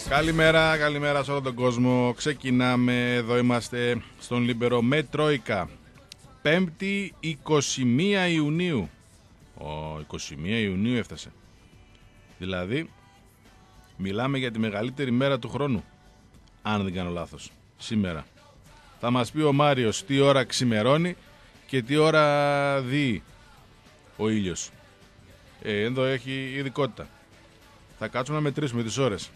Καλημέρα, καλημέρα σε όλο τον κόσμο. Ξεκινάμε, εδώ είμαστε στον Λίμπερο με Τρόικα. 5η 21 Ιουνίου. 21 Ιουνίου έφτασε. Δηλαδή, μιλάμε για τη μεγαλύτερη μέρα του χρόνου. Αν δεν κάνω λάθος. Σήμερα. Θα μας πει ο Μάριος τι ώρα ξημερώνει και τι ώρα δει ο ήλιος. Εδώ έχει ειδικότητα. Θα κάτσουμε να μετρήσουμε τις ώρες.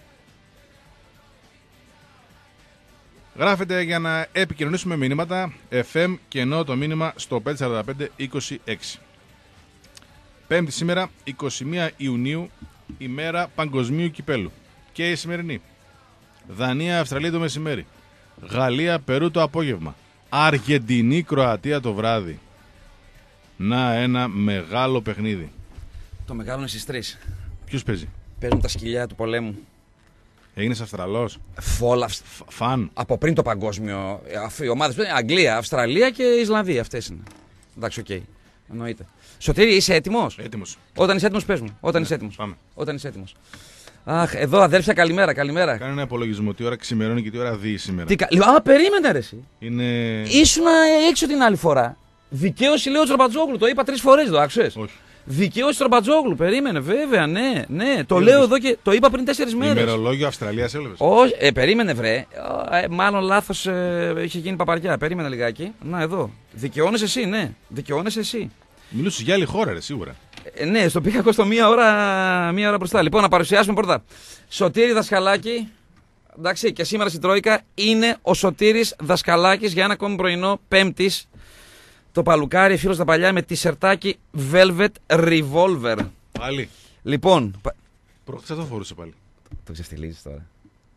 Γράφετε για να επικοινωνήσουμε μηνύματα FM και ενώ το μήνυμα στο 54526. Πέμπτη σήμερα, 21 Ιουνίου, ημέρα Παγκοσμίου Κυπέλου. Και η σημερινή. Δανία, Αυστραλία το μεσημέρι. Γαλλία, Περού το απόγευμα. Αργεντινή, Κροατία το βράδυ. Να, ένα μεγάλο παιχνίδι. Το μεγάλο είναι στις 3. Ποιος παίζει? Παίζουν τα σκυλιά του πολέμου. Έγινες Αυστραλός? Φαν. Από πριν το παγκόσμιο. Οι ομάδες παίζουν Αγγλία, Αυστραλία και Ισλανδία. Αυτές είναι. Εντάξει, οκ. Εννοείται. Σωτήρη, είσαι έτοιμος? Έτοιμος. Όταν είσαι έτοιμος, πες μου. Όταν είσαι έτοιμος. Πάμε. Όταν είσαι έτοιμος. Αχ, εδώ αδέρφια, καλημέρα, καλημέρα. Κάνε ένα υπολογισμό. Τι ώρα ξημερώνει και τι ώρα δει σήμερα. Περίμενε ρε εσύ. Είναι... Ήσουνα έξω την άλλη φορά. Δικαίωση λέω Τσορμπατζόγλου. Το είπα 3 φορές εδώ, άκουσες? Όχι. Δικαίωση Τσορμπατζόγλου. Περίμενε, βέβαια, ναι. Το λέω εδώ και το είπα πριν 4 μέρες. Ημερολόγιο Αυστραλίας έλεγες? Όχι, περίμενε βρε. Μάλλον λάθος είχε γίνει παπαριά. Περίμενε λιγάκι. Να εδώ. Δικαιώνεσαι εσύ, ναι. Δικαιώνεσαι εσύ. Μιλούσες για άλλη χώρα, ρε, σίγουρα. Ναι, στο πήγα εγώ στο μία ώρα μπροστά. Λοιπόν, να παρουσιάσουμε πρώτα. Σωτήρη Δασκαλάκη. Εντάξει, και σήμερα στην Τρόικα είναι ο Σωτήρης Δασκαλάκης για ένα ακόμη πρωινό Πέμπτης. Το παλουκάρι, φίλος τα παλιά με τισερτάκι Velvet Revolver. Πάλι. Λοιπόν. Προχθές αυτό φορούσε πάλι. Το ξεφτιλίζεις τώρα.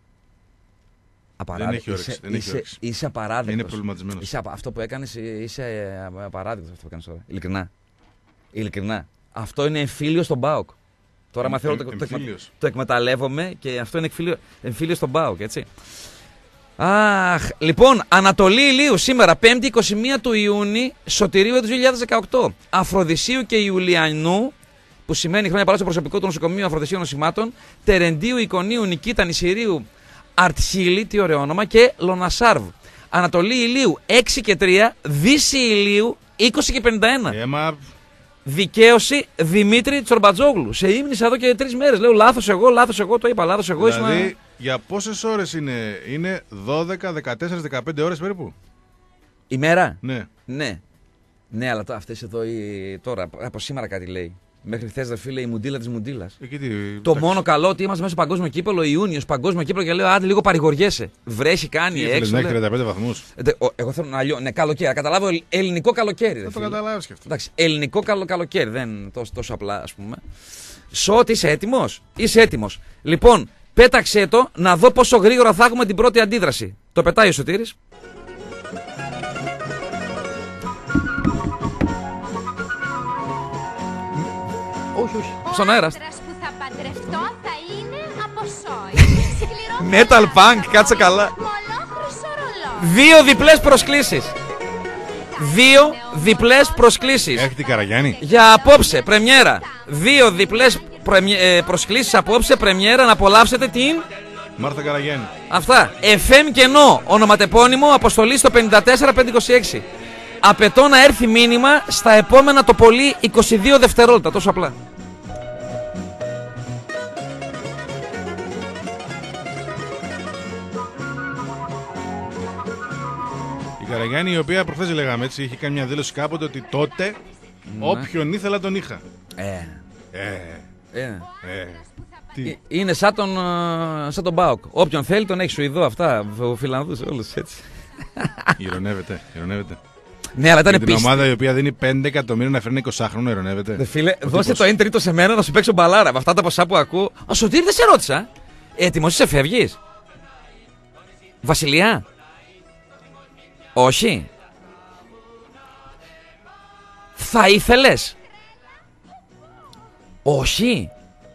Δεν έχει όρεξη. Είσαι απαράδεκτος. Είναι προβληματισμένος. Αυτό που έκανες είσαι απαράδεκτος αυτό που έκανες τώρα. Ειλικρινά. Αυτό είναι εμφύλιο στον ΠΑΟΚ. Τώρα μαθαίνω το εκμεταλλεύομαι και αυτό είναι εμφύλιο στον ΠΑΟΚ, έτσι. Αχ, λοιπόν, Ανατολή Ηλίου σήμερα, 5η 21 του Ιούνιου, Σωτηρίου έτους 2018. Αφροδισίου και Ιουλιανού, που σημαίνει χρόνια πολλά στο προσωπικό του νοσοκομείου Αφροδισίου Νοσημάτων, Τερεντίου, Εικονίου, Νικήτα, Νησηρίου, Αρτχίλη, τι ωραίο όνομα, και Λονασάρβ. Ανατολή Ηλίου 6 και 3, Δύση Ηλίου 20 και 51. Δικαίωση Δημήτρη Τσορμπατζόγλου. Σε ύμνησα εδώ και 3 μέρες. Λέω λάθος εγώ, το είπα λάθος εγώ. Δηλαδή, για πόσες ώρες είναι? Είναι 12, 14, 15 ώρες περίπου. Ημέρα. Ναι. Ναι, αλλά αυτές εδώ τώρα, από σήμερα κάτι λέει. Μέχρι χθες, δε φίλε, η μουντίλα της μουντίλας. Το μόνο καλό ότι είμαστε μέσα στο παγκόσμιο κύπελο, Ιούνιος, παγκόσμιο κύπελο, και λέω άντε λίγο παρηγοριέσαι. Βρέχει, κάνει έξω. Θέλεις να έχει 35 βαθμούς. Εγώ θέλω να λιώ. Ναι, καλοκαίρι. Καταλάβω ελληνικό καλοκαίρι. Δεν το καταλάβεις και αυτό. Εντάξει, ελληνικό καλοκαίρι. Δεν τόσο απλά, ας πούμε. Σωτ, είσαι έτοιμος? Είσαι έτοιμος. Λοιπόν, πέταξε το να δω πόσο γρήγορα θα έχουμε την πρώτη αντίδραση. Το πετάει ο Σωτήρης. Όχι. Στον αέρα. Που θα παντρευτώ θα είναι από σόι. Metal Punk, κάτσε καλά. 2 διπλές προσκλήσεις. Έχει την Καραγιάννη. Για απόψε, πρεμιέρα. 2 διπλές προσκλήσεις απόψε, πρεμιέρα, να απολαύσετε την Μάρθα Καραγιάννη. Αυτά. FM κενό, ονοματεπώνυμο, αποστολή στο 54526. Απαιτώ να έρθει μήνυμα στα επόμενα το πολύ 22 δευτερόλεπτα, τόσο απλά. Η Καραγιάννη, η οποία προχθές λέγαμε έτσι, είχε κάνει μια δήλωση κάποτε ότι τότε όποιον ήθελα τον είχα. Είναι σαν τον ΠΑΟΚ. Όποιον θέλει τον έχει. Σουηδό, αυτά, Φιλανδούς, όλους έτσι. Ηρωνεύεται. Ναι, αλλά ήταν την ομάδα η οποία δίνει 5 εκατομμύρια να φέρνει 20χρονο, ηρωνεύεται. Φίλε, δώσε το 1 τρίτο σε μένα να σου παίξω μπαλάρα. Με αυτά τα ποσά που ακούω. Ο Σωτήρη, δεν σε ρώτησα. Έτοιμος είσαι, φεύγεις? Βασιλιά. Όχι. Θα ήθελες? Όχι.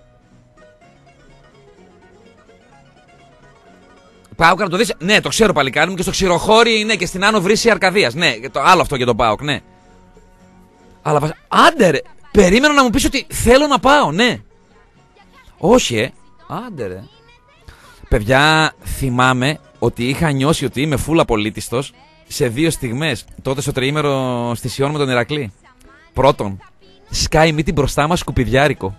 ΠΑΟΚ να το δεις. Ναι, το ξέρω παλικάρι μου, και στο Ξηροχώρι, ναι, και στην Άνω Βρύση Αρκαδίας. Ναι, το άλλο αυτό για τον ΠΑΟΚ, ναι. Αλλά άντε ρε, περίμενα να μου πεις ότι θέλω να πάω, ναι. Όχι, άντε ρε. Παιδιά, θυμάμαι ότι είχα νιώσει ότι είμαι φούλα απολύτιστος σε 2 στιγμές. Τότε στο τριήμερο στη Σιών με τον Ηρακλή. Πρώτον, σκάει μύτη μπροστά μας σκουπιδιάρικο.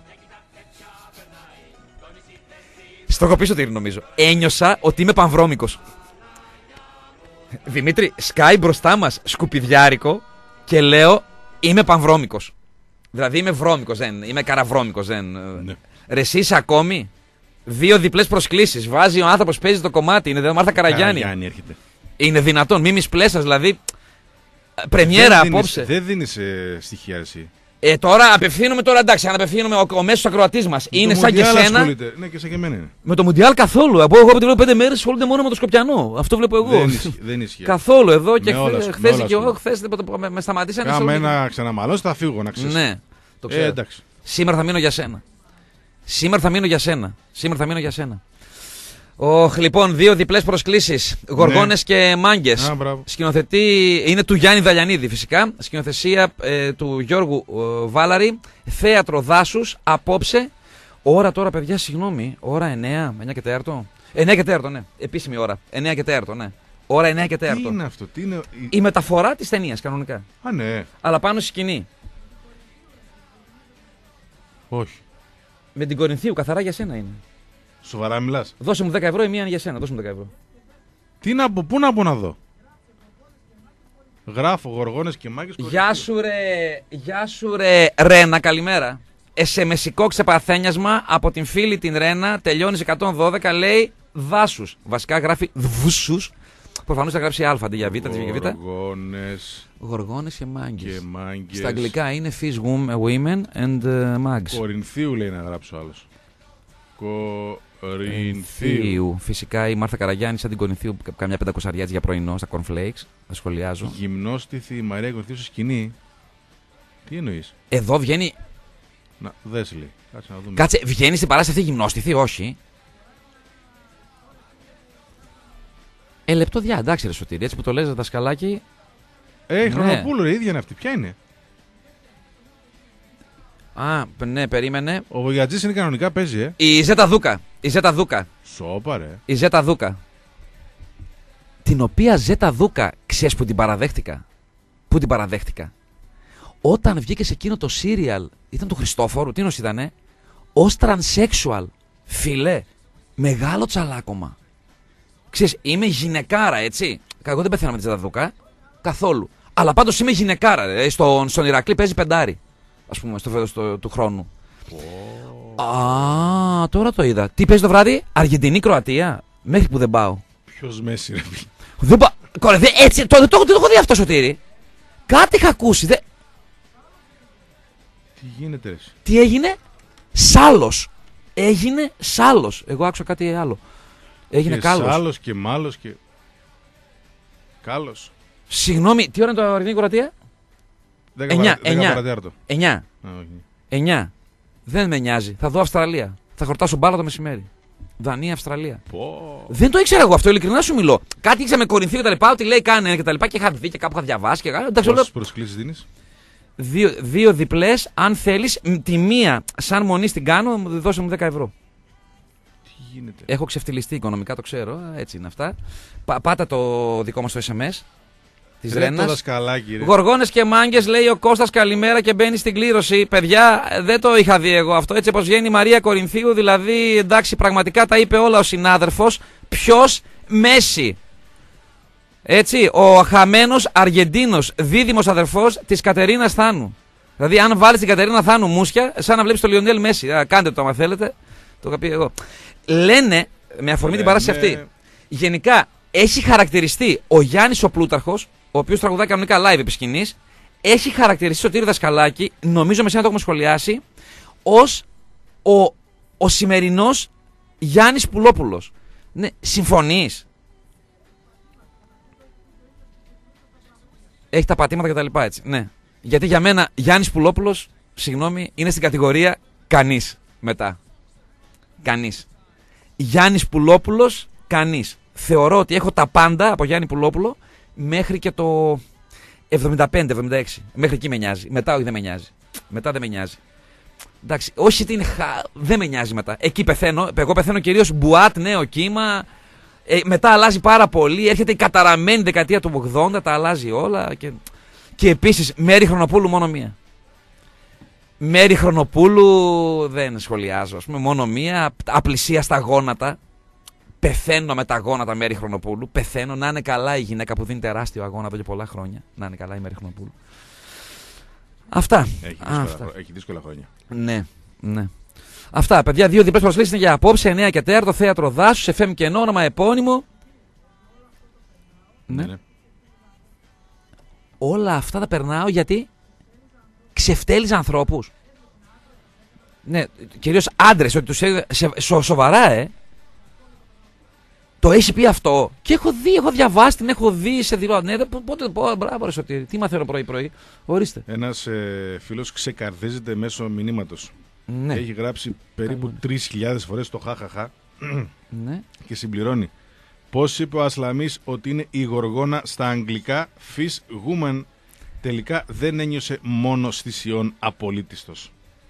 Στο έχω πει Σωτήρη νομίζω. Ένιωσα ότι είμαι πανβρώμικος. Δημήτρη, σκάει μπροστά μας σκουπιδιάρικο και λέω είμαι πανβρώμικος. Δηλαδή είμαι βρώμικος, δεν είμαι καραβρώμικος, δεν. Ναι. Ρε εσύ είσαι ακόμη. 2 διπλές προσκλήσεις. Βάζει ο άνθρωπος, παίζει το κομμάτι. Είναι Μάρθα Καραγιάννη. Έρχεται. Είναι δυνατόν, Μίμης Πλέσσας δηλαδή. Πρεμιέρα απόψε. Δεν δίνεις στοιχεία εσύ. Τώρα απευθύνομαι τώρα, εντάξει, αν απευθύνομαι ο μέσος ακροατής μας είναι σαν και σένα. Ναι, και σαν και εμένα είναι. Με το Μουντιάλ καθόλου. Εγώ που τη βλέπω 5 μέρες ασχολούνται μόνο με το Σκοπιανό. Αυτό βλέπω εγώ. Δεν ισχύει. Καθόλου εδώ και χθες και εγώ. Χθες με σταματήσανε. Κάμενα ξαναμαλώσει, θα φύγω να ξέρεις. Ναι, το ξέρω. Εντάξει. Σήμερα θα μείνω για σένα. Σήμερα θα μείνω για σένα. Λοιπόν, 2 διπλές προσκλήσεις. Γοργόνες και Μάγκες. Σκηνοθετή είναι του Γιάννη Δαλιανίδη φυσικά. Σκηνοθεσία του Γιώργου Βάλαρη. Θέατρο Δάσους απόψε. Ώρα τώρα, παιδιά, συγγνώμη. Ώρα 9 και 4. 9 και 4, ναι. Επίσημη ώρα. 9 και 4, ναι. Ώρα 9 και 4. Τι είναι αυτό, τι είναι. Η μεταφορά της ταινίας κανονικά. Α, ναι. Αλλά πάνω στη σκηνή. Όχι. Με την Κορινθίου, καθαρά για σένα είναι. Σοβαρά μιλάς. Δώσε μου 10 ευρώ ή μία για σένα. Δώσε μου 10 ευρώ. Τι να πω, πού να πω να δω. Γράφω Γοργόνες και Μάγκες. Γεια σου ρε Ρένα, καλημέρα. SMS-ικό ξεπαθένιασμα από την φίλη την Ρένα. Τελειώνει 112, λέει Δάσους. Βασικά γράφει Δβούσους. Προφανώς θα γράψει Α αντί για Β. Γοργόνες και Μάγκες. Στα αγγλικά είναι Fish Women and Mags. Κορινθίου λέει να γράψω άλλος. Κορινθίου. Φυσικά η Μάρθα Καραγιάννη σαν την Κορινθίου, καμιά 500 για πρωινό στα cornflakes. Θα σχολιάζω. Γυμνόστιθη η Μαρία Κορινθίου στη σκηνή. Τι εννοείς? Εδώ βγαίνει. Να, δες λέει. Κάτσε να δούμε. Κάτσε, βγαίνει στην παράσταση αυτή γυμνόστιθη, όχι. Λεπτό διά, εντάξει ρε Σωτήρη, έτσι που το λες δασκαλάκι. Χρονοπούλου ρε, ίδια είναι αυτή. Ποια είναι? Α, ναι, περίμενε. Ο Βογιατζής είναι κανονικά, παίζει, Η Ζέτα Δούκα. Σόπα, ρε. Η Ζέτα Δούκα. Την οποία Ζέτα Δούκα, ξέρεις που την παραδέχτηκα. Πού την παραδέχτηκα? Όταν βγήκε σε εκείνο το σύριαλ, ήταν του Χριστόφορου, τι νος ήτανε? Ως τρανσέξουαλ. Φίλε, μεγάλο τσαλάκωμα. Ξέρεις, είμαι γυναικάρα, έτσι. Εγώ δεν πεθαίνω με τη Ζέτα Δούκα. Καθόλου. Αλλά πάντως είμαι γυναικάρα, ρε. Στον Ηρακλή παίζει 5. Ας πούμε, στο φέτος του χρόνου. Α, τώρα το είδα. Τι παίζει το βράδυ? Αργεντινή, Κροατία. Μέχρι που δεν πάω. Ποιος Μέση, ρε. Δεν πάω. Έτσι, δεν το έχω δει αυτό, Σωτήρη. Κάτι είχα ακούσει. Τι γίνεται, ρε. Τι έγινε? Σάλος. Έγινε σάλος. Εγώ άκουσα κάτι άλλο. Έγινε κάλος. Σάλος και μάλος και. Κάλος. Συγγνώμη, τι ώρα είναι το Αργεντινή, Κροατία? 9. Δεν με νοιάζει. Θα δω Αυστραλία. Θα χορτάσω μπάλα το μεσημέρι. Δανία, Αυστραλία. Δεν το ήξερα εγώ αυτό, ειλικρινά σου μιλώ. Κάτι ήξερα με Κορινθίου και τα λοιπά, ότι λέει κάνε και τα λοιπά και είχα δει και κάπου είχα διαβάσει. Πόσες προσκλήσεις δίνεις? 2 διπλές, αν θέλεις. Τη μία, σαν μονή την κάνω, δώσε μου 10 ευρώ. Τι γίνεται? Έχω ξεφτυλιστεί οικονομικά, το ξέρω. Έτσι είναι αυτά. Πάτα το δικό μας το SMS. Γοργόνες και Μάγκες, λέει ο Κώστας, καλημέρα και μπαίνει στην κλήρωση. Παιδιά, δεν το είχα δει εγώ αυτό. Έτσι όπως βγαίνει η Μαρία Κορινθίου, δηλαδή εντάξει, πραγματικά τα είπε όλα ο συνάδελφος. Ποιος? Μέση. Έτσι, ο χαμένος Αργεντίνος, δίδυμος αδερφός της Κατερίνας Θάνου. Δηλαδή, αν βάλεις την Κατερίνα Θάνου μουσια, σαν να βλέπεις τον Λιονέλ Μέση. Κάντε το, άμα θέλετε. Το είχα πει εγώ. Λένε, με αφορμή την παράσταση αυτή, γενικά έχει χαρακτηριστεί ο Γιάννης ο Πλούταρχος, ο οποίος τραγουδάει κανονικά live επί σκηνής, έχει χαρακτηριστεί Σωτήρη Δασκαλάκη, νομίζω με σένα το έχουμε σχολιάσει, ως ο σημερινός Γιάννης Πουλόπουλος. Ναι, συμφωνείς? Έχει τα πατήματα και τα λοιπά, έτσι. Ναι. Γιατί για μένα Γιάννης Πουλόπουλος, συγγνώμη, είναι στην κατηγορία κανείς μετά. Κανείς. Γιάννης Πουλόπουλος, κανείς. Θεωρώ ότι έχω τα πάντα από Γιάννη Πουλόπουλο μέχρι και το 75-76. Μέχρι εκεί με νοιάζει. Μετά όχι, δεν με νοιάζει. Μετά δεν με νοιάζει. Εντάξει, όχι την δεν με νοιάζει μετά. Εκεί πεθαίνω. Εγώ πεθαίνω κυρίως μπουάτ, νέο κύμα. Μετά αλλάζει πάρα πολύ. Έρχεται η καταραμένη δεκαετία του 80, τα αλλάζει όλα. Και επίσης, Μέρη Χρονοπούλου μόνο μία. Μέρη Χρονοπούλου δεν σχολιάζω. Ας πούμε, μόνο μία. Απλησία στα γόνατα. Πεθαίνω με τα γόνατα Μέρη Χρονοπούλου. Πεθαίνω. Να είναι καλά η γυναίκα που δίνει τεράστιο αγώνα εδώ και πολλά χρόνια. Να είναι καλά η Μέρη Χρονοπούλου. Αυτά. Έχει δύσκολα χρόνια. Ναι, ναι. Αυτά, παιδιά. 2 διπλές προσκλήσεις είναι για απόψε. 9 και 4, θέατρο Δάσους, FM Κενό, όνομα επώνυμο. Ναι. Όλα αυτά τα περνάω γιατί ξεφτέλεις ανθρώπους. Ναι, κυρίως άντρες, ότι τους σοβαρά, Το έχει πει αυτό. Και έχω διαβάσει, την έχω δει σε δηλώσεις. Ναι, πότε μπράβο, ρε Σωτήρη. Τι μαθαίνω πρωί-πρωί. Ορίστε. Ένας φίλος ξεκαρδίζεται μέσω μηνύματος. Ναι. Έχει γράψει περίπου 3.000 φορές το χαχαχα. Ναι. Και συμπληρώνει. Πώς είπε ο Ασλαμής ότι είναι η γοργόνα στα αγγλικά fish woman. Τελικά δεν ένιωσε μόνο θυσιών απολύτιστος.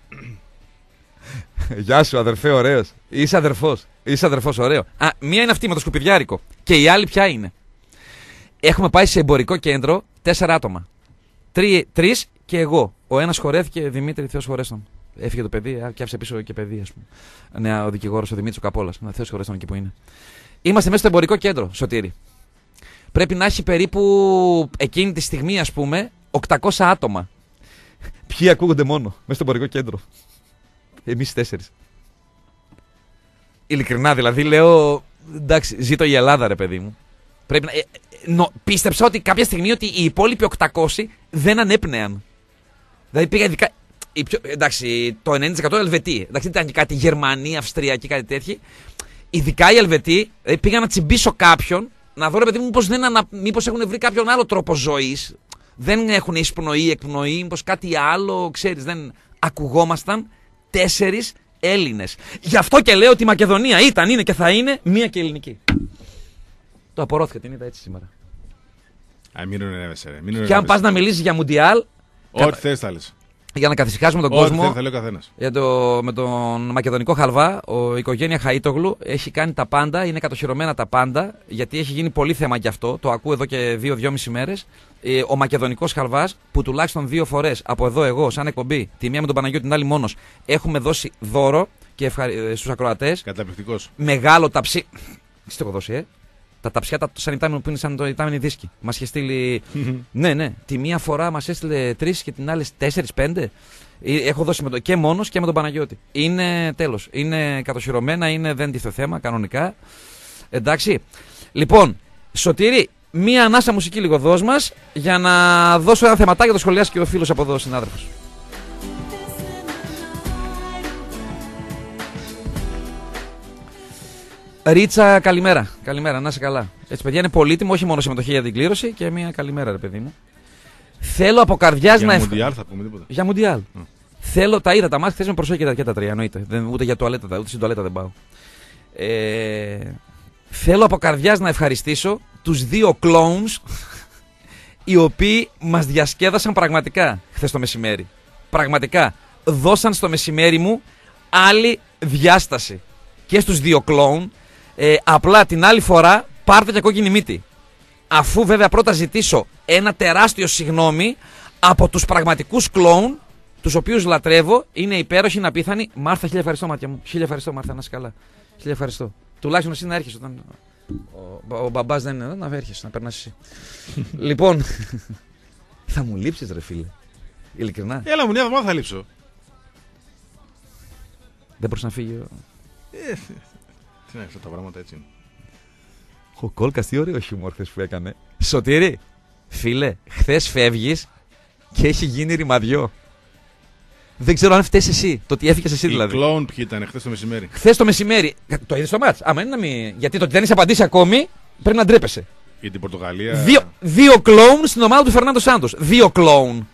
Γεια σου, αδερφέ, ωραίος. Είσαι αδερφός, ωραίο. Μία είναι αυτή με το σκουπιδιάρικο. Και η άλλη ποια είναι? Έχουμε πάει σε εμπορικό κέντρο 4 άτομα. 3 και εγώ. Ο ένας χορεύτηκε, Δημήτρη, Θεός χωρέστον. Έφυγε το παιδί και άφησε πίσω και παιδί, ας πούμε. Ναι, ο δικηγόρος, ο Δημήτρης ο Καπόλας. Θεός χωρέστον εκεί που είναι. Είμαστε μέσα στο εμπορικό κέντρο, Σωτήρη. Πρέπει να έχει περίπου εκείνη τη στιγμή, ας πούμε, 800 άτομα. Ποιοι ακούγονται μόνο μέσα στο εμπορικό κέντρο? Εμείς 4. Ειλικρινά δηλαδή λέω, εντάξει, ζήτω η Ελλάδα, ρε παιδί μου. Πρέπει να, πίστεψα ότι κάποια στιγμή ότι οι υπόλοιποι 800 δεν ανέπνεαν. Δηλαδή πήγα ειδικά. Εντάξει, το 90% Ελβετοί. Εντάξει, δεν ήταν και κάτι Γερμανοί, Αυστριακοί, κάτι τέτοιοι. Ειδικά οι Ελβετοί, δηλαδή πήγα να τσιμπήσω κάποιον, να δω, ρε παιδί μου, μήπως έχουν βρει κάποιον άλλο τρόπο ζωής. Δεν έχουν εισπνοή, εκπνοή, μήπως κάτι άλλο, ξέρεις, δεν ακουγόμασταν 4 Έλληνες. Γι' αυτό και λέω ότι η Μακεδονία ήταν, είναι και θα είναι μία και ελληνική. Το απορρώθηκα, την είδα έτσι σήμερα. Μην ονειρεύεσαι, ρε. Και αν πας να μιλήσεις για Μουντιάλ. Ό,τι θες θα λες. Για να καθησυχάσουμε τον κόσμο. Θα λέει ο καθένας. Με τον μακεδονικό χαλβά, η οικογένεια Χαΐτογλου έχει κάνει τα πάντα, είναι κατοχυρωμένα τα πάντα, γιατί έχει γίνει πολύ θέμα γι' αυτό. Το ακούω εδώ και 2-2,5 μέρες. Ο μακεδονικός χαλβάς, που τουλάχιστον 2 φορές από εδώ, εγώ, σαν εκπομπή, τη μία με τον Παναγιώτη, την άλλη μόνος, έχουμε δώσει δώρο και στους ακροατές. Καταπληκτικός. Μεγάλο ταψί. Τι το έχω δώσει, Τα ταψιά σαν υπτάμενο που είναι σαν το υπτάμενη δίσκη. Μας είχε στείλει. Ναι. Τη μία φορά μας έστειλε 3 και την άλλη 4-5. Έχω δώσει και μόνος και με τον Παναγιώτη. Είναι τέλος. Είναι κατοχυρωμένα, δεν τίθεται θέμα κανονικά. Εντάξει. Λοιπόν, Σωτήρη, μία ανάσα μουσική λίγο δώσ' μας για να δώσω ένα θεματάκι για το σχολιάσει και ο φίλος από εδώ, συνάδελφος. Ρίτσα, καλημέρα. Καλημέρα, να είσαι καλά. Έτσι, παιδιά, είναι πολύτιμο, όχι μόνο συμμετοχή για την κλήρωση και μια καλημέρα, ρε παιδί μου. Θέλω από καρδιάς να. Για Μουντιάλ θα πούμε τίποτα. Για Μουντιάλ. Θέλω, τα είδα τα μάτια, θες με προσοχή και τα 3, εννοείται. Ούτε για τουαλέτα, ούτε στην τουαλέτα δεν πάω. Θέλω από καρδιάς να ευχαριστήσω τους 2 clones οι οποίοι μας διασκέδασαν πραγματικά χθες το μεσημέρι. Πραγματικά. Δώσαν στο μεσημέρι μου άλλη διάσταση. Και στους 2 clones. Απλά την άλλη φορά πάρτε και κόκκινη μύτη. Αφού βέβαια πρώτα ζητήσω ένα τεράστιο συγγνώμη από τους πραγματικούς κλόουν, τους οποίους λατρεύω, είναι υπέροχοι, είναι απίθανοι. Μάρθα, 1000 ευχαριστώ, μάτια μου. 1000 ευχαριστώ, Μάρθα, να είσαι καλά. 1000 ευχαριστώ. Τουλάχιστον εσύ να έρχεσαι όταν. Ο μπαμπάς δεν είναι εδώ, να έρχεσαι, να περνάς εσύ. Λοιπόν. Θα μου λείψεις, ρε φίλε. Ειλικρινά. Έλα μου, μια εβδομάδα θα λείψω. Δεν μπορείς να φύγει. Τι να, αυτά τα πράγματα έτσι είναι. Ο Κόλκας τι ωραίο χιούμορ χθες που έκανε. Σωτήρη, φίλε, χθες φεύγεις και έχει γίνει ρημαδιό. Δεν ξέρω αν φταίς εσύ, το ότι έφυγες εσύ δηλαδή. Οι κλόουν ποιοι ήταν χθες το μεσημέρι. Χθες το μεσημέρι. Το είδες στο μάτς. Άμα είναι να μην. Γιατί το ότι δεν είσαι απαντήσει ακόμη πρέπει να ντρέπεσαι. Για την Πορτογαλία. 2 κλόουν στην ομάδα του Φερνάντο Σάντος. 2 κλόουν.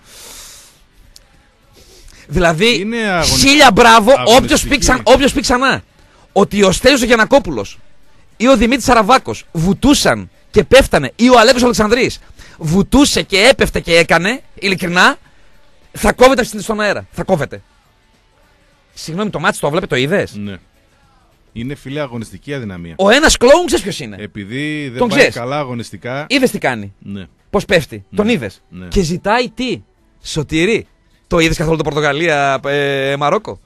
Δηλαδή, 1000 μπράβο όποιος πει ξανά ότι ο Στέλιος ο Γιαννακόπουλος ή ο Δημήτρης Σαραβάκος βουτούσαν και πέφτανε, ή ο Αλέκος Αλεξανδρής βουτούσε και έπεφτε και έκανε, ειλικρινά, θα κόβεται στον αέρα. Θα κόβεται. Συγγνώμη, το μάτι το έβλεπε, το είδες? Ναι. Είναι φίλε αγωνιστική αδυναμία. Ο ένας κλόουν ξέρεις ποιος είναι? Επειδή δεν Τον πάει ξέρεις. καλά αγωνιστικά. Είδες τι κάνει? Ναι. Πώς πέφτει? Τον είδες? Ναι. Και ζητάει τι? Σωτήρι. Το είδες καθόλου το Πορτογαλία Μαρόκο?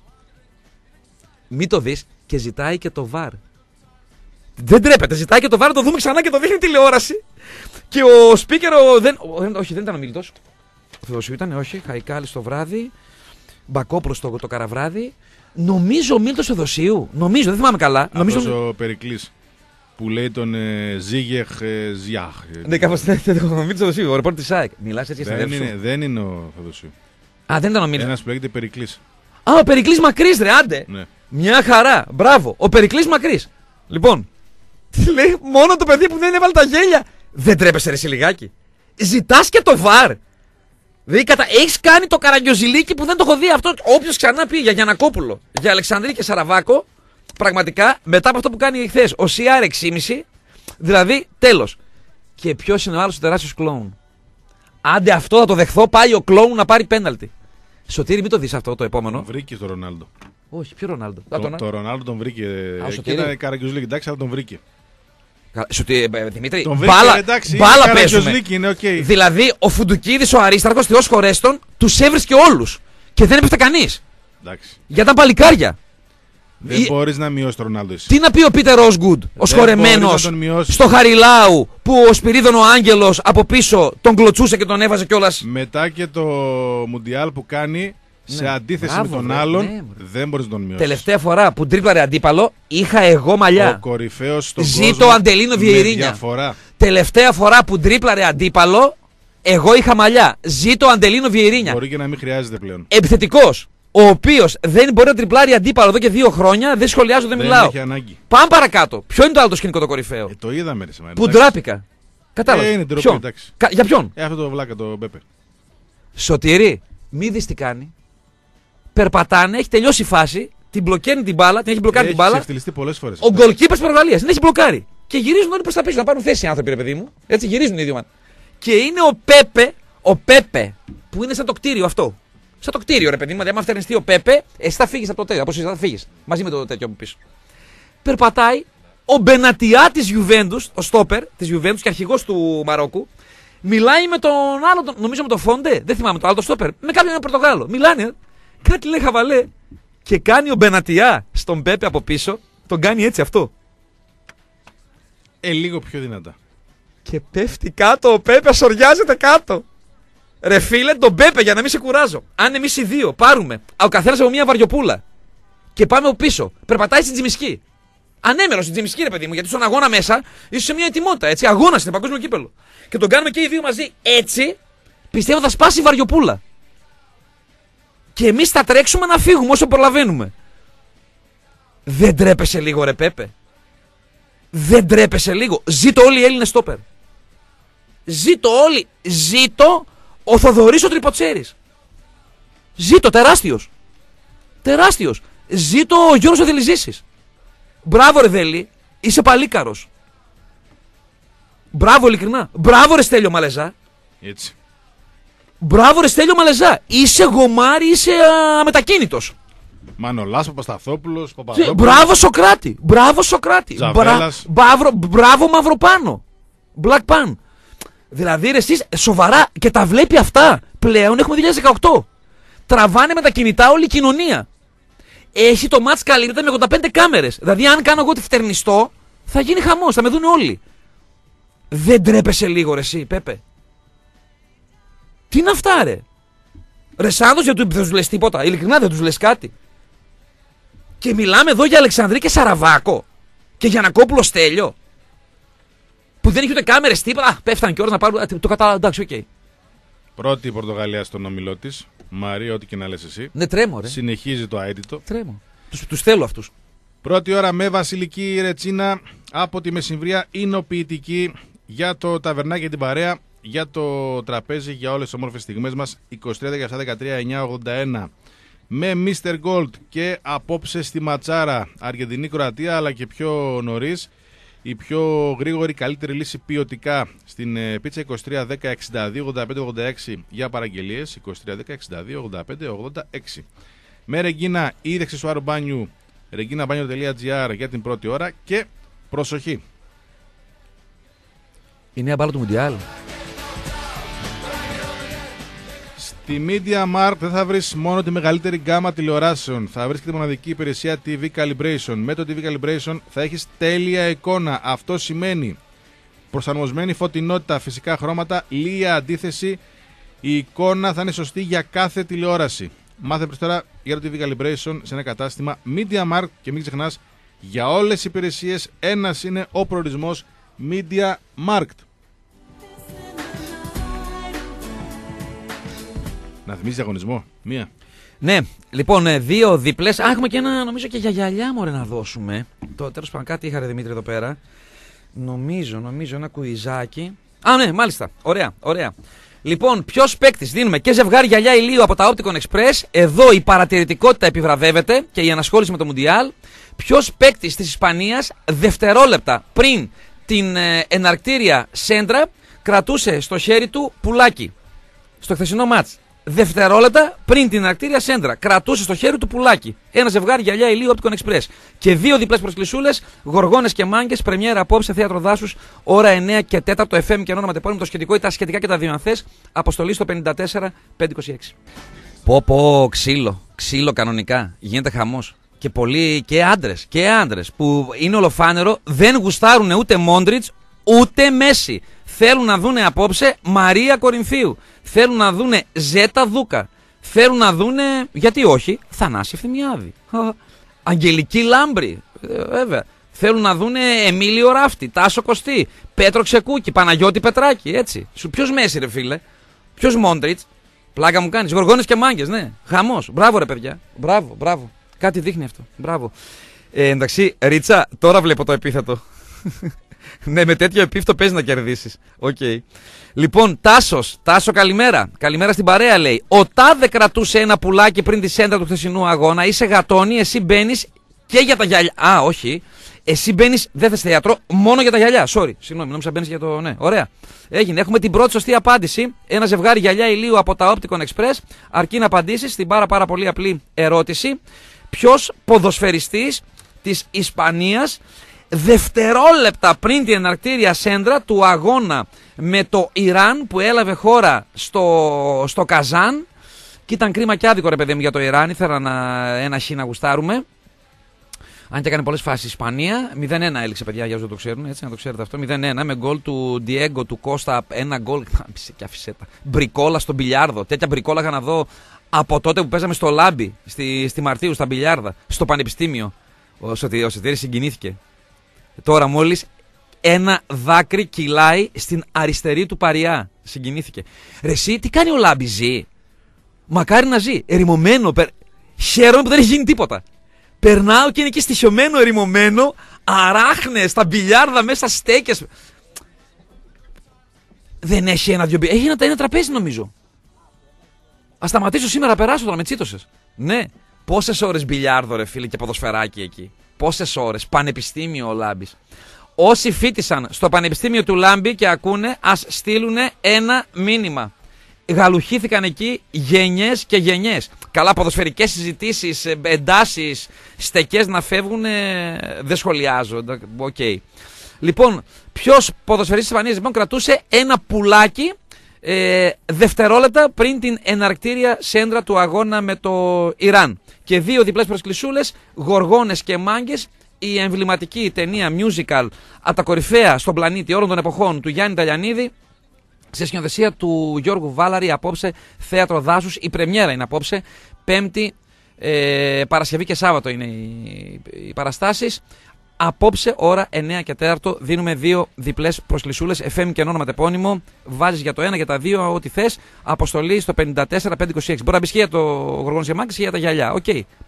Μην το δεις και ζητάει και το βαρ. Δεν τρέπεται, ζητάει και το βαρ, το δούμε ξανά και το δείχνει τηλεόραση. Και ο speaker, όχι δεν ήταν ο Μίλτος. Ο Θεοδοσίου ήταν, όχι, Χαϊκάλης το βράδυ. Μπακόπρος το καραβράδι. Νομίζω ο Μίλτος Θεοδοσίου. Νομίζω, δεν θυμάμαι καλά. Αυτός ο Περικλής που λέει τον Ζίγεχ Ζιάχ. Ναι, κάπως ο Μίλτος Θεοδοσίου, ο ρεπόρτερ της ΑΕΚ. Μιλάς έτσι για δεν είναι ο Θεοδοσίου. Α, δεν ήταν ο Μίλτος. Ένας που λέγεται Περικλής. Α, ο Περικλής Μακρύς, ρε, άντε. Ναι. Μια χαρά, μπράβο. Ο Περικλής Μακρύς. Λοιπόν, τι λέει, μόνο το παιδί που δεν έβαλε τα γέλια. Δεν τρέπεσαι ρε λιγάκι. Ζητάς και το βαρ. Δηλαδή, έχεις κάνει το καραγκιοζηλίκι που δεν το έχω δει αυτό. Όποιος ξανά πει για Γιαννακόπουλο, για Αλεξανδρή και Σαραβάκο, πραγματικά μετά από αυτό που κάνει χθες ο CR 6,5, δηλαδή τέλος. Και ποιος είναι ο άλλος ο τεράστιος κλόουν? Άντε αυτό θα το δεχθώ, πάει ο κλόουν να πάρει πέναλτι. Σωτήρη, μην το δεις αυτό το επόμενο. Τον βρήκε το Ρονάλντο. Όχι, ποιο Ρονάλντο? Το Ρονάλντο τον βρήκε. Και ήταν καραγκιοζηλίκι, εντάξει, αλλά τον βρήκε. Δημήτρη, μπάλα παίζουμε. Okay. Δηλαδή, ο Φουντουκίδης, ο Αρίσταρχος, Θεός χωρέστον, τους έβρισκε όλους. Και δεν έπεφτε κανείς. Για τα παλικάρια. Δεν μπορείς να μειώσεις τον Ρονάλντο εσύ. Τι να πει ο Πίτερ Ρόσγκουντ, ο σχορεμένος, στο Χαριλάου, που ο Σπυρίδων ο Άγγελος από πίσω τον κλωτσούσε και τον έβαζε κιόλας. Μετά και το Μουντιάλ που κάνει. Σε αντίθεση με τον άλλον, δεν μπορείς να τον μειώσεις. Τελευταία φορά που τρίπλαρε αντίπαλο, είχα εγώ μαλλιά. Ο κορυφαίος στον Ζήτω Αντελίνο Βιερίνια. Τελευταία φορά που τρίπλαρε αντίπαλο, εγώ είχα μαλλιά. Ζήτω Αντελίνο Βιερίνια. Μπορεί και να μην χρειάζεται πλέον. Επιθετικός, ο οποίος δεν μπορεί να τριπλάρει αντίπαλο εδώ και 2 χρόνια, δεν σχολιάζω, δεν μιλάω. Έχει ανάγκη. Πάμε παρακάτω. Ποιο είναι το άλλο το σκηνικό το κορυφαίο? Το είδαμε, ρε σήμερα. Που ντράπηκα. Κατάλαβα. Για ποιον? Αυτό το βλάκα, το Μπέπε. Σωτήρη, μη δεις τι κάνει. Περπατάνε, έχει τελειώσει η φάση, την μπλοκαίνει την μπάλα, την έχει μπλοκάρει την μπάλα. Έχει ξεφτυλιστεί πολλές φορές. Ο γκολκίπερ της Πορτογαλίας την έχει μπλοκάρει. Και γυρίζουν όλοι προς τα πίσω να πάρουν θέση οι άνθρωποι, ρε παιδί μου. Έτσι γυρίζουν οι ίδιοι. Και είναι ο Πέπε, που είναι σαν το κτίριο αυτό. Σαν το κτίριο, ρε παιδί μου. Δηλαδή, άμα φτερνιστεί ο Πέπε, εσύ θα φύγεις από το τέτοιο. Από εσύ θα φύγεις. Μαζί με το τέτοιο από πίσω. Περπατάει ο Μπενατιά της Γιουβέντους, ο στόπερ της Γιουβέντους και αρχηγός του Μαρόκου. Μιλάει με τον άλλο, νομίζω με τον Φόντε, δεν θυμάμαι το άλλο το στόπερ. Με κάποιον Πορτογάλο. Μιλάνε. Κάτι λέει χαβαλέ. Και κάνει ο Μπενατιά στον Πέπε από πίσω, τον κάνει έτσι αυτό. Λίγο πιο δυνατά. Και πέφτει κάτω ο Πέπε, ασοριάζεται κάτω. Ρε φίλε, τον Πέπε για να μην σε κουράζω. Αν εμείς οι δύο πάρουμε ο καθένας από μία βαριοπούλα και πάμε από πίσω, περπατάει στην Τζιμισκή. Ανέμερο στην Τζιμισκή, ρε παιδί μου, γιατί στον αγώνα μέσα είσαι σε μια ετοιμότητα. Έτσι, αγώνα είναι παγκόσμιο κύπελο. Και τον κάνουμε και οι δύο μαζί έτσι, πιστεύω θα σπάσει η βαριοπούλα. Και εμείς θα τρέξουμε να φύγουμε όσο προλαβαίνουμε. Δεν τρέπεσαι λίγο, ρε Πέπε? Δεν τρέπεσαι λίγο? Ζήτω όλοι οι Έλληνες στόπερ. Ζήτω όλοι. Ζήτω ο Θοδωρής ο Τριποτσέρης. Ζήτω, τεράστιος. Τεράστιος. Ζήτω ο Γιώργος ο Δελιζήσης. Μπράβο ρε Δέλη, είσαι παλίκαρος. Μπράβο ειλικρινά. Μπράβο ρε Στέλιο Μαλεζά. Έτσι. Μπράβο ρε Στέλιο Μαλεζά. Είσαι γομάρι, είσαι αμετακίνητος. Μανολάς, Παπασταθόπουλος, Παπαδόπουλος. Μπράβο Σοκράτη. Μπράβο Σοκράτη. Μπράβο Μαυροπάνο. Black Pan. Δηλαδή ρε εσείς σοβαρά και τα βλέπει αυτά. Πλέον έχουμε 2018. Τραβάνε με τα κινητά όλη η κοινωνία. Έχει το μάτς καλύπτεται με 85 κάμερες. Δηλαδή αν κάνω εγώ τη φτερνιστό θα γίνει χαμός, θα με δουν όλοι. Δεν τρέπεσαι λίγο ρε εσύ Πέπε? Τι είναι αυτά ρε? Ρε Σάντος, δεν τους λες τίποτα? Ειλικρινά δεν τους λες κάτι? Και μιλάμε εδώ για Αλεξανδρή και Σαραβάκο και Γιαννακόπουλο Στέλιο, που δεν είχε ούτε κάμερες τίποτα. Α, πέφτανε και ώρες να πάρουν. Το κατάλαβα, εντάξει, οκ. Πρώτη η Πορτογαλία στον όμιλό της. Μαρία, ό,τι και να λες εσύ. Ναι, τρέμω, ρε. Συνεχίζει το αίτητο. Τρέμω. Τους θέλω αυτούς. Πρώτη ώρα με βασιλική ρετσίνα από τη μεσημβρία, εινοποιητική για το ταβερνάκι και την παρέα, για το τραπέζι, για όλες τις όμορφες στιγμές μας. 23-17-13-9-81. Με Mr. Gold και απόψε στη ματσάρα Αργεντινή-Κροατία, αλλά και πιο νωρίς η πιο γρήγορη, καλύτερη λύση ποιοτικά στην πίτσα. 23-10-62-85-86 για παραγγελίες. 23-10-62-85-86. με Ρεγκίνα ή αξεσουάρ μπάνιου, reginabanyo.gr για την πρώτη ώρα και προσοχή. Η νέα μπάλα του Μουντιάλ. Στη Media Markt δεν θα βρεις μόνο τη μεγαλύτερη γκάμα τηλεοράσεων, θα βρεις και τη μοναδική υπηρεσία TV Calibration. Με το TV Calibration θα έχεις τέλεια εικόνα. Αυτό σημαίνει προσαρμοσμένη φωτεινότητα, φυσικά χρώματα, λία αντίθεση. Η εικόνα θα είναι σωστή για κάθε τηλεόραση. Μάθε προς τώρα για το TV Calibration σε ένα κατάστημα Media Markt και μην ξεχνάς, για όλες τις υπηρεσίες ένας είναι ο προορισμός, Media Markt. Να θυμίσεις διαγωνισμό, μία. Ναι, λοιπόν, 2 διπλές. Έχουμε και ένα, νομίζω και για γυαλιά μωρέ να δώσουμε. Τέλος πάντων, κάτι είχα ρε Δημήτρη εδώ πέρα. Νομίζω ένα κουιζάκι. Α, ναι, μάλιστα. Ωραία. Λοιπόν, ποιος παίκτης, δίνουμε και ζευγάρι γυαλιά ηλίου από τα Opticon Express. Εδώ η παρατηρητικότητα επιβραβεύεται και η ανασχόληση με το Μουντιάλ. Ποιος παίκτης της Ισπανίας δευτερόλεπτα πριν την εναρκτήρια σέντρα κρατούσε στο χέρι του πουλάκι. Στο χθεσινό μάτς. Δευτερόλεπτα πριν την εναρκτήρια σέντρα κρατούσε στο χέρι του πουλάκι. Ένα ζευγάρι γυαλιά ηλίου Opticon Express. Και 2 διπλές προσκλησούλες, Γοργόνες και Μάγκες, πρεμιέρα απόψε, θέατρο Δάσους, ώρα 9 και 4, FM και όνομα τεπώνυμο, το σχετικό ή τα σχετικά και τα δύο αν θες. Αποστολή στο 54526. Πω, ξύλο κανονικά. Γίνεται χαμός. Και πολλοί και άντρες που είναι ολοφάνερο δεν γουστάρουν ούτε Μόντριτς ούτε Μέση. Θέλουν να δούνε απόψε Μαρία Κορινθίου. Θέλουν να δούνε Ζέτα Δούκα. Θέλουν να δούνε, γιατί όχι, Θανάση Ευθυμιάδη. Αγγελική Λάμπρη. Βέβαια. Θέλουν να δούνε Εμίλιο Ράφτη, Τάσο Κωστή, Πέτρο Ξεκούκη, Παναγιώτη Πετράκη. Έτσι. Ποιος Μέση, ρε φίλε. Ποιος Μόντριτς. Πλάκα μου κάνεις. Γοργόνες και Μάγκες, ναι. Χαμός. Μπράβο, ρε παιδιά. Μπράβο. Κάτι δείχνει αυτό. Μπράβο. Εντάξει, Ρίτσα, τώρα βλέπω το επίθετο. Ναι, με τέτοιο επίθετο παίζει να κερδίσεις. Οκ. Λοιπόν, Τάσο, καλημέρα. Καλημέρα στην παρέα, λέει. Ο Τάδε κρατούσε ένα πουλάκι πριν τη σέντρα του χθεσινού αγώνα. Είσαι γατόνι, εσύ μπαίνεις και για τα γυαλιά. Α, όχι. Εσύ μπαίνεις, δεν θες θέατρο, μόνο για τα γυαλιά. Sorry, συγγνώμη, νόμιζα μπαίνεις για το. Ναι, ωραία. Έγινε. Έχουμε την πρώτη σωστή απάντηση. Ένα ζευγάρι γυαλιά ηλίου από τα Opticon Express. Αρκεί να απαντήσεις στην πάρα πολύ απλή ερώτηση. Ποιος ποδοσφαιριστής της Ισπανίας δευτερόλεπτα πριν την εναρκτήρια σέντρα του αγώνα με το Ιράν που έλαβε χώρα στο Καζάν, και ήταν κρίμα και άδικο ρε παιδί μου για το Ιράν, ήθελα ένα χ να γουστάρουμε, αν και έκανε πολλές φάσεις η Ισπανία. 0-1 έληξε, παιδιά, για όσους το ξέρουν, έτσι, να το ξέρετε αυτό. 0-1 με γκολ του Διέγκο του Κώστα, ένα γκολ και αφισέτα, μπρικόλα στο μπιλιάρδο. Τέτοια μπρικόλα είχα να δω από τότε που παίζαμε στο Λάμπι στη Μαρτίου στα μπιλιάρδα, στο πανεπιστήμιο. Ο Σωτήρης συγκινήθηκε. Τώρα μόλις ένα δάκρυ κυλάει στην αριστερή του παριά. Συγκινήθηκε. Ρε εσύ, τι κάνει ο Λάμπη, ζει? Μακάρι να ζει. Ερημωμένο. Χαίρομαι που δεν έχει γίνει τίποτα. Περνάω και είναι εκεί στοιχειωμένο, ερημωμένο, αράχνες, στα μπιλιάρδα, μέσα στέκες. Δεν έχει ένα-δυο μπιλιάρδα. Έχει ένα τραπέζι νομίζω. Ας σταματήσω σήμερα, περάσω τώρα με τσίτωσες. Ναι. Πόσες ώρες μπιλιάρδο ρε φίλε και ποδοσφαιράκι εκεί. Πόσες ώρες, πανεπιστήμιο ο Λάμπης. Όσοι φοιτησαν στο πανεπιστήμιο του Λάμπη και ακούνε, ας στείλουν ένα μήνυμα. Γαλουχήθηκαν εκεί γενιές και γενιές. Καλά, ποδοσφαιρικές συζητήσεις, εντάσεις, στεκές να φεύγουν, δεν σχολιάζω. Okay. Λοιπόν, ποιος ποδοσφαιριστής της Ισπανίας λοιπόν κρατούσε ένα πουλάκι δευτερόλεπτα πριν την εναρκτήρια σέντρα του αγώνα με το Ιράν. Και 2 διπλές προσκλησούλες, Γοργόνες και Μάγκες, η εμβληματική ταινία musical από τα κορυφαία στον πλανήτη όλων των εποχών του Γιάννη Ταλιανίδη, σε σκηνοθεσία του Γιώργου Βάλαρη, απόψε θέατρο Δάσους. Η πρεμιέρα είναι απόψε, Πέμπτη, Παρασκευή και Σάββατο είναι οι παραστάσεις. Απόψε, ώρα 9 και 4, δίνουμε 2 διπλές προσκλησούλες, FM και όνομα τεπώνυμο. Βάζεις για το ένα, για τα δύο, ό,τι θες. Αποστολή στο 54526. Μπορεί να μπεις και για το Γοργόνες και Μάγκες και για τα γυαλιά. Οκ.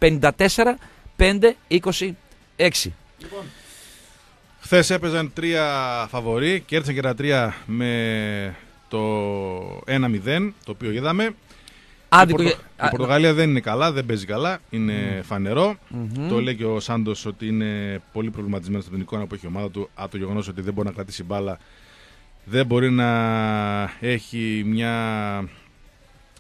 54526. Λοιπόν. Χθες έπαιζαν 3 φαβορί, κέρδισαν και τα 3 με το 1-0, το οποίο είδαμε. Η Πορτογαλία δεν είναι καλά, δεν παίζει καλά, είναι φανερό. Το λέει και ο Σάντος ότι είναι πολύ προβληματισμένος από την εικόνα που έχει η ομάδα του, από το γεγονός ότι δεν μπορεί να κρατήσει μπάλα, δεν μπορεί να έχει μια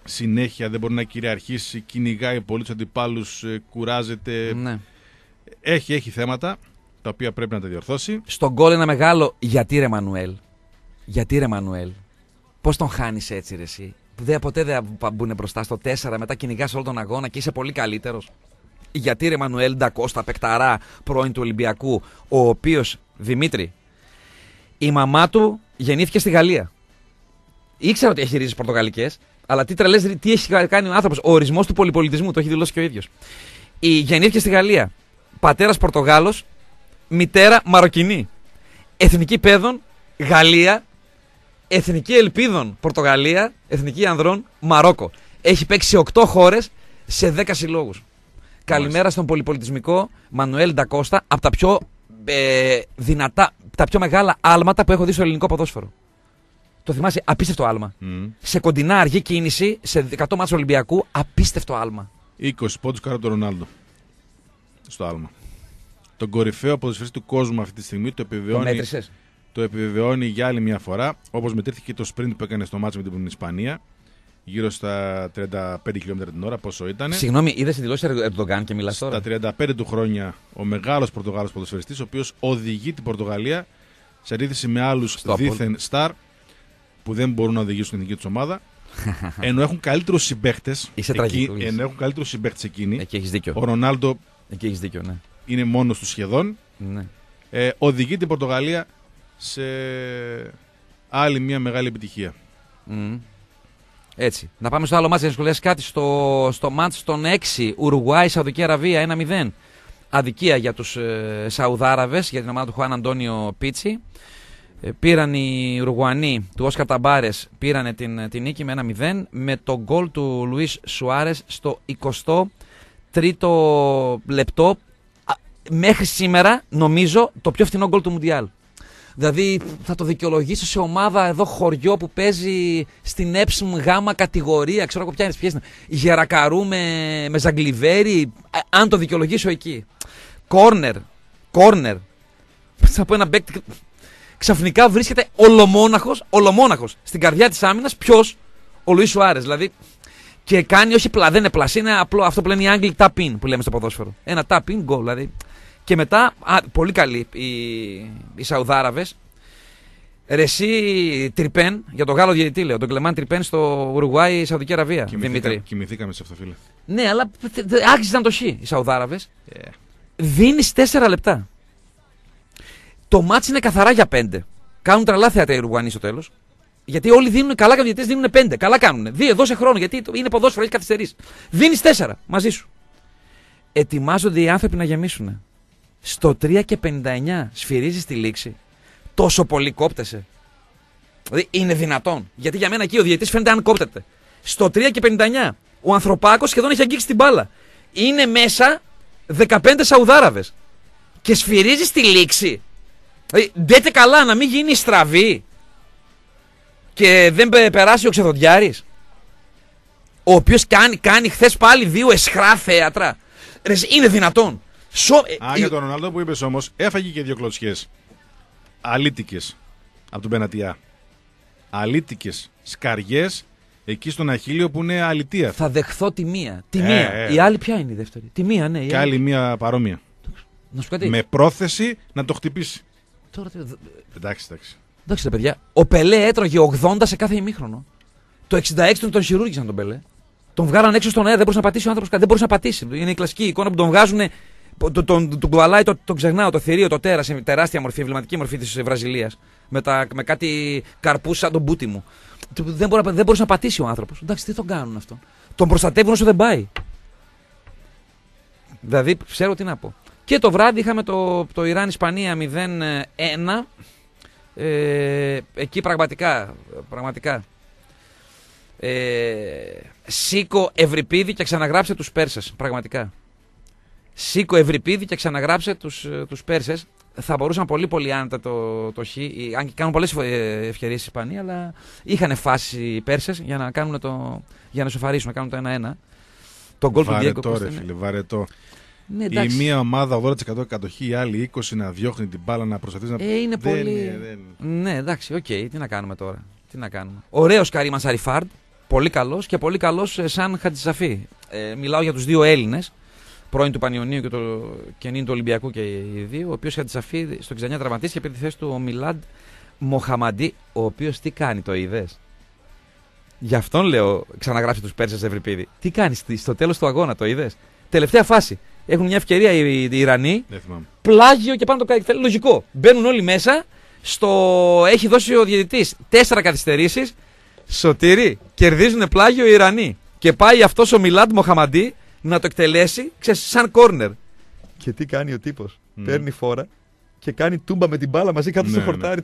συνέχεια, δεν μπορεί να κυριαρχήσει, κυνηγάει πολύ τους αντιπάλους, κουράζεται. Ναι. Έχει θέματα τα οποία πρέπει να τα διορθώσει. Στον γκολ ένα μεγάλο γιατί ρε Μανουέλ. Γιατί ρε Μανουέλ. Πώς τον χάνεις έτσι ρε εσύ. Ποτέ δεν μπουν μπροστά στο 4, μετά κυνηγάς όλο τον αγώνα και είσαι πολύ καλύτερος. Γιατί ρε Μανουέλ Ντακώστα, παικταρά πρώην του Ολυμπιακού, ο οποίος, Δημήτρη, η μαμά του γεννήθηκε στη Γαλλία. Ήξερα ότι έχει ρίζες πορτογαλικές, αλλά τι έχει κάνει ο άνθρωπος. Ο ορισμός του πολυπολιτισμού, το έχει δηλώσει και ο ίδιος. Γεννήθηκε στη Γαλλία. Πατέρας Πορτογάλος, μητέρα Μαροκινή. Εθνική παιδών Γαλλία, εθνική ελπίδων Πορτογαλία, εθνική ανδρών Μαρόκο. Έχει παίξει σε 8 χώρες σε 10 συλλόγους. Καλημέρα στον πολυπολιτισμικό Μανουέλ Ντακώστα, από τα πιο δυνατά, τα πιο μεγάλα άλματα που έχω δει στο ελληνικό ποδόσφαιρο. Το θυμάσαι, απίστευτο άλμα. Σε κοντινά αργή κίνηση, σε 100 μάτς Ολυμπιακού, απίστευτο άλμα. 20 πόντους κάτω τον Ρονάλντο. Στο άλμα. Τον κορυφαίο ποδοσφαιριστή του κόσμου αυτή τη στιγμή το επιβεβαιώνει για άλλη μια φορά. Όπως μετρήθηκε το sprint που έκανε στο μάτς με την Ισπανία. Γύρω στα 35 χιλιόμετρα την ώρα, πόσο ήταν. Συγγνώμη, είδες τη δηλώση Ερντογκάν και μιλάς τώρα. Στα 35 του χρόνια, ο μεγάλος Πορτογάλος ποδοσφαιριστής, ο οποίος οδηγεί την Πορτογαλία σε αντίθεση με άλλους δίθεν στάρ που δεν μπορούν να οδηγήσουν την εθνική τους ομάδα. Ενώ έχουν καλύτερους συμπαίκτες. Ενώ έχουν καλύτερους συμπαίκτες εκείνοι. Εκεί έχεις δίκιο. Ο Ρονάλντο ναι. Είναι μόνος του σχεδόν. Ναι. Οδηγεί την Πορτογαλία σε άλλη μια μεγάλη επιτυχία. Έτσι. Να πάμε στο άλλο μάτς για να σχολιάσεις κάτι. Στο μάτς των 6, Ουρουγουάη, Σαουδική Αραβία, 1-0. Αδικία για τους Σαουδάραβες, για την ομάδα του Χουάν Αντώνιο Πίτσι. Πήραν οι Ουρουγουανοί του Όσκαρ Ταμπάρες, πήραν την νίκη με 1-0 με το γκολ του Λουίς Σουάρες στο 23ο λεπτό. Μέχρι σήμερα νομίζω το πιο φθηνό γκολ του Μουντιάλ. Δηλαδή θα το δικαιολογήσω σε ομάδα εδώ χωριό που παίζει στην έψιμ γάμα κατηγορία. Ξέρω εγώ ποια είναι. Γερακαρού με Ζαγκλιβέρι. Αν το δικαιολογήσω εκεί. Κόρνερ. Από ένα μπέκ. Ξαφνικά βρίσκεται ολομόναχος στην καρδιά της άμυνας. Ποιος? Ο Λουίς Σουάρες. Δηλαδή. Και κάνει, όχι δεν είναι πλασί, είναι απλό αυτό που λένε οι Άγγλοι tap-in που λέμε στο ποδόσφαιρο. Ένα tap-in goal δηλαδή. Και μετά, πολύ καλοί οι Σαουδάραβες. Ρεσί Τριπέν, για τον Γάλλο διαιτητή λέω, τον Κλεμάν Τριπέν στο Ουρουγουάη, Σαουδική Αραβία. Δημήτρη. Κοιμηθήκαμε σε αυτό, φίλε. Ναι, αλλά άξιζαν το χ οι Σαουδάραβες. Δίνεις 4 λεπτά. Το μάτς είναι καθαρά για 5. Κάνουν τρελά θέατα οι Ουρουγουανοί στο τέλος. Γιατί όλοι δίνουν καλά και οι διαιτητές δίνουν 5. Καλά κάνουν. Δώσε χρόνο γιατί είναι ποδόσφαιρο, έχει καθυστερήσει. Δίνεις 4 μαζί σου. Ετοιμάζονται οι άνθρωποι να γεμίσουν. Στο 3:59 σφυρίζεις τη λήξη. Τόσο πολύ κόπτεσαι. Δηλαδή είναι δυνατόν. Γιατί για μένα εκεί ο διαιτητής φαίνεται αν κόπτεται. Στο 3:59 ο Ανθρωπάκος σχεδόν έχει αγγίξει την μπάλα. Είναι μέσα 15 Σαουδάραβες. Και σφυρίζεις τη λήξη. Δηλαδή ντέτε καλά να μην γίνει στραβή. Και δεν περάσει ο Ξεδοντιάρης. Ο οποίος κάνει χθες πάλι 2 εσχρά θέατρα. Είναι δυνατόν. Για τον Ρονάλντο που είπες όμως, έφαγε και 2 κλωτσιές. Αλήτικες από τον Πενατιά. Αλήτικες σκαριές εκεί στον Αχίλιο που είναι αλητία. Θα δεχθώ τη μία. Η άλλη ποια είναι η δεύτερη? Τη μία, ναι. Και άλλη μία παρόμοια. Να σου κάτι. Με πρόθεση να το χτυπήσει. Τώρα, εντάξει. Εντάξει, ρε παιδιά. Ο Πελέ έτρωγε 80 σε κάθε ημίχρονο. Το 66 τον χειρούργησαν τον Πελέ. Τον βγάλαν έξω στον αέρα. Δεν μπορούσε να πατήσει ο άνθρωπος. Δεν μπορούσε να πατήσει. Είναι η κλασική εικόνα που τον βγάζουν. Τον κουβαλάει, τον ξεχνάω, το θηρίο, το τέρας. Τεράστια μορφή, εμβληματική μορφή της Βραζιλίας. Με κάτι καρπούς σαν τον μπούτι μου. Δεν μπορούσε να πατήσει ο άνθρωπος. Εντάξει, τι τον κάνουν αυτό. Τον προστατεύουν όσο δεν πάει. Δηλαδή, ξέρω τι να πω. Και το βράδυ είχαμε το Ιράν-Ισπανία 0-1. Εκεί πραγματικά σήκω Ευρυπίδη και ξαναγράψε τους Πέρσες. Πραγματικά. Σήκω Ευρυπίδη και ξαναγράψε τους Πέρσες. Θα μπορούσαν πολύ άνετα το χ. Αν και κάνουν πολλές ευκαιρίες η Ισπανία, αλλά είχαν φάσει οι Πέρσες για να κάνουν για να σοφαρίσουν, να κάνουν το 1-1. Το γκολ του Διέγκο. Βαρετό, ρε φίλε, βαρετό. Ναι, η μία ομάδα 80% κατοχή, η άλλη 20% να διώχνει την μπάλα, να προστατεύει. Είναι πολύ. Ναι, εντάξει, οκ, τι να κάνουμε τώρα. Τι να κάνουμε. Ωραίος Καρίμ Ανσαριφάρντ. Πολύ καλός και πολύ καλός σαν Χατζησαφή. Μιλάω για τους δύο Έλληνες, πρώην του Πανιωνίου και νυν του Ολυμπιακού και οι δύο. Ο οποίος Χατζησαφή στο Ξενιά τραυματίστηκε και πήρε τη θέση του ο Μιλάντ Μοχαμαντί, ο οποίος τι κάνει, το είδες? Γι' αυτόν λέω, ξαναγράφει τους Πέρσες Ευρυπίδη. Τι κάνει στο τέλος του αγώνα, το είδες? Τελευταία φάση. Έχουν μια ευκαιρία οι Ιρανοί. Πλάγιο και πάνω το καηκτέλ. Λογικό. Μπαίνουν όλοι μέσα. Έχει δώσει ο διαιτητής 4 καθυστερήσεις. Σωτήρι. Κερδίζουν πλάγιο οι Ιρανοί. Και πάει αυτός ο Μιλάντ Μοχαμαντί να το εκτελέσει, ξέρεις, σαν κόρνερ. Και τι κάνει ο τύπος? Παίρνει φόρα και κάνει τούμπα με την μπάλα μαζί κάτω στο χορτάρι.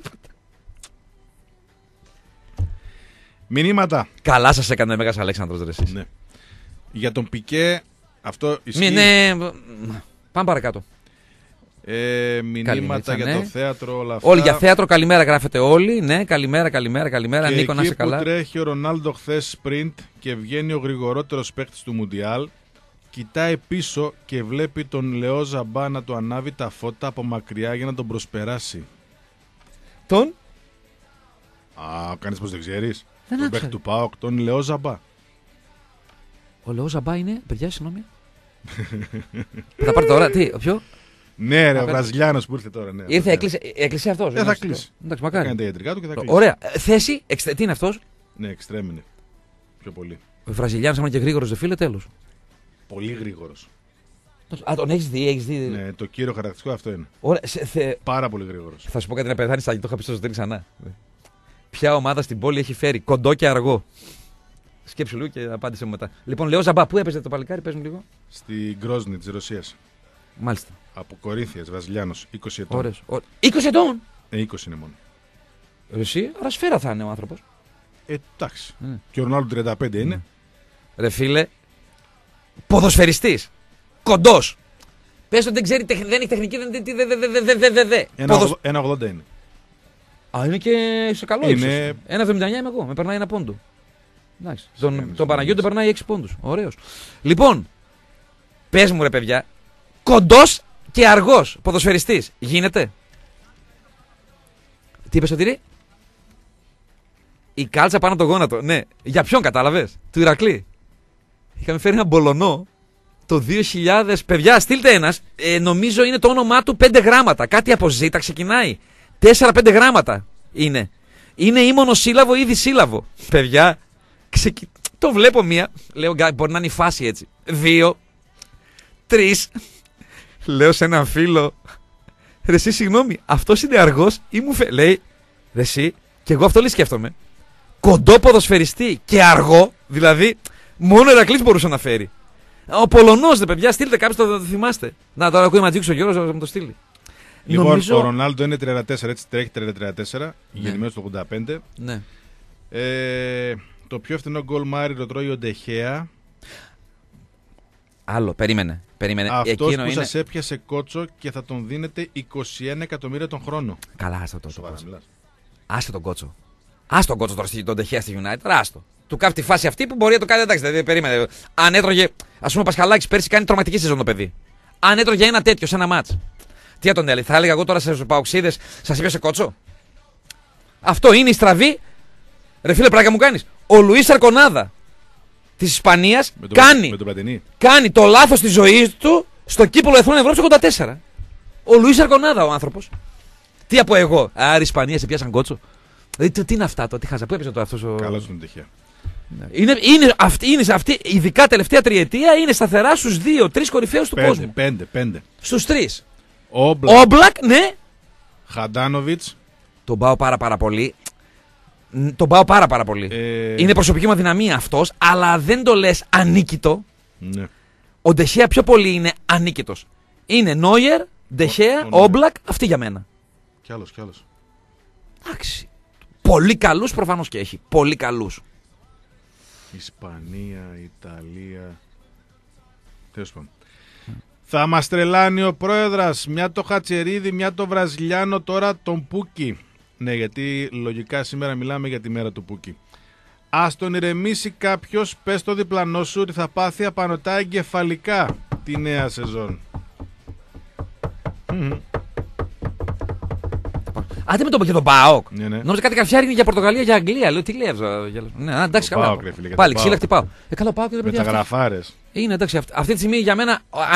Μηνύματα. Καλά σας έκανε ο Μέγας Αλέξανδρος, ρε εσείς. Ναι. Για τον Πικέ, αυτό ισχύει. Ναι, πάμε παρακάτω. Μηνύματα για το θέατρο, όλα αυτά. Όλοι για θέατρο, καλημέρα γράφετε όλοι. Ναι, καλημέρα. Νίκο, να είσαι καλά. Εκεί που τρέχει ο Ρονάλντο χθες sprint και βγαίνει ο γρηγορότερος παίκτης του Μουντιάλ, κοιτάει πίσω και βλέπει τον Λεό Ζαμπά να του ανάβει τα φώτα από μακριά για να τον προσπεράσει. Τον? Κάνεις πως δεν ξέρεις? Τον παίκτη του ΠΑΟΚ, τον Λεό Ζαμπά. Ο Λεό Ζαμπά είναι, παιδιά, συγγνώμη. Θα πάρει τώρα, ποιο? Ναι, ρε, ο Βραζιλιάνος που ήρθε τώρα. Ναι, ήρθε, έκλεισε αυτός. Δεν θα κλείσει. Εντάξει, μακάρι. Κάνει τα ιατρικά του και θα κλείσει. Ωραία. Θέση, τι είναι αυτός? Ναι, εξτρέμ είναι. Πιο πολύ. Ο Βραζιλιάνος είναι και γρήγορος, δε φίλε, τέλος. Πολύ γρήγορος. Τον έχεις δει. Ναι, το κύριο χαρακτηριστικό αυτό είναι. Ωραία, πάρα πολύ γρήγορος. Θα σου πω κάτι να πεθάνεις, το είχα πει στο Ζωτήρη ξανά. Ποια ομάδα στην πόλη έχει φέρει κοντό και αργό? Σκέψου λίγο και απάντησε μου μετά. Λοιπόν, Λεό Ζαμπά, πού έπαιζε το παλικάρι, πες μου λίγο. Στην Γκρόσνη της Ρωσίας. Μάλιστα. Από Κορίνθιας, Βραζιλιάνος, 20 ετών. Ωραίος. 20 ετών! 20 είναι μόνο. Εσύ, άρα σφαίρα θα είναι ο άνθρωπος. Εντάξει. Και ο Ρονάλντο 35 είναι. Ρε φίλε, ποδοσφαιριστής. Κοντός. Πες ότι δεν ξέρει, δεν έχει τεχνική, δεν. 1,80 είναι. Είναι και σε καλό ύψος. 1,79 είμαι εγώ, με περνάει 1 πόντο. Εντάξει. Τον Παναγιώτη περνάει 6 πόντους. Ωραίος. Λοιπόν, πες μου ρε παιδιά, κοντός και αργός ποδοσφαιριστής γίνεται? Τι είπες, Σωτήρη? Η κάλτσα πάνω από το γόνατο. Ναι. Για ποιον κατάλαβες? Του Ηρακλή. Είχαμε φέρει ένα μπολονό το 2000. Παιδιά, στείλτε ένας. Νομίζω είναι το όνομά του 5 γράμματα. Κάτι από ζήτα ξεκινάει. 4-5 γράμματα είναι. Είναι ή μονοσύλλαβο ή δισύλλαβο. Παιδιά, το βλέπω μία. Λέω, μπορεί να είναι η φάση έτσι. 2, 3. Λέω σε έναν φίλο, ρε εσύ, συγγνώμη, αυτός είναι αργός ή μου λέει, ρε εσύ, και εγώ αυτό λέει σκέφτομαι. Κοντό ποδοσφαιριστή και αργό, δηλαδή μόνο ο Ηρακλής μπορούσε να φέρει. Ο Πολωνός, δε παιδιά, στείλτε κάποιος, το θυμάστε. Να, τώρα ακούει Ματζίξ ο Γιώργος, να μου το στείλει. Λοιπόν, νομίζω... ο Ρονάλντο είναι 34, έτσι τρέχει 34, γεννημένος το 85. Ναι. Το πιο φθηνό γκολ Μάρι το τρώει ο Ντεχέα. Άλλο, περίμενε. Αυτός που σας έπιασε κότσο και θα τον δίνετε 21 εκατομμύρια τον χρόνο. Καλά, άστο το κότσο. Άσε τον κότσο. Άσε τον κότσο τώρα τον Ντεχέα στη United. Άστο. Του κάνει τη φάση αυτή που μπορεί να το κάνει. Εντάξει, δηλαδή, περίμενε. Αν έτρωγε. Ας πούμε, ο Πασχαλάκης πέρσι κάνει τρομακτική σεζόν το παιδί. Αν έτρωγε ένα τέτοιο σε ένα μάτς. Τι θα τον έλεγε, θα έλεγα εγώ τώρα στους παοξίδες, σας έπιασε κότσο. Αυτό είναι η στραβή. Ρε φίλε, πράγμα μου κάνεις. Ο Λουίς Αρκονάδα της Ισπανίας κάνει το λάθος της ζωής του στο κύπελλο Εθνών Ευρώπης 84. Ο Λουίς Αρκονάδα ο άνθρωπος. Τι από εγώ. Άρα η Ισπανία σε πιάσαν κότσο. Δηλαδή, τι είναι αυτά τώρα, τι χάζα, πού έπαιζε τώρα αυτός ο. Καλώς είναι τυχαία. Είναι αυτή, ειδικά τελευταία τριετία, είναι σταθερά στους 2-3 κορυφαίους του κόσμου. 5. Στους 3. Όμπλακ, ναι. Χαντάνοβιτς. Τον πάω πάρα πολύ. Είναι προσωπική μου αδυναμία αυτός, αλλά δεν το λες ανίκητο. Ναι. Ο Ντεχέα πιο πολύ είναι ανίκητος. Είναι Νόιερ, Ντεχέα, Όμπλακ, αυτή για μένα. Κι άλλος. Εντάξει. Πολύ καλούς προφανώς και έχει. Πολύ καλούς. Ισπανία, Ιταλία. Τέλος πάντων. Θα μας τρελάνει ο πρόεδρας. Μια το Χατσερίδη, μια το Βραζιλιάνο, τώρα τον Πούκι. Ναι, γιατί λογικά σήμερα μιλάμε για τη μέρα του Πούκι. Ας τον ηρεμήσει κάποιος, πες το διπλανό σου ότι θα πάθει απανωτά εγκεφαλικά τη νέα σεζόν. Άντε με τον ΠΑΟΚ. Ναι, ναι. Νόμιζα κάτι καφιάρι είναι για Πορτογαλία, για Αγγλία. Λέω τι λέει αυτό. Ναι, εντάξει, καλά. ΠΑΟΚ, ρε φίλε, για Πάλι το ξύλα ΠΑΟΚ. χτυπάω. Καλά, ΠΑΟΚ Με τα γραφάρες. είναι εντάξει. Αυτή τη στιγμή για μένα,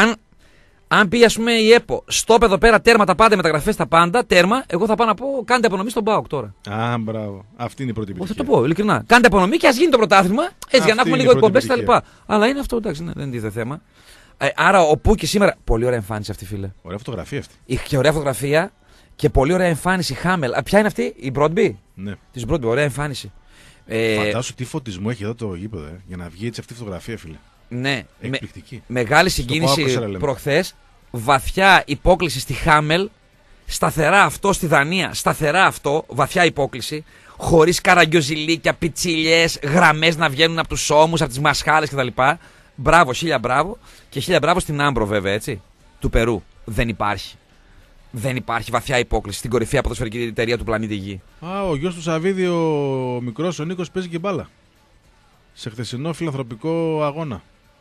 αν πει ας πούμε η ΕΠΟ, στόπ εδώ πέρα τέρμα τα πάντα, μεταγραφές τα πάντα, τέρμα, εγώ θα πάω να πω κάντε απονομή στον ΠΑΟΚ τώρα. Α, μπράβο. Αυτή είναι η πρώτη Θα επιτυχία. το πω ειλικρινά. Κάντε απονομή και ας γίνει το πρωτάθλημα, έτσι για να Αυτή έχουμε είναι λίγο η πρώτη εκπομπές κτλ. Αλλά είναι αυτό, εντάξει, ναι, δεν είναι θέμα. Άρα ο Πούκι σήμερα. Πολύ ωραία εμφάνιση αυτή, φίλε. Ωραία φωτογραφία αυτή. Και ωραία φωτογραφία και πολύ ωραία εμφάνιση. Χάμελ. Ποια είναι αυτή, η Μπρόντμπι. Ναι. Τη Μπρόντμπι, ωραία εμφάνιση. Φαντάσου τι φωτισμό έχει εδώ το γήπεδο, για να βγει έτσι αυτή η φωτογραφία, φίλε. Ναι, Εκπληκτική. μεγάλη ΠΑΟΚ συγκίνηση λέμε. προχθές. Βαθιά υπόκληση στη Χάμελ. Σταθερά αυτό στη Δανία. Σταθερά αυτό. Βαθιά υπόκληση. Χωρίς καραγκιοζηλίκια, πιτσιλιές, γραμμές να βγαίνουν από τους ώμους, από τις μασχάλες κτλ. Μπράβο, χίλια μπράβο. Και χίλια μπράβο στην Άμπρο, βέβαια, έτσι. Του Περού. Δεν υπάρχει. Δεν υπάρχει βαθιά υπόκληση στην κορυφαία ποδοσφαιρική εταιρεία του πλανήτη Γη. Α, ο γιος του Σαββίδη, ο μικρός, ο Νίκος, παίζει και μπάλα. Σε χθεσινό φιλανθρωπικό αγώνα.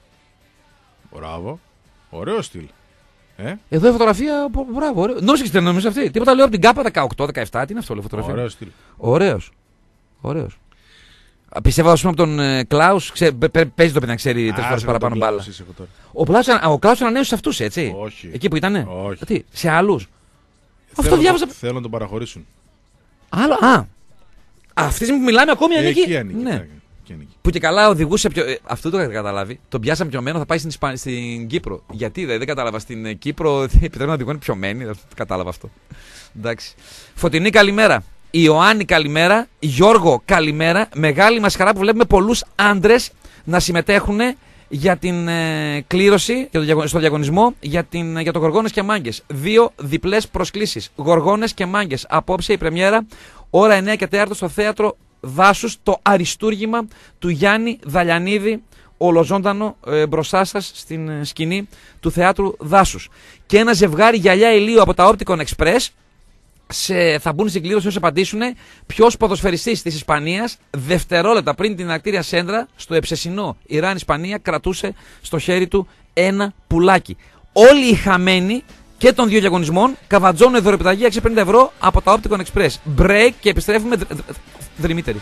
Μπράβο. Ωραίο στυλ. Εδώ η φωτογραφία, μπράβο, ωραίο. Νόμιζα και νόμιζα αυτή. Τίποτα λέω από την ΚΑΠΑ 18-17, τι είναι αυτό, λέει φωτογραφία. Ωραίο στυλ. Ωραίος. Ωραίος. Πιστεύω, ας πούμε, από τον Κλάους, παίζει το παιδί να ξέρει 3 φορές παραπάνω μπάλα. Ο Κλάους ανανέωσε σε αυτούς, έτσι. Όχι. Εκεί που ήτανε. Όχι. Τι, σε άλλους. Θέλω, διάβαζα. Θέλω να τον παραχωρήσουν. Άλλο, αυτή τη στιγμή που μιλάμε ακόμη ανήκει. Εκεί ανήκει. Ναι. Εκεί ανήκει. Που και καλά οδηγούσε. Αυτό το είχα καταλάβει. Τον πιάσαμε πιωμένο, θα πάει στην Κύπρο. Γιατί δεν κατάλαβα. Στην Κύπρο επιτρέπουν να οδηγούν πιωμένοι. Δεν κατάλαβα αυτό. Εντάξει. Φωτεινή, καλημέρα. Ιωάννη, καλημέρα. Γιώργο, καλημέρα. Μεγάλη μας χαρά που βλέπουμε πολλούς άντρες να συμμετέχουν για την κλήρωση, στο διαγωνισμό για το Γοργόνες και Μάγκες. 2 διπλές προσκλήσεις. Γοργόνες και Μάγκες. Απόψε η πρεμιέρα, ώρα 9 και 4 στο θέατρο Δάσους, το αριστούργημα του Γιάννη Δαλιανίδη, ολοζώντανο μπροστά σας στην σκηνή του θεάτρου Δάσους. Και ένα ζευγάρι γυαλιά ηλίου από τα Opticon Express. Θα μπουν στην κλήρωση όσοι απαντήσουν ποιος ποδοσφαιριστής της Ισπανίας δευτερόλεπτα πριν την ακτήρια σέντρα στο εψεσινό Ιράν-Ισπανία κρατούσε στο χέρι του ένα πουλάκι. Όλοι οι χαμένοι και των 2 διαγωνισμών καβατζώνουν δωρεπιταγή 650 ευρώ από τα Opticon Express. Break και επιστρέφουμε δρυμύτεροι.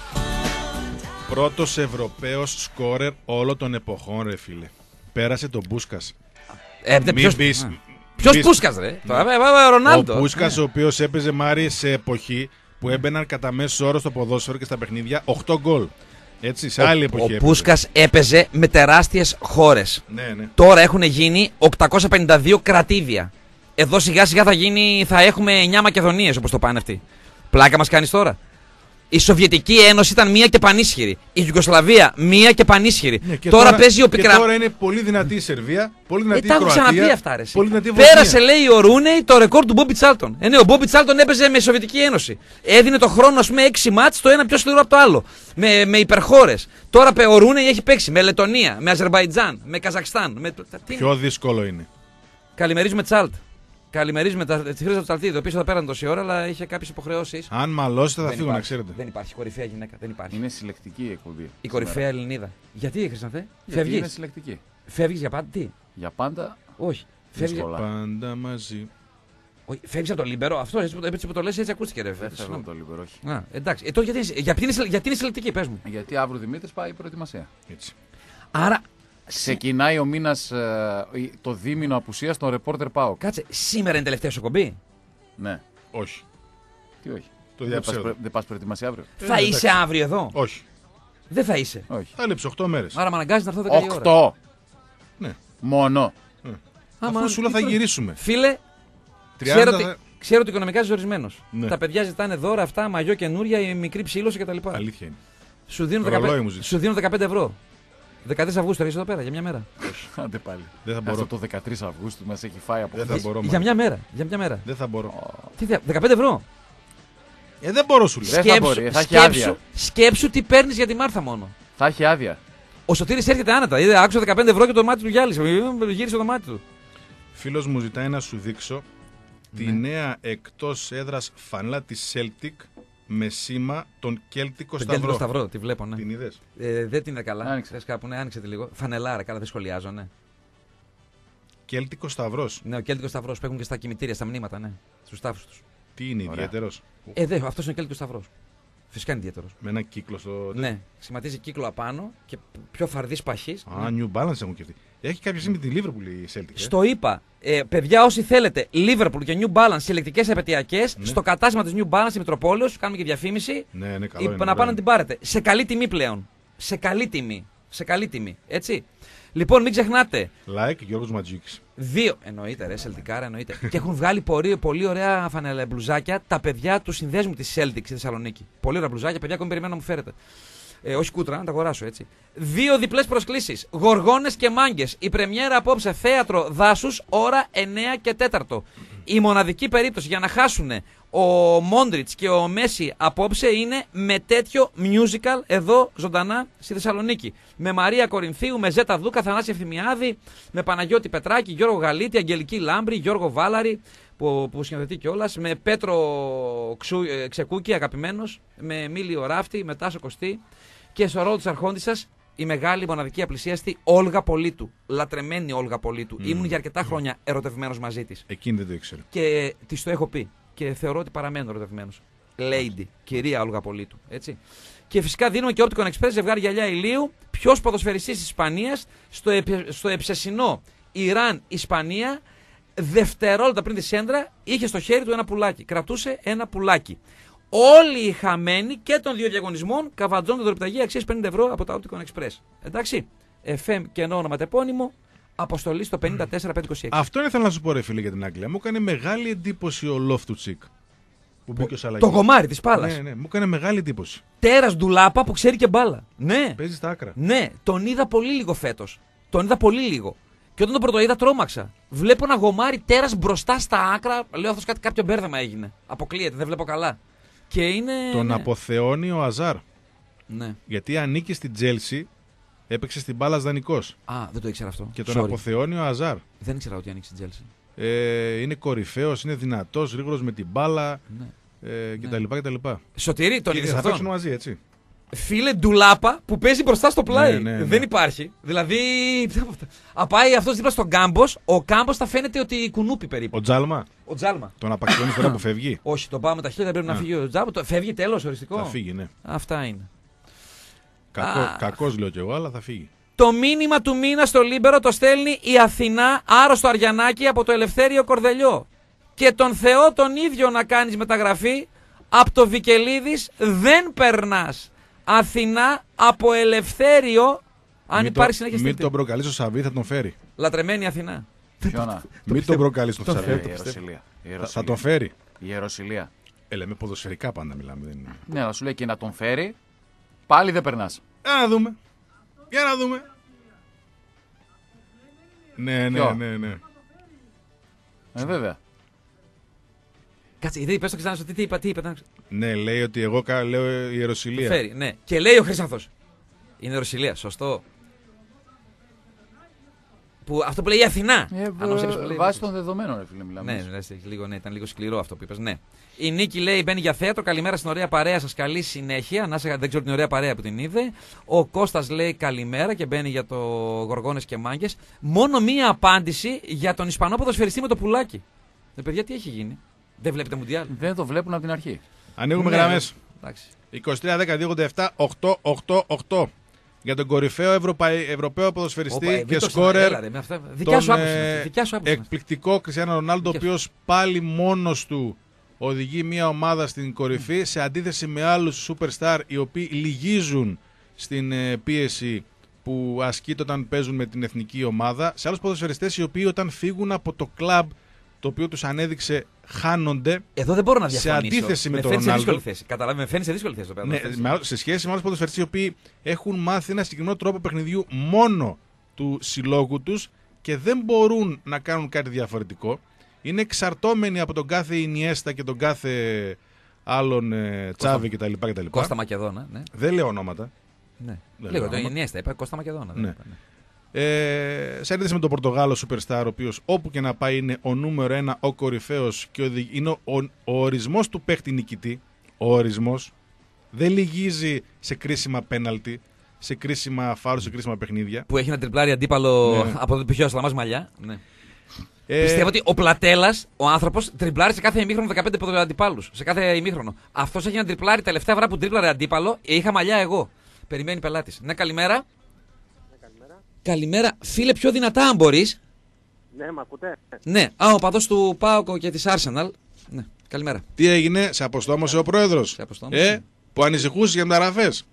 Πρώτος Ευρωπαίος σκόρερ όλων των εποχών, ρε φίλε. Πέρασε τον Πούσκας. Μην πεις. Ποιος Πούσκας, ρε. Ρονάλντο. Ο Πούσκας, ο οποίος έπαιζε, Μάρι, σε εποχή που έμπαιναν κατά μέσο όρο στο ποδόσφαιρο και στα παιχνίδια 8 γκολ. Έτσι, σε άλλη εποχή. Ο Πούσκας έπαιζε με τεράστιες χώρες. Ναι. Τώρα έχουν γίνει 852 κρατήδια. Εδώ σιγά σιγά θα έχουμε 9 Μακεδονίες, όπως το πάνε αυτοί. Πλάκα μας κάνεις τώρα. Η Σοβιετική Ένωση ήταν μία και πανίσχυρη. Η Ιουγκοσλαβία μία και πανίσχυρη. Ναι, και τώρα παίζει ο Πικρά. Τώρα είναι πολύ δυνατή η Σερβία, πολύ δυνατή η Τα έχω Κροατία. ξαναπεί αυτά, ρε. Πολύ δυνατή η Βοσνία. Πέρασε, λέει, ο Ρούνεϊ το ρεκόρ του Μπόμπι Τσάλτον. Ναι, ο Μπόμπι Τσάλτον έπαιζε με Σοβιετική Ένωση. Έδινε το χρόνο, ας πούμε, 6 μάτς, το ένα πιο σκληρό από το άλλο. Με υπερχώρες. Τώρα ο Ρούνεϊ έχει παίξει με Λετονία, με Αζερμπαϊτζάν, με Καζακστάν. Πιο δύσκολο είναι. Καλημερίζουμε Τσάλτ. Καλημερίζουμε τη φίλη του Τσαλτίδη, ο οποίος θα πέραν τόση ώρα, αλλά είχε κάποιες υποχρεώσεις. Αν μαλώσετε θα φύγω, να ξέρετε. Δεν υπάρχει κορυφαία γυναίκα. Δεν υπάρχει. Είναι συλλεκτική η εκπομπή. Η κορυφαία Ελληνίδα. Γιατί, Χρυσανθέ? Γιατί είναι Φεύγεις. συλλεκτική. Φεύγεις για πάντα. Τι? Για πάντα. Όχι. Φεύγεις. Δύσκολα. Πάντα μαζί. Όχι, φεύγεις από το Λίμπερο. Αυτό έτσι που το λες, έτσι ακούστηκε, ρε. Δεν θέλω το Λίμπερο, όχι. Α, εντάξει. Τώρα γιατί είναι συλλεκτική, πες μου. Γιατί αύριο Δημήτρης πάει η προετοιμασία. Έτσι. Άρα. Ξεκινάει ο μήνας, το δίμηνο απουσίας των ρεπόρτερ ΠΑΟΚ. Κάτσε, σήμερα είναι τελευταία σου κομπή. Ναι. Όχι. Τι όχι. Το διαψεύδω. Δεν πας προετοιμασία αύριο. Θα είσαι αύριο εδώ. Όχι. Δεν θα είσαι. Όχι. Θα λείψω 8 μέρες. Άρα με αναγκάζει να έρθω 10 η ώρα. 8. Ναι. Μόνο. Αφού σου λέω θα γυρίσουμε. Φίλε, 30 ξέρω ότι οικονομικά είσαι ορισμένος. Ναι. Τα παιδιά ζητάνε δώρα αυτά, μαγιό καινούρια, η μικρή ψήλωση κτλ. Αλήθεια είναι. Σου δίνουν Ρολόι μου 15, ζήτησε. σου δίνουν 15 ευρώ. 13 Αυγούστου θα είσαι εδώ πέρα για μια μέρα. Άντε πάλι. Δεν θα μπορώ. Αυτό το 13 Αυγούστου μας έχει φάει από Δεν θα μπορώ. Για μάλλον. μια μέρα. Για μια μέρα. Δεν θα μπορώ. Τι 15 ευρώ. Δεν μπορώ, σου λέω. Δεν θα μπορεί, θα έχει άδεια. Σκέψου τι παίρνεις για τη Μάρθα μόνο. Θα έχει άδεια. Ο Σωτήρης έρχεται άνετα. Είδε, άκουσα 15 ευρώ και το μάτι του γυάλισε. Γύρισε το μάτι του. Φίλος μου ζητάει να σου δείξω τη νέα εκτός έδρας φανέλα της Celtic με σήμα τον Κέλτικο Τον Κέλτικο Σταυρό. Σταυρό, τη βλέπω, ναι. Την είδες? Δεν την είναι καλά. Άνοιξε. Θες κάπου, ναι, άνοιξε τη λίγο. Φανελάρα, καλά, δεν σχολιάζω, ναι. Κέλτικο Σταυρός. Ναι, ο Κέλτικο Σταυρό που έχουν και στα κημητήρια, στα μνήματα, ναι. Στους τάφους τους. Τι είναι, ιδιαίτερο? Αυτό είναι και ο Σταυρός. Φυσικά είναι ιδιαίτερο. Με ένα κύκλο στο. Ναι, σχηματίζει κύκλο απάνω και πιο φαρδί παχύ. New Balance έχουν και αυτοί. Έχει κάποια στιγμή τη Liverpool η Celtic. Στο είπα. Παιδιά, όσοι θέλετε, Liverpool και New Balance σε ηλεκτρικές επαιτειακές, στο κατάστημα της New Balance στη Μητροπόλεως, κάνουμε και διαφήμιση. Ναι, καλό. Να πάνε να την πάρετε. Σε καλή τιμή πλέον. Σε καλή τιμή. Έτσι. Λοιπόν, μην ξεχνάτε. Like Γιώργος Ματζίκης. 2. Εννοείται, ρε, Celticara, εννοείται. Και έχουν βγάλει πολύ ωραία μπλουζάκια τα παιδιά του συνδέσμου της Celtic στη Θεσσαλονίκη. Πολύ ωραία μπλουζάκια, παιδιά, ακόμη περιμένω να μου φέρετε. Όχι κούτρα, να τα αγοράσω έτσι. 2 διπλές προσκλήσεις. Γοργόνες και Μάγκες. Η πρεμιέρα απόψε θέατρο Δάσους, ώρα 9 και 4. Η μοναδική περίπτωση για να χάσουν ο Μόντριτς και ο Μέση απόψε είναι με τέτοιο musical εδώ ζωντανά στη Θεσσαλονίκη. Με Μαρία Κορινθίου, με Ζέτα Δούκα, Θανάση Ευθυμιάδη, με Παναγιώτη Πετράκη, Γιώργο Γαλίτη, Αγγελική Λάμπρη, Γιώργο Βάλαρη που σκηνοθετεί κιόλας, με Πέτρο Ξεκούκη, αγαπημένος, με Μίλιο Ράφτη, με Τάσο Κωστή και στο ρόλο της αρχόντισσας η μεγάλη μοναδική απλησίαστη Όλγα Πολίτου. Λατρεμένη Όλγα Πολίτου. Ήμουν για αρκετά χρόνια ερωτευμένος μαζί της. Εκείνη δεν το ήξερε. Και της το έχω πει. Και θεωρώ ότι παραμένω ερωτευμένος. Lady, κυρία Όλγα Πολίτου. Έτσι. Και φυσικά δίνουμε και Opticon Express ζευγάρι γυαλιά ηλίου. Ποιος ποδοσφαιριστής της Ισπανίας στο εψεσινό Ιράν-Ισπανία, δευτερόλεπτα πριν τη σέντρα, είχε στο χέρι του ένα πουλάκι. Κρατούσε ένα πουλάκι. Όλοι οι χαμένοι και των δύο διαγωνισμών καβατζώνται δωρεπιταγή αξίας 50 ευρώ από τα Opticon Express. Εντάξει. FM και ενώ ονοματεπώνυμο, αποστολή στο 54526. Αυτό ήθελα να σου πω, ρε φίλε, για την Αγγλία. Μου έκανε μεγάλη εντύπωση ο Loftus-Cheek. Που μπήκε ως αλλαγή. Το κομμάρι της μπάλας. Ναι, μου έκανε μεγάλη εντύπωση. Τέρας ντουλάπα που ξέρει και μπάλα. Ναι. Παίζει στα άκρα. Ναι, τον είδα πολύ λίγο φέτος. Τον είδα πολύ λίγο. Και όταν τον πρωτοείδα τρόμαξα. Βλέπω ένα γομάρι τέρας μπροστά στα άκρα. Λέω αυτός κάποιο μπέρδεμα έγινε. Αποκλείεται, δεν βλέπω καλά. Και είναι. Τον αποθεώνει ο Αζάρ. Ναι. Γιατί ανήκει στην Τζέλσι, έπαιξε στην μπάλα δανεικός. Α, δεν το ήξερα αυτό. Και τον αποθεώνει ο Αζάρ. Δεν ήξερα ότι ανήκει στην Τζέλσι. Είναι κορυφαίος, είναι δυνατός, γρήγορος με την μπάλα. Ναι. κτλ. Σωτήρη, τον είδες θα αυτόν? παίξουν μαζί, έτσι. Φίλε, ντουλάπα που παίζει μπροστά στο πλάι. Ναι. Δεν υπάρχει. Δηλαδή. Απάει αυτό δίπλα στον Κάμπος. Ο Κάμπος θα φαίνεται ότι κουνούπι περίπου. Ο Τζάλμα. Ο Τζάλμα. Τον απαξιώνει τώρα που φεύγει. Όχι, τον πάμε με τα χέρια, δεν πρέπει να φύγει ο Τζάλμα. Φεύγει τέλος οριστικό. Θα φύγει, ναι. Αυτά είναι. Κακός λέω κι εγώ, αλλά θα φύγει. Το μήνυμα του μήνα στο Λίμπερο το στέλνει η Αθηνά, άρρωστο Αριανάκη από το Ελευθέριο Κορδελιό. Και τον Θεό τον ίδιο να κάνεις μεταγραφή, από το Βικελίδης δεν περνάς. Αθηνά από Ελευθέριο, αν υπάρχει συνέχεια Μην τον προκαλείς ο Σαββί, θα τον φέρει. Λατρεμένη Αθηνά. Μην τον προκαλείς τον Σαββί. Θα τον φέρει. Η Ιεροσυλία. Με ποδοσφαιρικά πάντα μιλάμε. Δεν είναι. Ναι, αλλά σου λέει και να τον φέρει, πάλι δεν περνάς. Για να δούμε. Ναι. Βέβαια. Κάτσε, πες το ξανά, τι είπε. Ναι, λέει ότι εγώ λέω η Ιεροσυλία. Φέρει, ναι. Και λέει ο Χρυσάνθος. Είναι Ιεροσυλία, σωστό. Αυτό που λέει η Αθηνά. Βάσει των δεδομένων, ρε φίλε, μιλάμε. Ναι, ήταν λίγο σκληρό αυτό που είπες, ναι. Η Νίκη λέει μπαίνει για θέατρο. Καλημέρα στην ωραία παρέα σας. Καλή συνέχεια. Δεν ξέρω την ωραία παρέα που την είδε. Ο Κώστας λέει καλημέρα και μπαίνει για το Γοργόνες και Μάγκες. Μόνο μία απάντηση για τον Ισπανό ποδοσφαιριστή με το πουλάκι. Παιδιά, τι έχει γίνει? Δεν βλέπετε Μουντιάλ? Δεν το βλέπουν από την αρχή. Ανοίγουμε γραμμές. 23-10-287-888. Για τον κορυφαίο Ευρωπαίο ποδοσφαιριστή και σκόρερ. Τον εκπληκτικό Κριστιάνο Ρονάλντο, ο οποίος πάλι μόνος του οδηγεί μια ομάδα στην κορυφή, σε αντίθεση με άλλους superstar οι οποίοι λυγίζουν στην πίεση που ασκείται όταν παίζουν με την εθνική ομάδα, σε άλλους ποδοσφαιριστές οι οποίοι όταν φύγουν από το κλαμπ το οποίο τους ανέδειξε χάνονται. Εδώ δεν μπορώ να διαφωνήσω. Σε αντίθεση με τον Ρονάλντο. Με φαίνει σε δύσκολη θέση το πέρα. Σε σχέση με άλλους ποδοσφαιριστές οι οποίοι έχουν μάθει ένα συγκεκριμένο τρόπο παιχνιδιού μόνο του συλλόγου τους και δεν μπορούν να κάνουν κάτι διαφορετικό. Είναι εξαρτώμενοι από τον κάθε Ινιέστα και τον κάθε άλλον Τσάβη κτλ. Κώστα Μακεδόνα. Ναι. Δεν λέω ονόματα. Ναι. Λίγο το Ινιέστα, είπα Κώστα Μακεδόνα. Ναι. Σε αντίθεση με τον Πορτογάλο Superstar, ο οποίος όπου και να πάει είναι ο νούμερο 1, ο κορυφαίος και είναι ο ορισμός του παίχτη νικητή. Ο ορισμός δεν λυγίζει σε κρίσιμα πέναλτι, σε κρίσιμα φάουλ, σε κρίσιμα παιχνίδια. Που έχει ένα τριπλάρι αντίπαλο από το πιο Σλαμάς μαλλιά. Ναι. Πιστεύω ότι ο Πλατέλας, ο άνθρωπος, τριπλάρει σε κάθε ημίχρονο 15 αντιπάλους. Σε κάθε ημίχρονο. Αυτός έχει να τριπλάρει τελευταία φορά που τρίπλαρε αντίπαλο. Είχα μαλλιά εγώ. Περιμένει πελάτης. Ναι, καλημέρα. Καλημέρα. Φίλε, πιο δυνατά αν μπορείς. Ναι, μ' ακούτε. Ναι, ο παδός του ΠΑΟΚ και της Arsenal. Ναι, καλημέρα. Τι έγινε, σε αποστόμωσε ο πρόεδρος. Σε αποστόμωσε. Που ανησυχούσε για μεταγραφές.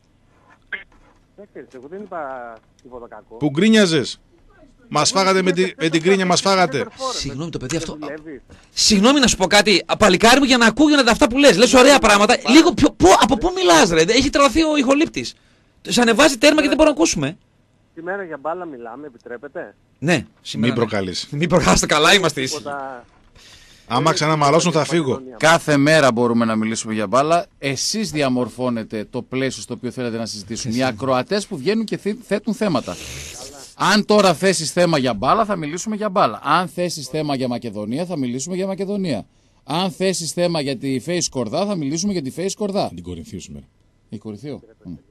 Εγώ δεν είπα τίποτα κακό. Που γκρίνιαζες. Μας φάγατε με την κρίνια, μας φάγατε. Συγγνώμη το παιδί αυτό. Συγγνώμη να σου πω κάτι. Παλικάρι μου για να ακούγονται αυτά που λες. Λες ωραία πράγματα. Λίγο πιο. Από πού μιλάς, ρε. Έχει τρελαθεί ο ηχολήπτης. Σε ανεβάζει τέρμα και δεν μπορούμε να ακούσουμε. Σήμερα για μπάλα μιλάμε, επιτρέπετε. Ναι, Μην προκαλείς. Μην προκαλείς, καλά είμαστε εσείς. Άμα ξαναμαλώσουν θα φύγω. Κάθε μέρα μπορούμε να μιλήσουμε για μπάλα. Εσείς διαμορφώνετε το πλαίσιο στο οποίο θέλετε να συζητήσουμε. Οι ακροατές που βγαίνουν και θέτουν θέματα. Αν τώρα θέσεις θέμα για μπάλα, θα μιλήσουμε για μπάλα. Αν θέσεις θέμα για Μακεδονία, θα μιλήσουμε για Μακεδονία. Αν θέσεις θέμα για τη Φέη Σκορδά, θα μιλήσουμε για τη Φέη Σκορδά. Την Κορινθίου σήμερα. Η Κορινθίου.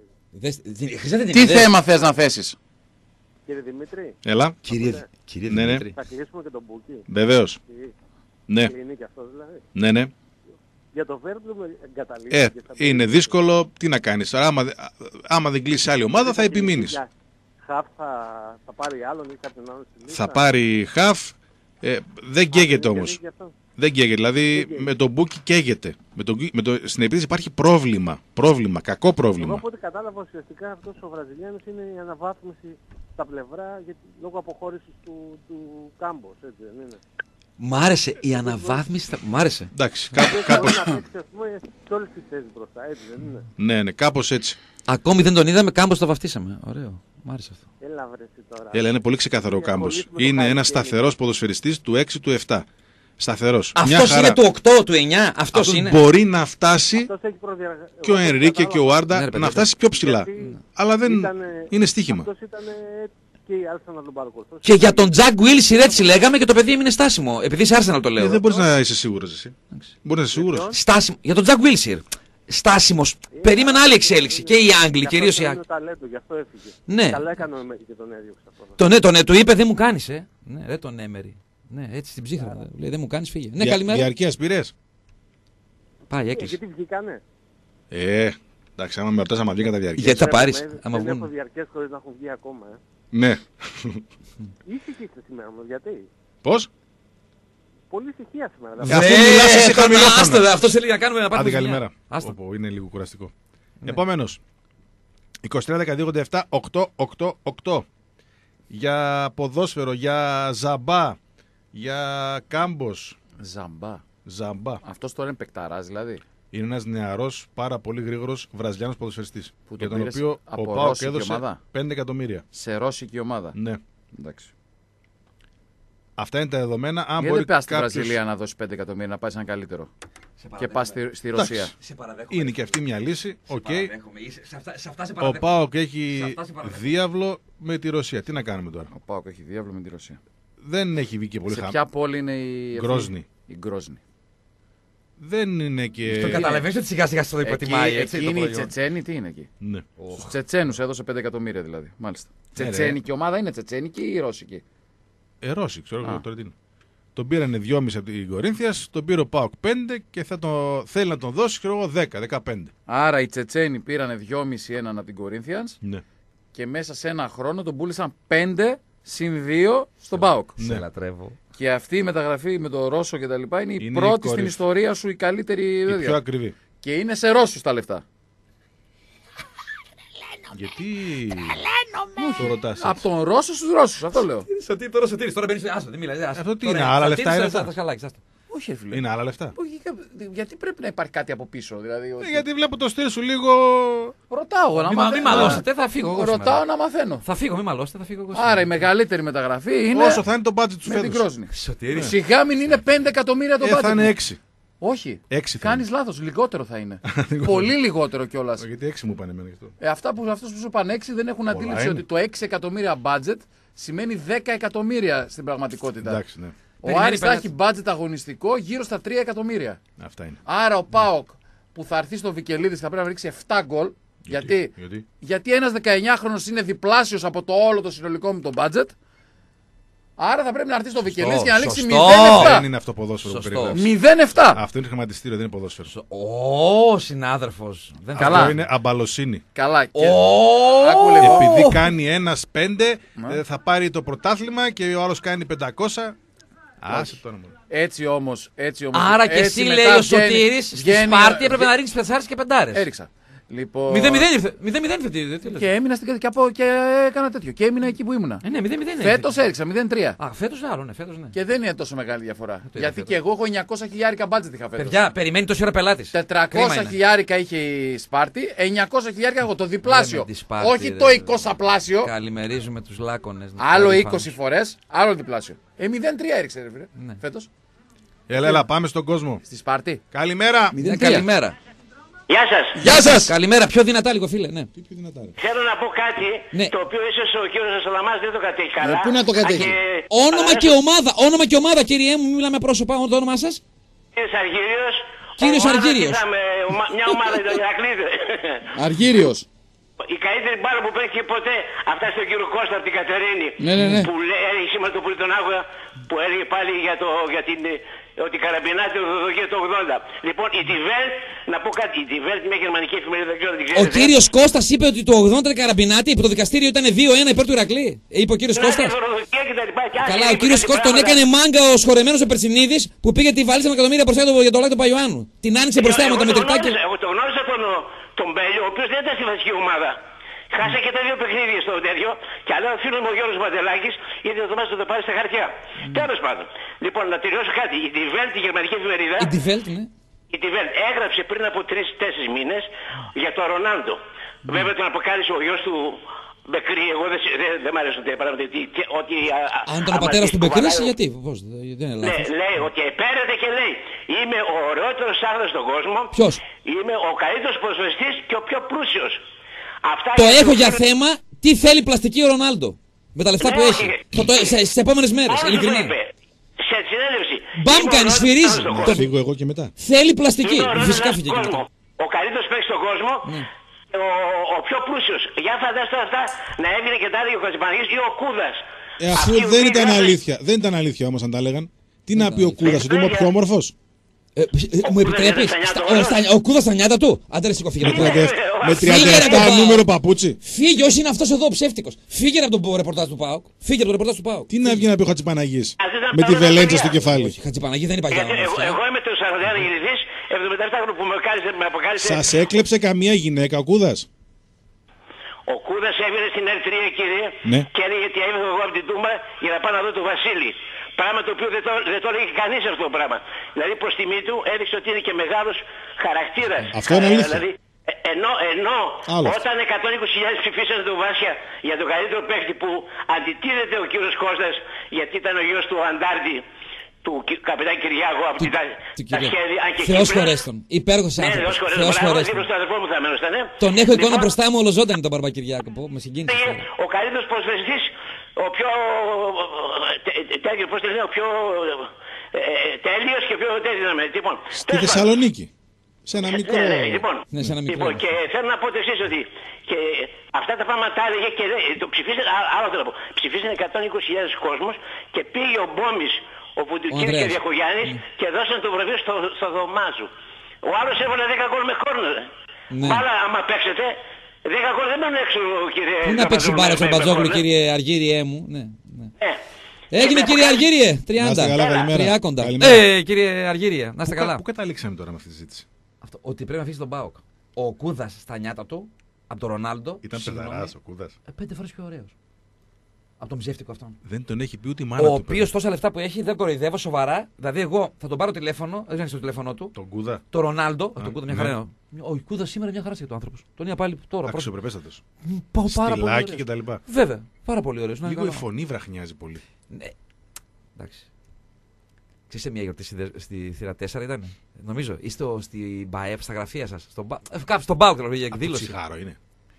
Τι θέμα θες να θέσεις? Κύριε Δημήτρη. Έλα. Κύριε Ναι, ναι. Δημήτρη. Θα κλείσουμε και τον Μπούκι. Βεβαίως. Ναι. Κλείνει και αυτό δηλαδή. Ναι, ναι. Για το Βέρμπλου με εγκαταλείπει. Είναι δύσκολο. Τι να κάνεις. Άμα δεν κλείσει άλλη ομάδα θα επιμείνεις. Χαφ θα πάρει άλλον ή κάποιον άλλον στη λίστα. Θα πάρει χαφ. Δεν καίγεται όμως. Δεν καίγεται. Δηλαδή με τον Μπούκι καίγεται. Στην επίθεση υπάρχει πρόβλημα. Κακό πρόβλημα. Εγώ από ό,τι κατάλαβα ουσιαστικά αυτός ο Βραζιλιάνος είναι η αναβάθμιση στα πλευρά λόγω αποχώρησης του Κάμπος. Έτσι δεν είναι? Μ' άρεσε η αναβάθμιση. Μ' άρεσε. Εντάξει, Κάπως. κάπως. Να παίξει ας πούμε σε όλες τις θέσεις μπροστά. Έτσι δεν είναι? Ναι, κάπως έτσι. Ακόμη δεν τον είδαμε, Κάμπος το βαφτίσαμε. Ωραίο. Μ' άρεσε αυτό. Έλα βρε εσύ τώρα. Έλα, είναι πολύ ξεκαθαρό ο Κάμπος. Είναι ένας σταθερός ποδοσφαιριστής του 6 του 7. Σταθερός. Αυτός είναι του 8, του 9. Αυτός είναι. Μπορεί να φτάσει και ο Ενρίκε και ο Άρντα να φτάσει πιο ψηλά. Αλλά δεν είναι στοίχημα. Αυτός ήταν και η Arsenal να τον πάρει κοστός. Και για τον Τζακ Wilshere έτσι λέγαμε και το παιδί έμεινε στάσιμο. Επειδή σε Arsenal το λέω. Δεν μπορείς να είσαι σίγουρος εσύ. Μπορείς να είσαι σίγουρος. Στάσιμο. Για τον Τζακ Wilshere. Στάσιμος. Περίμενα άλλη εξέλιξη. Και οι Άγγλοι, κυρίως οι Άγγλοι. Γι' αυτό έφυγε. Ναι. Καλά έκανε ο Εμέρη και τον έδιωξε αυτό. Του είπε δεν μου κάνεις, Ναι, δεν τον Έμερι. Ναι, έτσι στην ψύχρα. Λέει δεν μου κάνεις, φύγε. Ναι, καλημέρα. Διαρκείας πήρες. Πάει, έκλεισε. Γιατί βγήκανε. Εντάξει, άμα με ρωτάς άμα βγήκα τα διαρκείας. Γιατί θα πάρεις, άμα Δεν έχω βγουν. διαρκές χωρίς να έχουν βγει ακόμα. Ναι. Ήσυχοι είστε σήμερα όμως, γιατί? Πώς? Πολύ ησυχία σήμερα. Αφού μιλάς εσύ χαμηλόφωνα. Αυτός έλεγε να κάνουμε να πάρουμε. Άντε καλημέρα. Όπου είναι λίγο κουραστικό. Επόμενος. 23-12-17-8-8-8. Για ποδόσφαιρο, για Ζαμπά, για Κάμπος. Ζαμπά. Αυτός τώρα είναι παικταράς δηλαδή. Είναι ένας νεαρός, πάρα πολύ γρήγορος Βραζιλιάνος ποδοσφαιριστής. Για τον οποίο ο ΠΑΟΚ έδωσε 5 εκατομμύρια. Σε ρώσικη ομάδα. Ναι. Εντάξει. Αυτά είναι τα δεδομένα. Αν γιατί μπορεί δεν πας στη κάποιος... Βραζιλία να δώσει 5 εκατομμύρια να πάει σε ένα καλύτερο. Και πας στη Ρωσία. Είναι και αυτή μια λύση. Okay. Σε αυτά σε ο ΠΑΟΚ έχει διάβλο με τη Ρωσία. Τι να κάνουμε τώρα. Ο ΠΑΟΚ έχει διάβλο με τη Ρωσία. Δεν έχει βγει και πολύ χαμηλά. Σε ποια πόλη είναι η Γκρόσνη. Δεν είναι και. Το καταλαβαίνεις ότι σιγά σιγά το υποτιμάει. Εκείνη η Τσετσένη τι είναι εκεί. Ναι. Στους Τσετσένους έδωσε 5 εκατομμύρια δηλαδή. Μάλιστα. Τσετσένικη ομάδα είναι τσετσένικη ή ρώσικη? Ρώσικη, ξέρω εγώ τώρα τι είναι. Τον πήρανε 2,5 από την Κορίνθιας, τον πήρε ο ΠΑΟΚ 5 και θέλει να τον δώσει, ξέρω εγώ, 10-15. Άρα οι Τσετσένοι πήρανε 2,5 έναν από την Κορίνθιανς ναι. Και μέσα σε ένα χρόνο τον πούλησαν 5 συν 2 στον ΠΑΟΚ. Σε λατρεύω. Και αυτή η μεταγραφή με τον Ρώσο και τα λοιπά είναι η πρώτη στην ιστορία σου, η καλύτερη. Η πιο ακριβή. Και είναι σε Ρώσους τα λεφτά. Γιατί το ρωτάς? Από τον Ρώσο στους Ρώσους, αυτό λέω. Σωτήρης, τώρα μπαίνεις. Άστο, δεν μιλάει. Αυτό τι είναι, άλλα λεφτά είναι αυτά? Όχι, φίλε. Είναι άλλα λεφτά. Γιατί πρέπει να υπάρχει κάτι από πίσω, δηλαδή. Γιατί βλέπω το στυλ σου λίγο. Ρωτάω να μαθαίνω. Μην μαλώσετε, θα φύγω εγώ. Ρωτάω να μαθαίνω. Θα φύγω, μην μαλώσετε, θα φύγω εγώ. Άρα η μεγαλύτερη μεταγραφή είναι. Όσο θα είναι το budget του με την Γκρόσνη. Σιγά μην είναι 5 εκατομμύρια το budget. Θα είναι 6. Όχι. Κάνεις λάθος, λιγότερο θα είναι. Πολύ λιγότερο κιόλας. Γιατί 6 μου είπανε εμένα αυτό. Αυτούς που σου είπαν 6 δεν έχουν αντίληψη ότι το 6 εκατομμύρια budget σημαίνει 10 εκατομμύρια στην πραγματικότητα. Εντάξει, ναι. Ο Άρης θα έχει budget αγωνιστικό γύρω στα 3 εκατομμύρια. Αυτά είναι. Άρα ο ΠΑΟΚ που θα έρθει στο Βικελίδης θα πρέπει να ρίξει 7 γκολ. Γιατί ένας 19χρονος είναι διπλάσιος από το όλο το συνολικό μου το budget. Άρα θα πρέπει να έρθει στο Βικελές και να λήξει Σωστό. 0-7. Δεν είναι αυτό ποδόσφαιρο που Σωστό. περιγράφεις. 0-7. Αυτό είναι χρηματιστήριο, δεν είναι ποδόσφαιρο. Ω, συνάδελφος. Καλά. Αυτό είναι αμπαλοσύνη. Καλά. Ω, λίγο. Επειδή κάνει ένας 5, θα πάρει το πρωτάθλημα και ο άλλος κάνει 500. Άσε τώρα μόνο. Έτσι όμως. άρα και έτσι εσύ μετά λέει ο βγαίνει- Σωτήρης στη βγαίνει- Σπάρτη έπρεπε να ρίξεις πετσάρες και πεντάρες. Έριξα. Λοιπόν... 0-0 ήρθε. 0-0 ήρθε. Τι λες? Και έμεινα στην και έκανα τέτοιο. Και έμεινα εκεί που ήμουνα. Ναι, 0-0 Φέτος έριξα 0-3. Α, φέτος άλλο, ναι, φέτος ναι. Και δεν είναι τόσο μεγάλη διαφορά. είναι Γιατί φέτος. και εγώ έχω 900 χιλιάρικα μπάτζετ είχα φέτος. Παιδιά, περιμένει τόση ώρα πελάτης. 400 χιλιάρικα είχε η Σπάρτη, 900 χιλιάρικα εγώ το διπλάσιο. τη Σπάρτη, Όχι ρε, το ρε. 20 πλάσιο. Καλημερίζουμε τους λάκωνες. Άλλο 20 φορές, άλλο διπλάσιο. 0-3 έριξε ρε φίλε. Ναι. Φέτος. Έλα, πάμε στον κόσμο. Στη Σπάρτη. Καλημέρα. Καλημέρα. Γεια σας. Γεια σας! Καλημέρα, πιο δυνατά λίγο φίλε, ναι. Θέλω να πω κάτι Ναι. το οποίο ίσως ο κύριος Ασαλαμάς δεν το κατέχει καλά. πού να το κατέχει? Όνομα και ομάδα, κύριε μου, μιλάμε πρόσωπα, το όνομά σας. Κύριος Αργύριος. Κύριος ομάδα, Αργύριος. είδαμε, μια ομάδα ήταν η Ηρακλήδη. Αργύριος. Η καλύτερη μπάλα που παίξει ποτέ αυτά στον κύριο Κώστα από την Κατερίνη. Ναι. Που λέει σήμερα το πρωί τον άκουγα που έλεγε πάλι για την. Ότι καραμπινάται το δοκία το 80. Λοιπόν, η Τιβέλτ, να πω κάτι, η Τιβέλτ μια γερμανική εφημερίδα, δεν ξέρω αν την Ο ξέρετε. κύριος Κώστας είπε ότι το 80 καραμπινάτη που το δικαστήριο ήταν 2-1 υπέρ του Ηρακλή. Είπε ο κύριος Ναι, Κώστας. δωροδοκία και τα λοιπά, και Καλά, άσχημα ο κύριος κάτι Κώστας τον πράγματα. έκανε μάγκα ο σχορεμένος ο Περσινίδης που πήγε τη βαλίτσα με εκατομμύρια μπροστά για το λάκι του Παϊωάννου. Την άνοιξε μπροστά με τα μετρητάκια. Εγώ το γνώρισα τον Μπέλιο, ο οποίος δεν ήταν στη βασική ομάδα. Χάσα και τα δύο παιχνίδια στο τέτοιο. Και άλλο ο φίλος μου ο Γιώργος Μαντελάκης είδε το μάτι να το πάρει στα χαρτιά. Τέλος πάντων. Λοιπόν, να τελειώσω κάτι. Η Die Welt, η γερμανική εφημερίδα, Η Die Welt, ναι. η Die Welt έγραψε πριν από 3-4 μήνες για τον Ρονάλντο. Βέβαια τον αποκάλυψε ο γιος του Μπεκρή. Εγώ δεν μ' αρέσουν τέτοια πράγματα. Αν ήταν ο πατέρας του Μπεκρής, γιατί, πώς, δεν είναι Ναι, λάθος. λέει ότι επέρεται και λέει είμαι ο ωραιότερος άντρας στον κόσμο. Ποιος? Είμαι ο καλύτερος ποδοσφαιριστής και ο πιο πλούσιος. Αυτά Το είναι έχω το για φίλο- θέμα τι θέλει πλαστική ο Ρονάλντο. Με τα λεφτά Ναι, που όχι. έχει. Στις επόμενες μέρες, Όλος το ειλικρινά. είπε. Σε συνέλευση. Μπαμ Είμαι ο κάνει, ωραιότερος σφυρίζει. άντρας στον Να κόσμο. φύγω εγώ και μετά. Θέλει πλαστική. Είμαι ο ωραιότερος Φυσικά άντρας φύγει στον και κόσμο. μετά. Ο καλύτερος παίκτης στον κόσμο. Ναι. Ο πιο πλούσιος. Για φαντάστε αυτά να έβγαινε και τα έλεγε ο Χατζηπαναγής ή ο Κούδας. Αφού Αυτοί οι δεν οποίοι ήταν γράφουν- αλήθεια. Δεν ήταν αλήθεια όμως αν τα έλεγαν. Τι να πει ο Κούδας, ότι είμαι ο πιο όμορφος. Μου επιτρέπεις. Ο Κούδας στα νιάτα του. Άντε ρε σηκώ, φύγε. Με Φύγε, 37 ρε, νούμερο παπούτσι. Φύγε, όσοι είναι αυτός εδώ ο ψεύτικος. Φύγε από το ρεπορτάζ του ΠΑΟΚ. Φύγε από το ρεπορτάζ του ΠΑΟΚ. Τι να βγει να πει ο Χατζηπαναγής. Ας ήταν Με τη πράγματα βελέντσα παιδιά. στο κεφάλι. Όχι, Χατζηπαναγή δεν υπάρχει Γιατί άλλο. εγώ είμαι το 41 γεννηθής, 77 χρόνια που με αποκάλυψε. Σας έκλεψε καμία γυναίκα ο Κούδας. Ο Κούδας έβγαινε στην R3, κύριε, Ναι. και έλεγε ότι έβγαινε εγώ από την Τούμπα για να πάω να δω τον Βασίλη. Πράγμα το οποίο δεν το έλεγε κανείς αυτό το πράγμα. Δηλαδή προς τιμή του έδειξε ότι είναι και μεγάλος χαρακτήρας. Αυτό είναι αλήθεια. Δηλαδή, ενώ Άλλο. όταν 120.000 ψηφίσαν τον Βάσια για τον καλύτερο παίχτη που αντιτίθεται ο κύριος Κώστας γιατί ήταν ο γιος του Αντάρτη, του καπετάνη Κυριάκου από τα σχέδια. αν και Θεός Κύπρος. χωρέστον. Υπέροχος Ναι, άνθρωπος. Θεός χωρέστον. Θεός Μπράβο, χωρέστον. δίπλα στον αδερφό μου θα μένω, ναι. Τον έχω εικόνα Λοιπόν, μπροστά μου ολοζώντανη τον Μπαρμπακυριάκο. Πω, με συγκίνησε. ο καλύτερος ποδοσφαιριστής, ο πιο τέλειος, πώς το λένε, ο πιο τέλειος και πιο τέλειος. Λοιπόν, Στη τέλος πάντων. Θεσσαλονίκη. Σε ένα μικρό. Ναι, λοιπόν, Ναι, σε ένα μικρό. λοιπόν, και θέλω να πω το εξής ότι και αυτά τα πράγματα τα έλεγε και το ψηφίσανε, άλλο θέλω να πω, ψηφίσανε 120.000 κόσμος και πήγε ο Μπόμης, όπου του κύριε Ανδρέας. Κυριακογιάννης και δώσαν το βραβείο στο Δωμάζου. Ο άλλος έβαλε 10 γκολ με κόρνερ. Ναι. Μπάλα, άμα παίξετε, 10 γκολ δεν μένουν έξω, κύριε. Πού να παίξει μπάρα στον με Μπατζόγλου, κόρνερ. κύριε Αργύριέ μου. Ναι, ναι. Και Έγινε κύριε με Αργύριε, Να είστε καλά, 30. καλημέρα. Τριάκοντα. Καλημέρα. Κύριε Αργύριε, να είστε καλά. Πού καταλήξαμε τώρα με αυτή τη συζήτηση. Αυτό, ότι πρέπει να αφήσει τον ΠΑΟΚ. Ο Κούδας στα νιάτα του, από τον Ρονάλντο. Ήταν συγγνώμη, παιδαράς ο Κούδας. 5 φορές πιο ωραίος. Από τον ψεύτικο αυτόν. Δεν τον έχει πει ούτε η μάνα Ο του. οποίος τόσα λεφτά που έχει δεν κοροϊδεύω σοβαρά. Δηλαδή, εγώ θα τον πάρω τηλέφωνο, δεν ξέρει το τηλέφωνο του. Τον Κούδα. Το Ρονάλντο, τον Κούδα μια ναι. χαρά είναι. Ο Κούδα σήμερα μια χαρά είναι ο άνθρωπος. Τον είδα πάλι τώρα. Αξιοπρεπέστατος. Πάω πάρα πολύ. Στυλάκι ωραίος. και τα λοιπά. Βέβαια, πάρα πολύ ωραίο. Λίγο η φωνή βραχνιάζει πολύ. Ναι. Εντάξει. Ξέρεις σε μια γιορτή στη θύρα 4 ήταν. Νομίζω. Ή στην ΜΠΑΕΠ, στα γραφεία σας. Κάπου στον ΠΑΟΚ δηλαδή για Από το εκδήλωση. τσιγάρο είναι.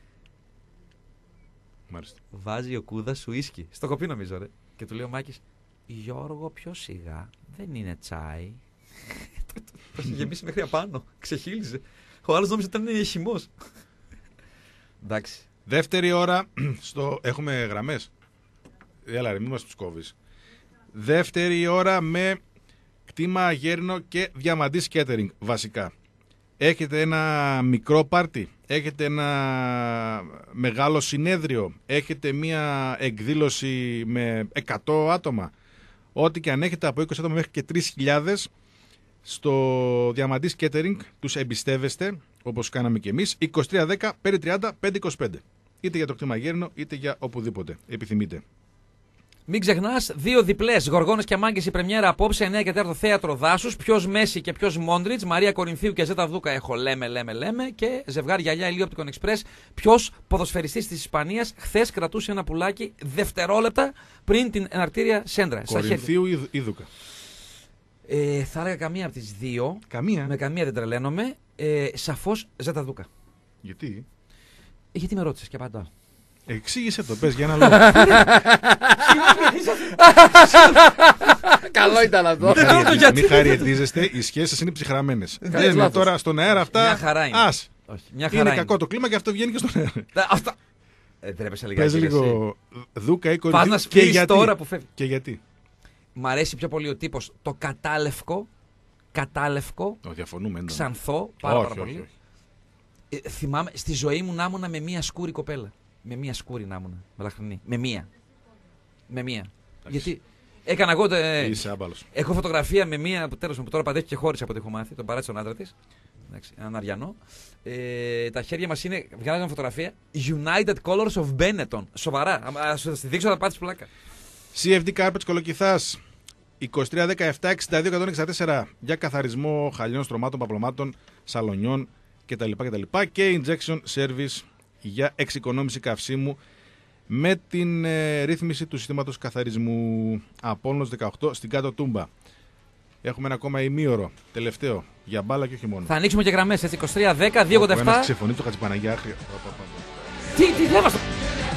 Μάλιστα. Βάζει ο Κούδας σου ίσκι. Στο κοπί νομίζω, ρε. Και του λέει ο Μάκης, Γιώργο, πιο σιγά. Δεν είναι τσάι. Το είχε γεμίσει μέχρι απάνω. Ξεχύλιζε. Ο άλλος νόμιζε ότι ήταν χυμός. Εντάξει. Δεύτερη ώρα. Έχουμε γραμμές. Έλα ρε, μην μας τους κόβεις. Δεύτερη ώρα με κτήμα Γέρνο και Διαμαντής Catering βασικά. Έχετε ένα μικρό πάρτι, έχετε ένα μεγάλο συνέδριο, έχετε μία εκδήλωση με 100 άτομα. Ό,τι και αν έχετε από 20 άτομα μέχρι και 3.000 στο Διαμαντής Catering τους εμπιστεύεστε, όπως κάναμε και εμείς. 2310 530 525. Είτε για το κτήμα Γέρνο είτε για οπουδήποτε επιθυμείτε. Μην ξεχνάς, 2 διπλές Γοργόνες και Μάγκες η πρεμιέρα απόψε, 9 και 4 θέατρο Δάσους. Ποιος Μέση και ποιος Μόντριτς, Μαρία Κορινθίου και Ζέτα Δούκα έχω λέμε. Και ζευγάρι Γυαλιά Ηλίου από την Express. Ποιος ποδοσφαιριστής της Ισπανίας χθες κρατούσε ένα πουλάκι δευτερόλεπτα πριν την εναρκτήρια σέντρα. Κορινθίου ή Δούκα. Θα έλεγα καμία από τις δύο. Καμία. Με καμία δεν τρελαίνομαι. Σαφώς Ζέτα Δούκα. Γιατί? Γιατί με ρώτησες και απαντάω. Εξήγησε το, πες για ένα λόγο. Καλό ήταν αυτό. Μην χαριετίζεστε, οι σχέσεις είναι ψυχρamenές. Δεν τώρα στον αέρα αυτά. Μια χαρά είναι. Ας. Μια χαρά είναι κακό το κλίμα και αυτό βγαίνει και στον αέρα. Αυτά. Τρέπεσαι λιγάκι. Πες λίγο Δούκα ή Πας να Κορινθίου και σπίσεις γιατί. τώρα που φεύγει. Και γιατί. Μ' αρέσει πιο πολύ ο τύπος το κατάλευκο, Διαφωνούμε. ξανθό, πάρα πολύ. Όχι. Θυμάμαι στη ζωή μου να ήμουνα με μία σκούρη κοπέλα. Με μία σκούρη να ήμουνα. Μελαχρινή. Με μία. Γιατί έκανα εγώ. Είσαι άμπαλος. Έχω φωτογραφία με μία που τέλος που τώρα παντρεύτηκε και χώρισε από ό,τι έχω μάθει. Τον παράτησε τον άντρα της. Έναν Αριανό. Τα χέρια μας είναι. Βγάλαμε φωτογραφία. United Colors of Benetton. Σοβαρά. Ας τη δείξω, θα πάτεις πλάκα. CFD Carpets Κολοκυθάς 2317-62-164 για καθαρισμό χαλιών, στρωμάτων, παπλωμάτων, σαλονιών κτλ. Και injection service για εξοικονόμηση καυσίμου με την ρύθμιση του συστήματος καθαρισμού. Απόλλωνος 18 στην Κάτω Τούμπα. Έχουμε ένα ακόμα ημίωρο τελευταίο για μπάλα και όχι μόνο. Θα ανοίξουμε και γραμμές έτσι. 2310-287. Ένας ξεφωνεί το Χατζηπαναγιά. Τι θέμα στο.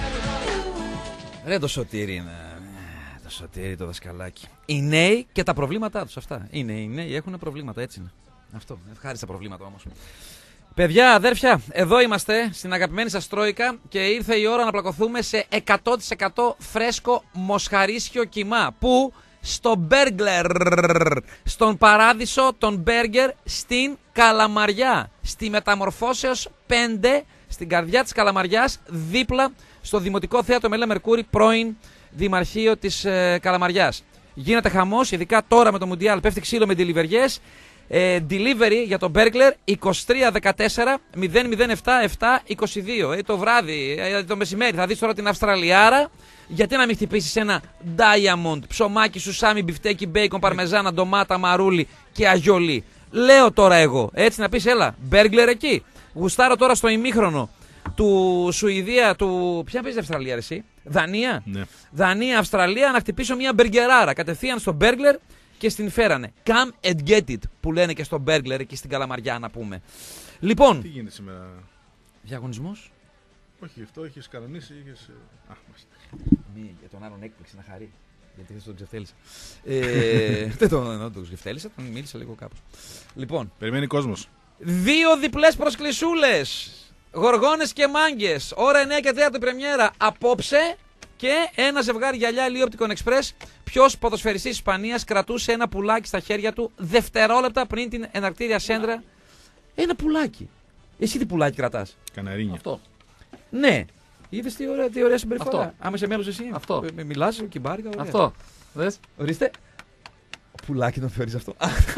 Ρε το Σωτήρι είναι. Το Σωτήρι το δασκαλάκι. Οι νέοι και τα προβλήματά τους αυτά. Οι νέοι έχουν προβλήματα, έτσι είναι. Αυτό. Ευχάριστα προβλήματα όμως. Παιδιά, αδέρφια, εδώ είμαστε στην αγαπημένη σας Τρόικα και ήρθε η ώρα να πλακωθούμε σε 100% φρέσκο μοσχαρίσιο κιμά. Πού? Στο Μπέργκλερ, στον παράδεισο των μπέργκερ στην Καλαμαριά. Στη Μεταμορφώσεως 5, στην καρδιά της Καλαμαριάς, δίπλα στο Δημοτικό Θέατρο Μελέ Μερκούρη, πρώην Δημαρχείο της Καλαμαριάς. Γίνεται χαμός, ειδικά τώρα με το Μουντιάλ, πέφτει ξύλο με ντιλιβεριές. Delivery για τον Burglar 2314 007 722. Το βράδυ, το μεσημέρι θα δεις τώρα την Αυστραλιάρα. Γιατί να μην χτυπήσεις ένα Diamond, ψωμάκι, σουσάμι, μπιφτέκι, μπέικον, παρμεζάνα, ντομάτα, μαρούλι και αγιολί. Λέω τώρα εγώ, έτσι να πεις έλα, Burglar εκεί. Γουστάρω τώρα στο ημίχρονο του Σουηδία, του. Ποια παίζει Αυστραλία, εσύ? Δανία. Ναι. Δανία, Αυστραλία, να χτυπήσω μια μπεργκεράρα κατευθείαν στο Burglar. Και στην φέρανε. Come and get it που λένε και στο Burglar εκεί στην Καλαμαριά να πούμε. Λοιπόν. Τι γίνεται σήμερα? Διαγωνισμός. Όχι, αυτό έχεις κανονίσει. Είχες... Μη για τον άλλον έκπληξη να χαρεί. Γιατί δεν τον ξεφτέλισα. Δεν τον ξεφτέλισα, τον μίλησα λίγο κάπως. Λοιπόν. Περιμένει κόσμος. 2 διπλές προσκλησούλες. Γοργόνες και Μάγκες. Ώρα 9 και 4 πρεμιέρα. Απόψε. Και ένα ζευγάρι γυαλιά Ηλίου από την Express. Ποιος ποδοσφαιριστής της Ισπανίας κρατούσε ένα πουλάκι στα χέρια του δευτερόλεπτα πριν την εναρκτήρια σέντρα? Ένα πουλάκι. Εσύ τι πουλάκι κρατάς? Καναρίνια. Αυτό. Ναι. Είδες τι ωραία συμπεριφορά. Αυτό. Άμα είσαι μέλος εσύ. Αυτό. Μιλάς, κυμπάρικα. Ωραία. Αυτό. Δες. Ορίστε. Πουλάκι τον θεωρείς αυτό?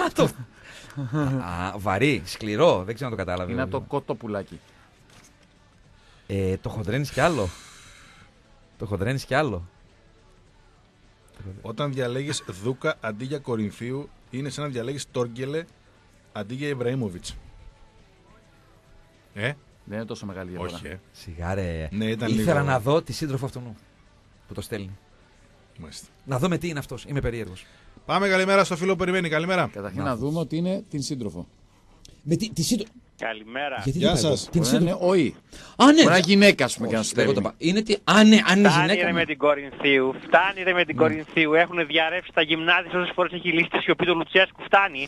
Βαρύ, σκληρό. Δεν ξέρω αν το κατάλαβε. Είναι από το κότο πουλάκι. Το χοντρένεις κι άλλο. Το χοντρένεις κι άλλο. Όταν διαλέγεις Δούκα αντί για Κορινθίου, είναι σαν να διαλέγεις Τόργκελε αντί για Ιμπραήμοβιτς. Δεν είναι τόσο μεγάλη διαφορά. Όχι, Σιγάρε. Ναι, ήταν ήθελα λίγο... να δω τη σύντροφο αυτού που το στέλνει. Μάλιστα. Να δω με τι είναι αυτός. Είμαι περίεργος. Πάμε, καλημέρα στο φίλο που περιμένει. Καλημέρα. Καταρχήν να δούμε ότι είναι την σύντροφο. Με τη σύντροφο. Καλημέρα. Γεια σας. Τι είναι Είναι ο Ι. Α, ναι. Μπορεί να γυναίκα, ας πούμε, και να σου στέλνει. Είναι τι. Αν είναι Φτάνει γυναίκα. ρε με την Κορινθίου. Φτάνει ρε με την Κορινθίου. Έχουν διαρρεύσει τα γυμνάδια όσες φορές έχει λύσει τη σιωπή του Λουτσέσκου. Φτάνει.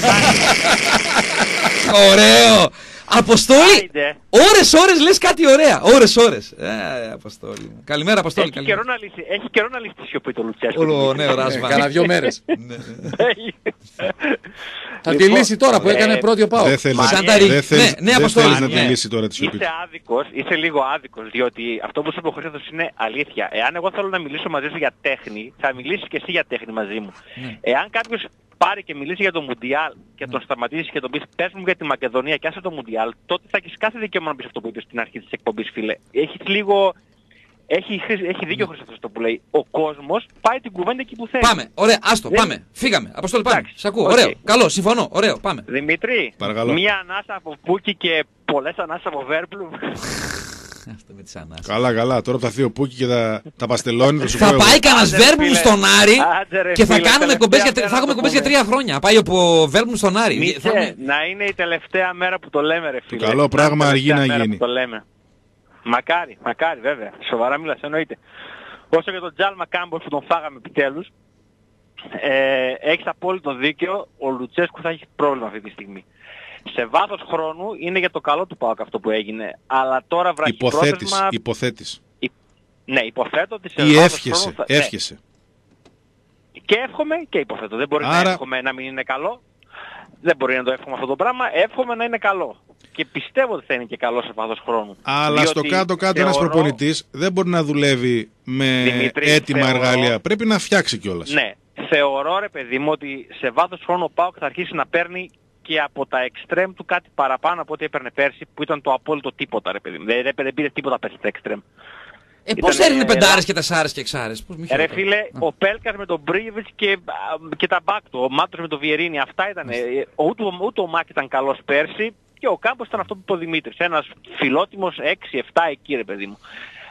Ωραίο! Αποστόλη! Άιντε. Ώρες λες κάτι ωραία. Ώρες. Αποστόλη. Καλημέρα, Αποστόλη. Έχει καιρό να λύσει τη σιωπή του Λουτσέσκου. Όλο νέο ράσμα. Κάνα 2 μέρες. Έχει. Θα τη λύσει τώρα που έκανε πρώτη ο Πάο. Δεν θέλεις Αποστόλη, να ναι. τη λύσει τώρα τη σιωπή. Είσαι άδικος, είσαι λίγο άδικος, διότι αυτό που σου είπε ο Χρήστος είναι αλήθεια. Εάν εγώ θέλω να μιλήσω μαζί σου για τέχνη, θα μιλήσεις και εσύ για τέχνη μαζί μου. Εάν κάποιος πάρει και μιλήσει για το Μουντιάλ και τον σταματήσει και τον πεις πες μου για τη Μακεδονία και άσε το Μουντιάλ, τότε θα έχεις κάθε δικαίωμα να πεις αυτό που είπες στην αρχή της εκπομπής, φίλε. Έχεις λίγο... Έχει δίκιο ο Χρήστος αυτό που λέει. Ο κόσμος πάει την κουβέντα εκεί που θέλει. Πάμε, ωραία, άστο, πάμε. Φύγαμε. Αποστόλη, πάμε. Εντάξει, Σ' ακούω. οκ. Ωραίο. Καλό, συμφωνώ. Ωραίο, πάμε. Δημήτρη, Παρακαλώ. μία ανάσα από Πούκι και πολλές ανάσες από Βέρμπλουμ. Αυτό με τις ανάσες. Καλά. Τώρα που θα έρθει ο Πούκι και τα παστελώνει θα σου Θα πω πάει εγώ. κανένας Άντε, ρε, Βέρμπλουμ φίλε. στον Άρη Άντε, ρε, και θα φίλε, κάνουμε εκπομπές τελευταία θα έχουμε μέρα εκπομπές για να το 3 χρόνια. Πάει ο Βέρμπλουμ στον Άρη. Μίτσε, να είναι η τελευταία μέρα που το λέμε ρε φίλε. καλό πράγμα αργεί να γίνει. Το λέμε. Μακάρι βέβαια. Σοβαρά μιλάς, εννοείται. Όσο για τον Τζάλμα Κάμπος που τον φάγαμε επιτέλους, έχεις απόλυτο δίκαιο, ο Λουτσέσκου θα έχει πρόβλημα αυτή τη στιγμή. Σε βάθος χρόνου είναι για το καλό του ΠΑΟΚ αυτό που έγινε, αλλά τώρα βραχυπρόθεσμα... Υποθέτεις. Ναι, υποθέτω ότι σε Ή βάθος χρόνου θα... εύχεσαι. Ναι. Και εύχομαι και υποθέτω. Δεν μπορεί Άρα... να εύχομαι να μην είναι καλό. Δεν μπορεί να το εύχομαι αυτό το πράγμα. Εύχομαι να είναι καλό. Και πιστεύω ότι θα είναι και καλό σε βάθος χρόνου. Αλλά διότι στο κάτω-κάτω ένας προπονητής δεν μπορεί να δουλεύει με Δημήτρη, έτοιμα θεωρώ... εργαλεία. Πρέπει να φτιάξει κιόλας. Ναι. Θεωρώ ρε παιδί μου ότι σε βάθος χρόνου ο ΠΑΟΚ θα αρχίσει να παίρνει και από τα εξτρέμ του κάτι παραπάνω από ό,τι έπαιρνε πέρσι που ήταν το απόλυτο τίποτα ρε παιδί μου. Δεν πήρε τίποτα πέρσι τα εξτρέμ. Πώς έριχνε πεντάρες και τεσσάρες και εξάρες. Ρε φίλε, ο Πέλκας με τον Μπρίβιτς και τα μπακ του, ο Μάτος με τον Βιερίνη, αυτά ήταν. Ούτε ο Μάκ ήταν καλός πέρσι και ο Κάμπος ήταν αυτό που είπε ο Δημήτρης. Ένας φιλότιμος 6-7 εκεί ρε παιδί μου.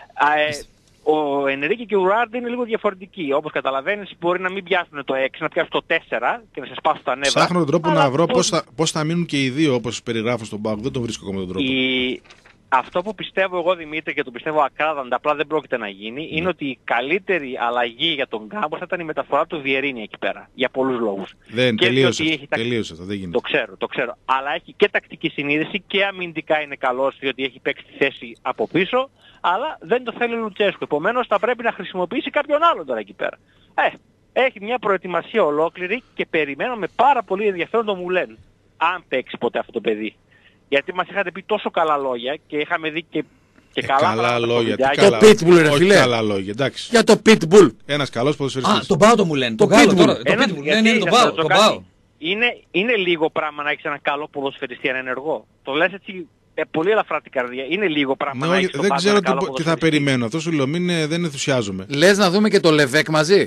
Ο Ενρίκη και ο Ουράρντι είναι λίγο διαφορετικοί. Όπως καταλαβαίνεις μπορεί να μην πιάσουν το 6, να πιάσουν το 4 και να σε σπάσουν τα νεύρα. Ψάχνω τον τρόπο να βρω πώς θα μείνουν και οι δύο όπως περιγράφω στον ΠΑΟΚ. Δεν τον βρίσκω ακόμα τον τρόπο. Αυτό που πιστεύω εγώ Δημήτρη και το πιστεύω ακράδαντα, απλά δεν πρόκειται να γίνει, είναι ότι η καλύτερη αλλαγή για τον Κάμπο θα ήταν η μεταφορά του Βιερίνη εκεί πέρα. Για πολλούς λόγους. Δεν και τελείωσε έχει δεν γίνεται. Το ξέρω. Αλλά έχει και τακτική συνείδηση και αμυντικά είναι καλός διότι έχει παίξει τη θέση από πίσω, αλλά δεν το θέλει ο Λουτσέσκου. Επομένως θα πρέπει να χρησιμοποιήσει κάποιον άλλον τώρα εκεί πέρα. Έχει μια προετοιμασία ολόκληρη και περιμένω με πάρα πολύ ενδιαφέρον το Μουλέν. Αν παίξει ποτέ αυτό το παιδί. Γιατί μας είχατε πει τόσο καλά λόγια και είχαμε δει και καλά λόγια. Το Pitbull ρε φίλε. Καλά λόγια, εντάξει. Για το Pitbull. Ένας καλός ποδοσφαιριστής. Τον πάω το μου λένε. Το Pitbull. Τον πάω. Είναι λίγο πράγμα να έχεις έναν καλό ποδοσφαιριστή ανενεργό. Το λες έτσι πολύ ελαφρά την καρδιά. Είναι λίγο πράγμα να έχεις τον δεν ξέρω καλό τι θα περιμένω. Αυτό σου λέω, δεν ενθουσιάζομαι. Λες να δούμε και το Λεβέκ μαζί.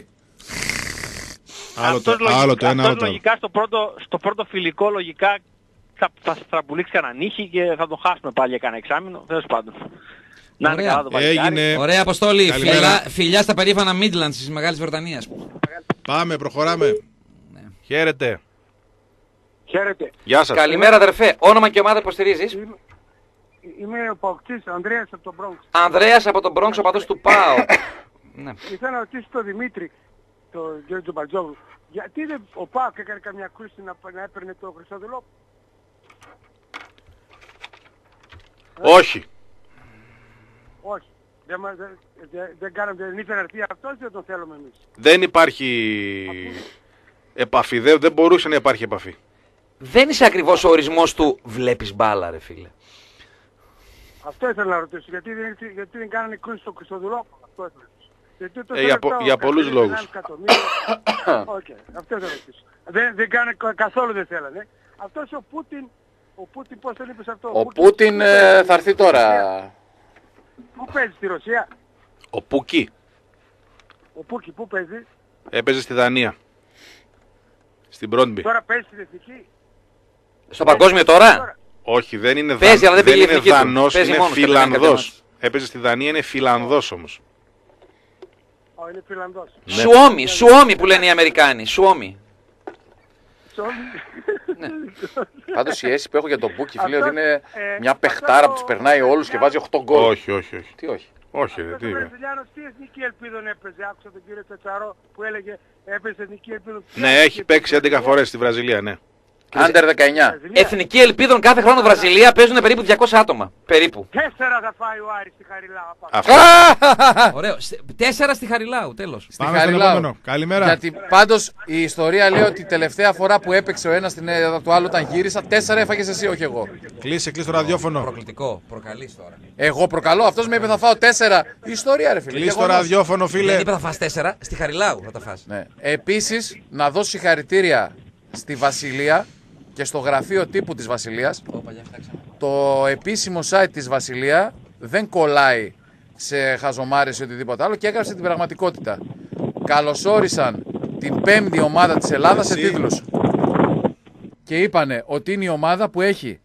Άλλο το ένα, άλλο το λογικά στο πρώτο φιλικό λογικά θα στραμπουλήξει κανένα νύχι και θα τον χάσουμε πάλι για κανένα εξάμηνο. Τέλος πάντων. Να είναι καλά το παλικάρι. Ωραία Αποστόλη. Φιλιά στα περήφανα Midlands της Μεγάλης Βρετανίας. Πάμε, προχωράμε. Χαίρετε. Χαίρετε. Γεια σας. Καλημέρα αδερφέ. Όνομα και ομάδα υποστηρίζεις? Είμαι ο Παοκτής, Ανδρέας από τον Bronx. Ανδρέας από τον Bronx, ο παδός του ΠΑΟ. Ήθελα να ρωτήσω τον Δημήτρη, τον Γιώργο Μπατζόγλου, γιατί ο ΠΑΟΚ έκανε καμιά κρίση να έπαιρνε το Χριστοδουλόπουλο. Όχι. Όχι. Δεν ήθελε να έρθει αυτός, δεν τον θέλουμε εμείς. Δεν υπάρχει επαφή, δεν μπορούσε να υπάρχει επαφή. Δεν είσαι ακριβώς ο ορισμός του βλέπεις μπάλα ρε φίλε. Αυτό ήθελα να ρωτήσω, γιατί δεν κάνανε κρίση στο Χριστοδουλόπουλο. Αυτό ήθελα να ρωτήσω. Για πολλούς λόγους. Αυτό ήθελα να ρωτήσω. Δεν κάνανε καθόλου, δεν θέλανε. Αυτός ο Πούτιν πώς τον είπες αυτό? Ο Πούτιν θα έρθει τώρα. Πού παίζει, στη Ρωσία? Ο Πούκι. Ο Πούκι πού παίζει? Έπαιζε στη Δανία. Στην Μπρόντμπι. Τώρα παίζει στην εθνική. Στο παγκόσμιο τώρα? Όχι, δεν είναι Δανός, είναι Φιλανδός. Έπαιζε στη Δανία, είναι Φιλανδός όμως. Είναι Φιλανδός. Σουόμι που λένε οι Αμερικάνοι. Σουόμι. Πάντως η αίσθηση που έχω για τον Μπούκι, φίλε, ότι είναι μια παιχτάρα που τους περνάει όλους και βάζει 8 γκολ. Όχι. Τι όχι. Όχι, Ο τι είπε. Βραζιλιάνος τι εθνική ελπίδα έπαιζε. Άκουσα τον κύριο Τσατσαρό που έλεγε έπαιζε εθνική ελπίδα. Ναι, έχει παίξει 11 φορές στη Βραζιλία, ναι. Άντερ 19. Εθνική ελπίδων κάθε χρόνο Βραζιλία παίζουν περίπου 200 άτομα. Περίπου. 4 θα φάει ο Άρης στη Χαριλάου. Ωραίο. 4 στη Χαριλάου, τέλος. Στη Χαριλάου. Καλημέρα. Γιατί πάντως η ιστορία λέει ότι η τελευταία φορά που έπαιξε ο ένας στην έδρα του άλλου όταν γύρισα, 4 έφαγες εσύ, όχι εγώ. Κλείσε το ραδιόφωνο. Προκλητικό. Προκαλείς τώρα. Εγώ προκαλώ, αυτός με είπε θα φάω 4. Η ιστορία, ρε φίλε. Κλείσε το ραδιόφωνο, φίλε. Δεν είπε θα φας 4, στη Χαριλάου θα τα φας. Ναι. Επίσης, να δώσω συγχαρητήρια στη Βασιλεία και στο γραφείο τύπου της Βασιλείας. Το επίσημο site της Βασιλεία δεν κολλάει σε χαζομάρες ή οτιδήποτε άλλο και έγραψε την πραγματικότητα. Καλωσόρισαν την 5η ομάδα της Ελλάδας σε τίτλους. Και είπανε ότι είναι η ομάδα που έχει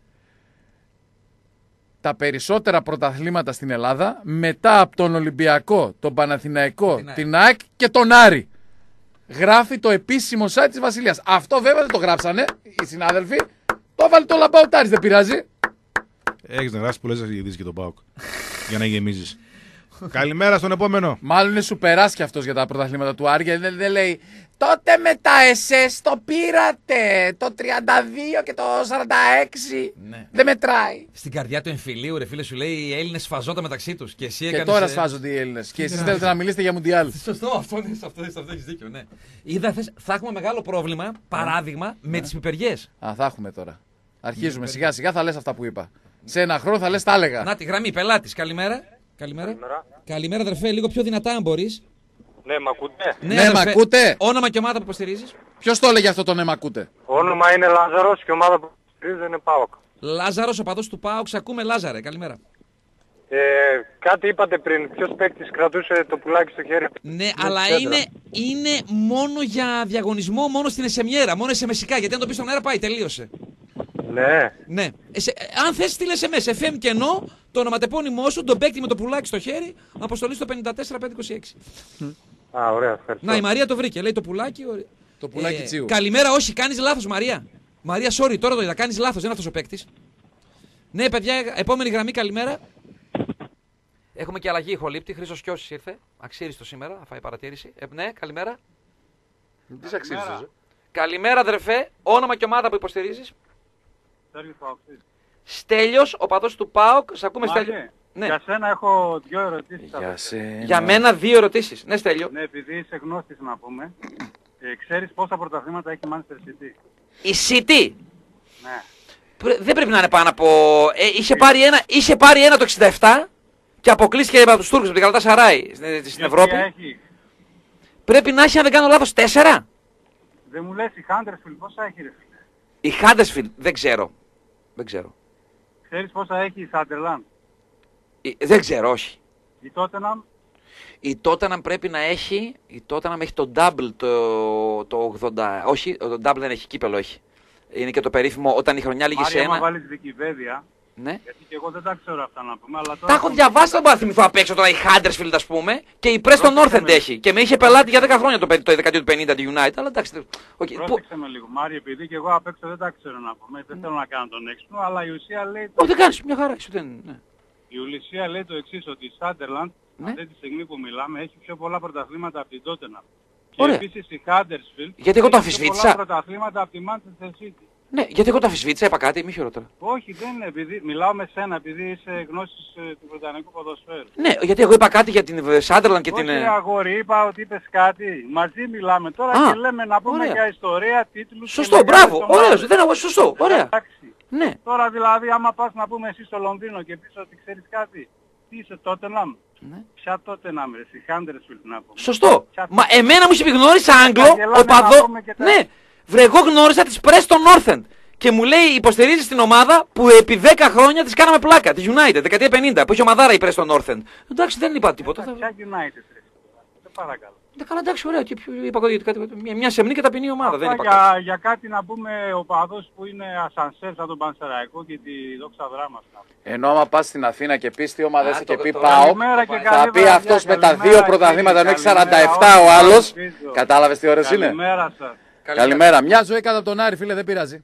τα περισσότερα πρωταθλήματα στην Ελλάδα μετά από τον Ολυμπιακό, τον Παναθηναϊκό, την ΑΕΚ και τον Άρη. Γράφει το επίσημο site της Βασιλείας. Αυτό βέβαια δεν το γράψανε οι συνάδελφοι. Το έβαλε το λαμπαουτάρις, δεν πειράζει. Έχεις να γράψεις πολλές ειδήσεις και τον ΠΑΟΚ. Για να γεμίζεις. Καλημέρα στον επόμενο. Μάλλον είναι σου περάσει και αυτός για τα πρωταθλήματα του Άρη. Δεν λέει τότε με τα SS το πήρατε. Το 32 και το 46. Ναι. Δεν μετράει. Στην καρδιά του εμφυλίου, ρε φίλε, σου λέει οι Έλληνες σφαζόταν μεταξύ τους. Και εσύ Και έκανες. τώρα σφάζονται οι Έλληνες. Και εσείς θέλετε να μιλήσετε για Μουντιάλ. Σωστό, αυτό έχεις δίκιο, ναι. Είδα, θα έχουμε μεγάλο πρόβλημα, παράδειγμα, με τις πιπεριές. Α, θα έχουμε τώρα. Αρχίζουμε σιγά σιγά, θα λες αυτά που είπα. Σε ένα χρόνο θα λες τα έλεγα. Να τη γραμμή, πελάτης. Καλημέρα. Καλημέρα, αδερφέ, λίγο πιο δυνατά αν μπορείς. Ναι, μ' ακούτε. Ναι, μ' ακούτε. Όνομα και ομάδα που υποστηρίζεις. Ποιος το έλεγε αυτό το ναι, μ' ακούτε. Όνομα είναι Λάζαρος και η ομάδα που υποστηρίζω είναι ΠΑΟΚ. Λάζαρος, οπαδός του ΠΑΟΚ, ακούμε Λάζαρε, καλημέρα. Κάτι είπατε πριν, ποιος παίκτης κρατούσε το πουλάκι στο χέρι. Ναι, αλλά είναι μόνο για διαγωνισμό, μόνο στην εσεμιέρα, μόνο SMS, γιατί αν το πεις στον αέρα πάει, τελείωσε. Ναι. Ναι. Αν θες στείλε SMS, FM κενό, το ονοματεπώνυμό σου, τον παίκτη με το πουλάκι στο χέρι, αποστολή στο 54526. Α, ωραία, ευχαριστώ. Να, η Μαρία το βρήκε, λέει το πουλάκι. Το πουλάκι Τσίου. Καλημέρα, όχι, κάνεις λάθος, Μαρία. Μαρία, sorry, τώρα το είδα, κάνεις λάθος, δεν είναι αυτός ο παίκτης. Ναι, παιδιά, επόμενη γραμμή, καλημέρα. Έχουμε και αλλαγή ηχολήπτη. Χρήστος Κιώσης ήρθε. Αξίριστο σήμερα, θα φάει παρατήρηση. Ναι, καλημέρα. Τι αξίζεις, Καλημέρα, αδερφέ. Όνομα και ομάδα που υποστηρίζεις. Στέλιος, οπαδός του ΠΑΟΚ. Σ' ακούμε, Στέλιο. Ναι. Για σένα έχω 2 ερωτήσεις. Για μένα 2 ερωτήσεις. Ναι, Στέλιο. Ναι, επειδή είσαι γνώστης να πούμε. Ξέρεις πόσα πρωταθλήματα έχει η Manchester City. Η City. Ναι. Δεν πρέπει να είναι πάνω από. Είχε πάρει ένα το 67 και αποκλείστηκε από τους Τούρκους από την Γαλατασαράι στην Ευρώπη. Έχει. Πρέπει να έχει, αν δεν κάνω λάθος, 4. Δεν μου λες η Huddersfield πόσα έχει, ρε φίλε. Η Huddersfield δεν ξέρω. Ξέρεις πόσα έχει η Sunderland. Δεν ξέρω, όχι. Η Tottenham. Η Tottenham πρέπει να έχει. Η Tottenham έχει το double το 80. Όχι, το double δεν έχει, κύπελο έχει. Είναι και το περίφημο όταν η χρονιά λήγει σε ένα. Αν βάλεις Wikipedia. Ναι. Γιατί και εγώ δεν τα ξέρω αυτά να πούμε. Αλλά τα έχω διαβάσει, δεν μπορώ να θυμηθώ απ' έξω τώρα η Huddersfield, ας πούμε. Και η Preston North End έχει. Και με είχε πελάτη για 10 χρόνια το δεκαετία του 50 τη United. Αλλά εντάξει. Πρόσεξε με λίγο, Μάρι, επειδή και εγώ απ' έξω δεν τα ξέρω να πούμε. Δεν θέλω να κάνω τον έξυπνο, αλλά η ουσία λέει. Όχι, δεν κάνεις, μια χαρά. Ναι. Η ουσία λέει το εξής, ότι η Sunderland αυτή τη στιγμή που μιλάμε έχει πιο πολλά πρωταθλήματα από την Tottenham. Και επίσης η Huddersfield γιατί εγώ το έχει πιο πολλά πρωταθλήματα από τη Manchester City. Ναι, γιατί εγώ το αμφισβήτησα, είπα κάτι, μη χειρότερα. Όχι, δεν είναι, επειδή μιλάω με σένα, επειδή είσαι γνώσης του Βρετανικού ποδοσφαίρου. Ναι, γιατί εγώ είπα κάτι για την Sunderland και όχι, την. Όχι, αγόρι, είπα ότι είπες κάτι. Μαζί μιλάμε τώρα και λέμε να πούμε για ιστορία, τίτλους. Σωστό, μπράβο, ωραίο, δεν είναι σωστό, ωραία. Ναι. Τώρα δηλαδή, άμα πας να πούμε εσύ στο Λονδίνο και πεις ότι ξέρεις κάτι, τι είσαι Tottenham. Ναι. Ποια Tottenham, ρε, η Huddersfield να πούμε. Σωστό. Μα εμένα μου είπε γνώρισα Άγγλο, οπαδό. Ναι. Βρε, εγώ γνώρισα της Preston North End και μου λέει υποστηρίζει την ομάδα που επί 10 χρόνια της κάναμε πλάκα, τη United, δεκαετία 50, που είχε ομαδάρα η Preston North End. Εντάξει, δεν είπα τίποτα. Ποια United, ρε. Σε παρακαλώ. Καλά, εντάξει, ωραία. Και είπα μια σεμνή και ταπεινή ομάδα. Δεν είπα κάτι. Για κάτι να πούμε ο παδός που είναι ασανσέρ σαν τον Πανσεραϊκό και τη Δόξα Δράμας. Ενώ άμα πας στην Αθήνα και πεις τι ομάδα είσαι και πει πάω, θα πει αυτός με τα 2 πρωταθλήματα ενώ έχει 47 ο άλλος. Κατάλαβες τι ώρες είναι. Καλημέρα σας. Καλημέρα. Μια ζωή κάτω από τον Άρη, φίλε, δεν πειράζει.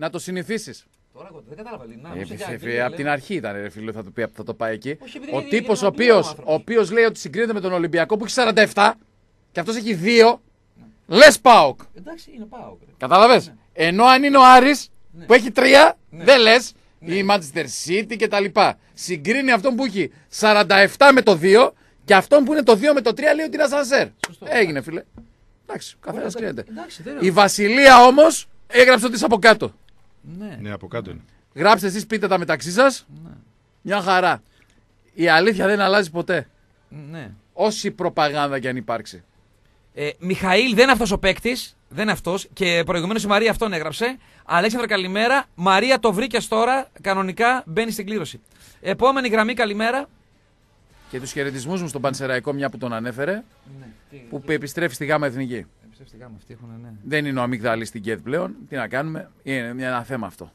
Να το συνηθίσεις. Τώρα εγώ δεν κατάλαβα. Από την αρχή ήταν, ρε φίλε, θα το πάει εκεί. Όχι, Ο τύπος ο οποίος λέει ότι συγκρίνεται με τον Ολυμπιακό που έχει 47 και αυτός έχει 2, λες ΠΑΟΚ. Εντάξει, είναι ΠΑΟΚ. Κατάλαβες. Ναι. Ενώ αν είναι ο Άρης που έχει 3, δεν λες. Ή η Manchester City κτλ. Συγκρίνει αυτόν που έχει 47 με το 2 και αυτόν που είναι το 2 με το 3 λέει ότι είναι ασανσέρ. Έγινε, φίλε. Εντάξει, ο καθένας κρίνεται. Η Βασιλεία όμως έγραψε ότι είσαι από κάτω. Ναι, από κάτω είναι. Γράψτε εσείς, πείτε τα μεταξύ σας. Μια χαρά. Η αλήθεια δεν αλλάζει ποτέ. Ναι. Όση προπαγάνδα κι αν υπάρξει. Μιχαήλ, δεν είναι αυτός ο παίκτης. Δεν είναι αυτός. Και προηγουμένως η Μαρία αυτόν έγραψε. Αλέξανδρα, καλημέρα. Μαρία, το βρήκες τώρα. Κανονικά μπαίνει στην κλήρωση. Επόμενη γραμμή, καλημέρα. Και τους χαιρετισμούς μου στον Πανσεραϊκό, μια που τον ανέφερε. Που επιστρέφει στη ΓΑΜΑ Εθνική. Δεν είναι ο Αμυγδαλής στην ΚΕΔ πλέον. Τι να κάνουμε. Είναι ένα θέμα αυτό.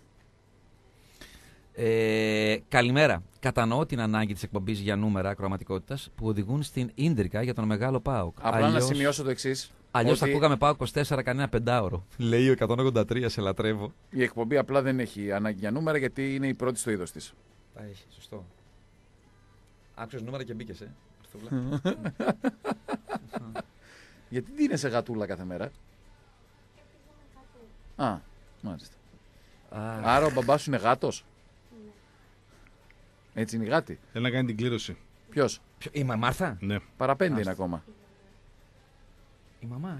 Καλημέρα. Κατανοώ την ανάγκη της εκπομπής για νούμερα ακροαματικότητας που οδηγούν στην ίντρικα για τον μεγάλο ΠΑΟΚ. Απλά να σημειώσω το εξής. Αλλιώς θα ακούγαμε ΠΑΟΚ 24 κανένα 5ωρο. Λέει ο 183, σε λατρεύω. Η εκπομπή απλά δεν έχει ανάγκη για νούμερα γιατί είναι η πρώτη στο είδος της. Τα έχει, σωστό. Άκουσες νούμερα και μπήκες, Γιατί δίνεσαι γατούλα κάθε μέρα. Α, μάλιστα. Άρα ο μπαμπάς σου είναι γάτος. Έτσι είναι η γάτη. Θέλει να κάνει την κλήρωση. Ποιος? Η Μάρθα. Ναι. Παραπέντε είναι ακόμα. Η μαμά.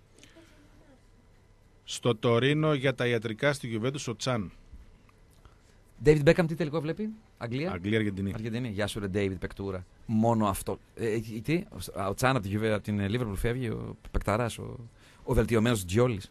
Στο Τωρίνο για τα ιατρικά στη Γιουβέντους ο Τσάν. David Beckham τι τελικό βλέπει? Αγγλία. Αγγλία-Αργεντινή. Αργεντινή. Γεια σου, ρε David, παικτούρα. Μόνο αυτό. Τι? Ο Τσάν από την Liverpool φεύγει, ο παικταράς, ο βελτιωμένος Τζιόλης.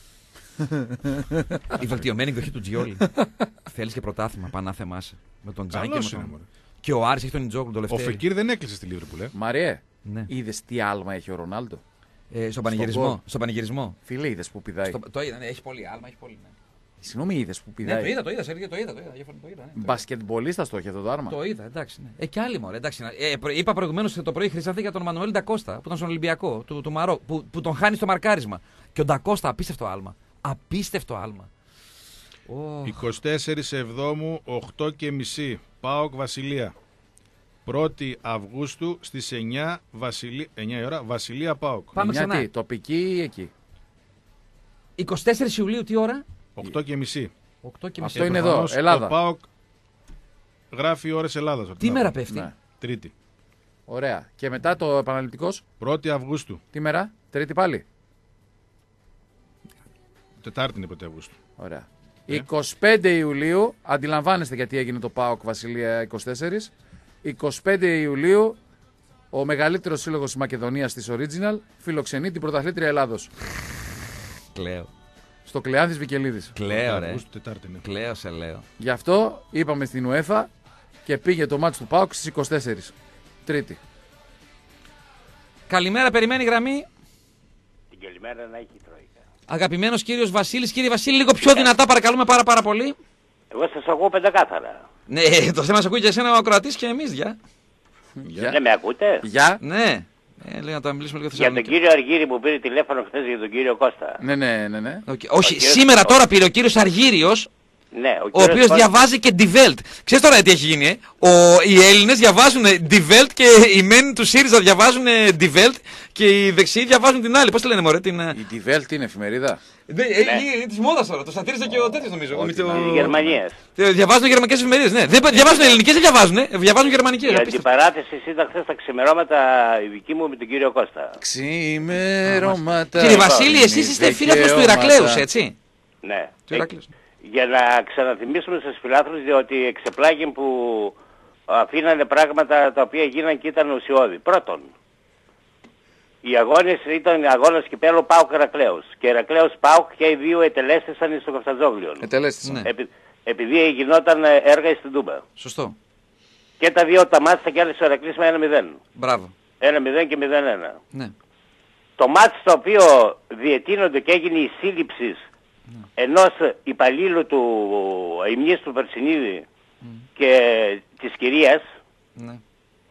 Η βελτιωμένη εκδοχή του Τζιόλη. Θέλεις και πρωτάθλημα, πανάθεμάσαι. Με τον Τζάνι και με τον... Και ο Άρης έχει τον Ιτζόκλου, το Λευτέρη. Ο Φεκίρ δεν έκλεισε στη Liverpool. Μαριέ, ναι. Είδες τι άλμα έχει ο Ρονάλντο? Στον πανηγυρισμό. Φίλε, είδες που πηδάει? Το είδα, ναι, έχει πολύ άλμα, έχει πολύ. Ναι. Συγγνώμη, είδες που πηδάει? Ναι, το είδα, Σεργέ, το είδα. Μπασκετμπολίστας το έχει αυτό το άρμα. Το είδα, εντάξει. Ναι. Και άλλοι μωρέ, εντάξει. Είπα προηγουμένως το πρωί Χρυσάνθη για τον Μανουέλ Ντακώστα που ήταν στον Ολυμπιακό του Μαρόκ, που τον χάνει στο μαρκάρισμα. Και ο Ντακώστα, απίστευτο άλμα. Απίστευτο άλμα. 24 Εβδόμου, 8:30. ΠΑΟΚ Βασιλεία. 1η Αυγούστου στις 9 η ώρα, Βασιλεία ΠΑΟΚ. Πάμε ξανά. Τοπική ή εκεί? 24 Ιουλίου τι ώρα? 8:30. Αυτό είναι εδώ, Ελλάδα. Το ΠΑΟΚ γράφει ώρες Ελλάδας. Τι μέρα πέφτει? Ναι. Τρίτη. Ωραία. Και μετά το επαναληπτικός? 1η Αυγούστου. Τι μέρα? Τρίτη πάλι? Τετάρτη είναι 1η Αυγούστου. Ωραία. 25 Ιουλίου, αντιλαμβάνεστε γιατί έγινε το ΠΑΟΚ Βασιλεία 24. 25 Ιουλίου, ο μεγαλύτερος σύλλογος της Μακεδονίας της Original φιλοξενεί την πρωταθλήτρια Ελλάδος. Κλαίω. Στο Κλεάνθης Βικελίδης. Κλαίω, ρε. Αυγούστου, Τετάρτη είναι. Κλαίω, σε λέω. Γι' αυτό είπαμε στην UEFA και πήγε το μάτς του ΠΑΟΚ στις 24. Τρίτη. Καλημέρα, περιμένει η γραμμή. Την καλημέρα να έχει η Τρόικα. Αγαπημένος κύριος Βασίλης. Κύριε Βασίλη, λίγο πιο δυνατά παρακαλούμε πάρα πολύ. Εγώ σας ακούω πεντακάθαρα. Ναι, το θέμα σας ακούει και εσένα ο ακροατής και εμείς, γεια. Δεν με ακούτε? Γεια. Ναι. Λέει να το μιλήσουμε λίγο Για τον κύριο Αργύρη που πήρε τηλέφωνο χθες για τον κύριο Κώστα. Ναι. Όχι, σήμερα τώρα πήρε ο κύριος Αργύριος. Ναι, ο οποίος διαβάζει και Die Welt. Ξέρεις τώρα τι έχει γίνει, οι Έλληνες διαβάζουν Die Welt και οι μεν του ΣΥΡΙΖΑ διαβάζουν Die Welt και οι δεξιοί διαβάζουν την άλλη. Πώς τη λένε, μωρέ, την... Η Die Welt είναι εφημερίδα. Είναι της μόδας τώρα, το σατήριζε και ο τέτοιος νομίζω. Οι Γερμανίες. Διαβάζουν γερμανικές εφημερίδες, ναι. Δεν διαβάζουν ελληνικές, δεν διαβάζουν γερμανικές. Η αντιπαράθεση ήταν χθες τα ξημερώματα η δική μου με τον κύριο Κώστα. Ξημερώματα. Κύριε Βασίλη, εσείς είστε φίλαθλος του Ηρακλέους, έτσι? Ναι. Του Ηρακλέους. Για να ξαναθυμίσουμε στους φιλάθλους, διότι εξεπλάγει που αφήνανε πράγματα τα οποία γίνανε και ήταν ουσιώδη. Πρώτον, οι αγώνες ήταν αγώνας κυπέλλου ΠΑΟΚ Ηρακλέους. Και Ηρακλέους ΠΑΟΚ και οι δύο ετελέστησαν στο Κωνσταντζόγλιο. Ναι. Επειδή γινόταν έργα στην Τούμπα. Σωστό. Και τα δύο τα μάτς τα κέρδισε ο Ηρακλής με 1-0. Μπράβο. 1-0 και 0-1. Ναι. Το μάτς το οποίο διετείνονται και έγινε η σύλληψη ενός υπαλλήλου του Αιμνής του Περσινίδη και της κυρίας,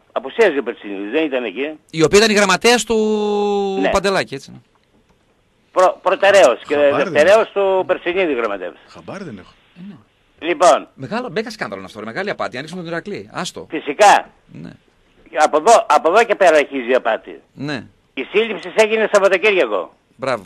απουσίαζε ο Περσινίδης, δεν ήταν εκεί. Η οποία ήταν η γραμματέας του Παντελάκη, έτσι. Πρωταραίος και δευτεραίος του Περσινίδη γραμματεύς. Χαμπάρι δεν έχω. Λοιπόν. Μεγάλο μπέκα σκάνδαλο είναι αυτό. Μεγάλη απάτη. Ανοίξουμε τον Ηρακλή. Άστο. Φυσικά. Ναι. Από εδώ και πέρα αρχίζει η απάτη. Ναι. Η σύλληψη έγινε Σαββατοκύριακο. Μπράβο.